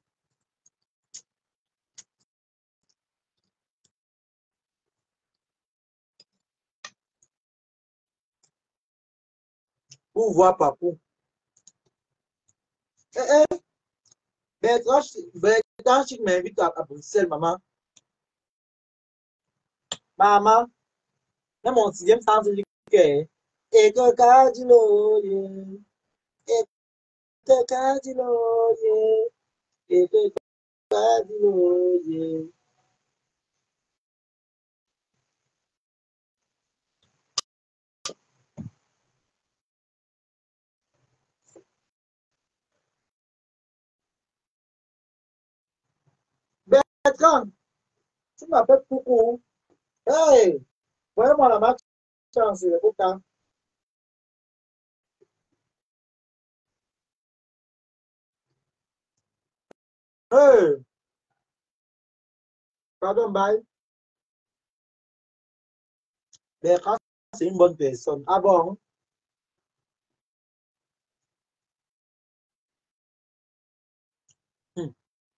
Pour voir Papou. Eh, eh, Bertrand, Bertrand, tu m'invites à, à Bruxelles, maman. Maman, c'est mon sixième sens du cœur. Et que Kadilo, et que Kadilo, et que Kadilo. Bertrand, tu m'appelles coucou. Hey, voyez-moi la marque chance, pourtant. Hey, pardon, bye. Bertrand, c'est une bonne personne. Ah bon? Hmm.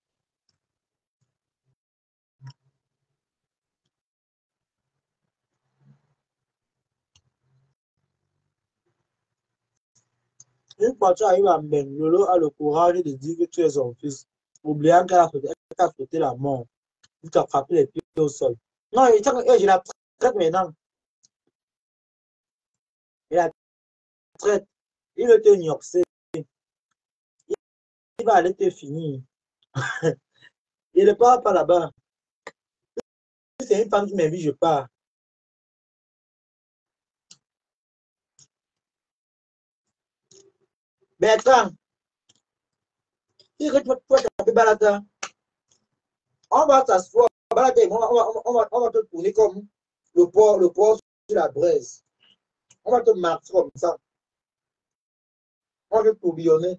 Une fois tu arrives à Men, Lolo a le courage de dire que tu es son fils, oubliant qu'elle a fouetté la mort. Il t'a frappé les pieds au sol. Non, il je la traite maintenant. Il la traite. Il veut te nioxer. Il va aller te finir. Il ne part pas là-bas. C'est une femme qui m'invite, je pars. Bertrand, si tu peux taper Balata, on va s'asseoir. Balata, on va, on, va, on, va, on va te tourner comme le port, le port sur la braise. On va te marcher comme ça. On va te tourbillonner.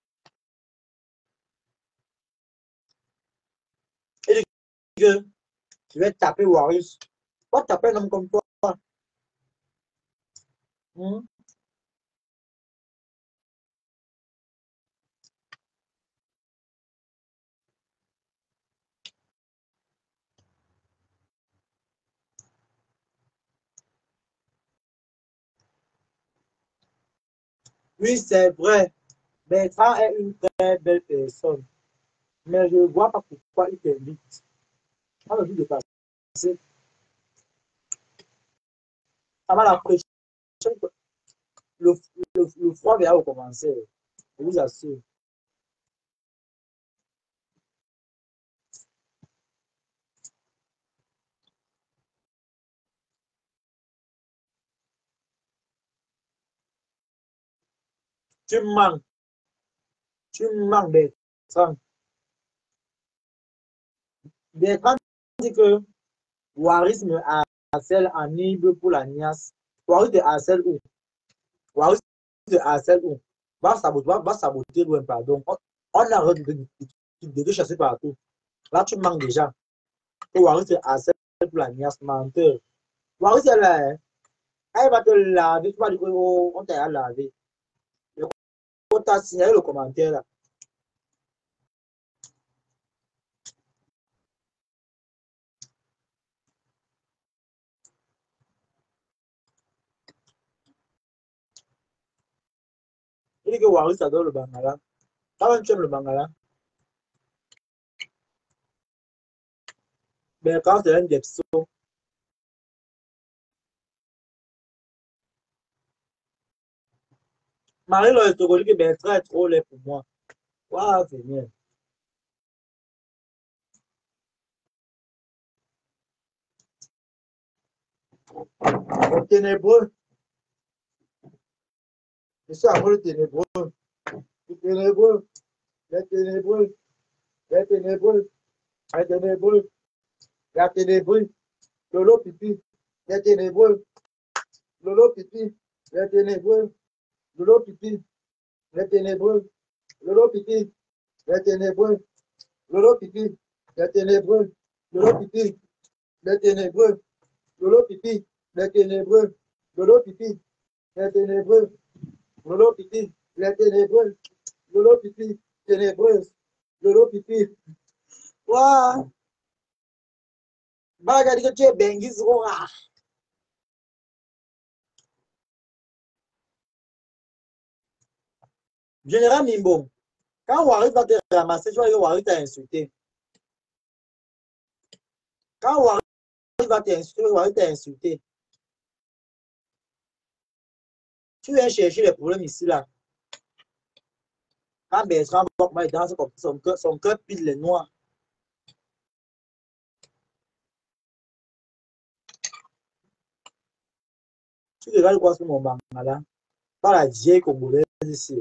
Et que tu vas taper Warriors. On va taper un homme comme toi. Hmm? Oui, c'est vrai. Bertrand est une très belle personne. Mais je ne vois pas pourquoi il t'invite. On a vu de passer. Ça va la pression. Le, le, le froid va recommencer. Je vous assure. Tu me manques. Tu me manques, Bertrand. Bertrand dit que Waris me harcèle en Ibe pour la niasse. Waris te harcèle où? Waris te harcèle où? Va saboter, va, va saboter loin, pardon. On, on arrête de, de, de, de chasser partout. Là, tu manques déjà. Et Waris te harcèle pour la niasse, menteur. Waris, elle, est- elle va te laver. Tu vas dire qu'on t'a lavé. On t'a signalé le commentaire là. Il dit que Waris adore le bangala. Quand tu aimes le bangala, ben quand c'est un depso, Marie-Laure te dit que Bertrand est trop laid pour moi. Waouh, c'est bien. Le ténébreux, je suis amoureux le ténébreux. Le ténébreux, le ténébreux, le ténébreux, le ténébreux, la ténébreux, Lolo pipi, le ténébreux, Lolo pipi, le ténébreux, Lolo pipi, le ténébreux, Lolo pipi, le ténébreux, Lolo pipi, le ténébreux, Lolo pipi, le ténébreux, Lolo pipi, le ténébreux, Lolo pipi, le ténébreux, Lolo pipi, le ténébreux, Lolo pipi, ténébreuse, Lolo pipi. Waouh! Bah, dit que tu es Bengis Rora. Général Mimbo, quand Waris va te ramasser, tu vois que Waris t'a insulté. Quand Waris va t'insulter, Waris t'a insulté. Tu viens chercher les problèmes ici, là. Quand Bertrand va danser comme son cœur, son cœur pile les noirs. Tu regardes quoi sur mon bangala? Pas la vieille congolaise ici.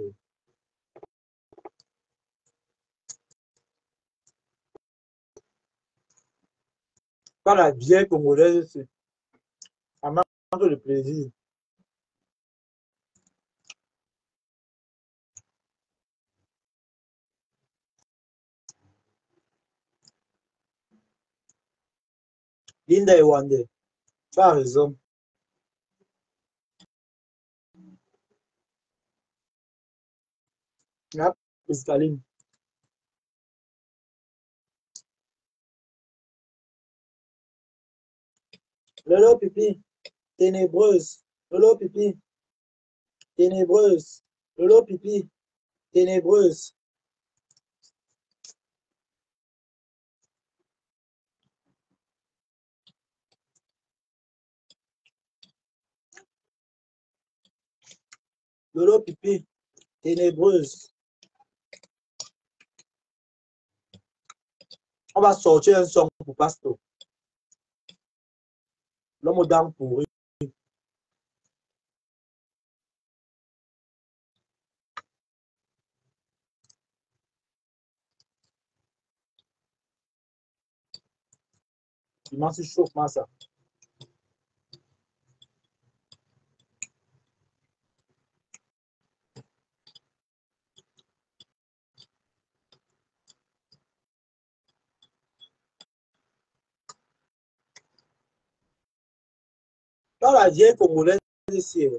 Pas la vieille congolaise ici. Ça manque de plaisir. Linda et Wande, tu as raison. La cristalline. Lolo pipi, ténébreuse. Lolo pipi, ténébreuse. Lolo pipi, ténébreuse. Lolo pipi, ténébreuse. On va sortir un son pour Pasto. L'homme aux dents pourries. Il m'en chauffe, moi, ça. Dans la vieille congolaise ici,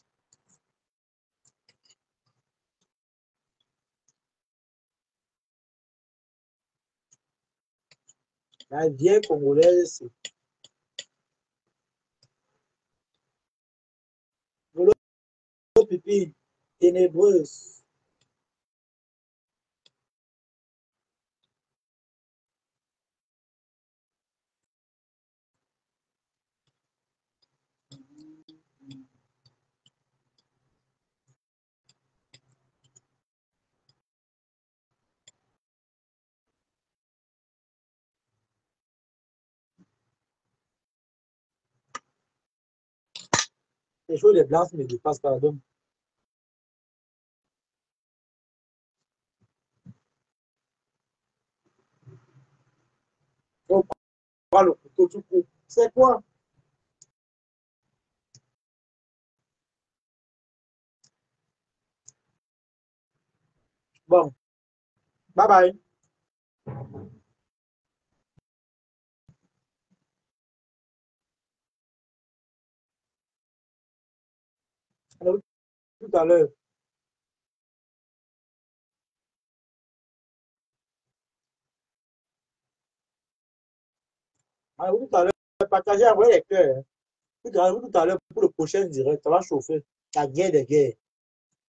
la vieille congolaise ici. Lolo pipi, ténébreuse. Les choses les blancs ne dépassent pas. Donc, on prend le couteau tout court. C'est quoi? Bon, bye bye. Alors, tout à l'heure. Alors, tout à l'heure, partagez, envoyez les cœurs. Tout à l'heure, tout à l'heure, pour le prochain direct, ça va chauffer. La guerre des guerres.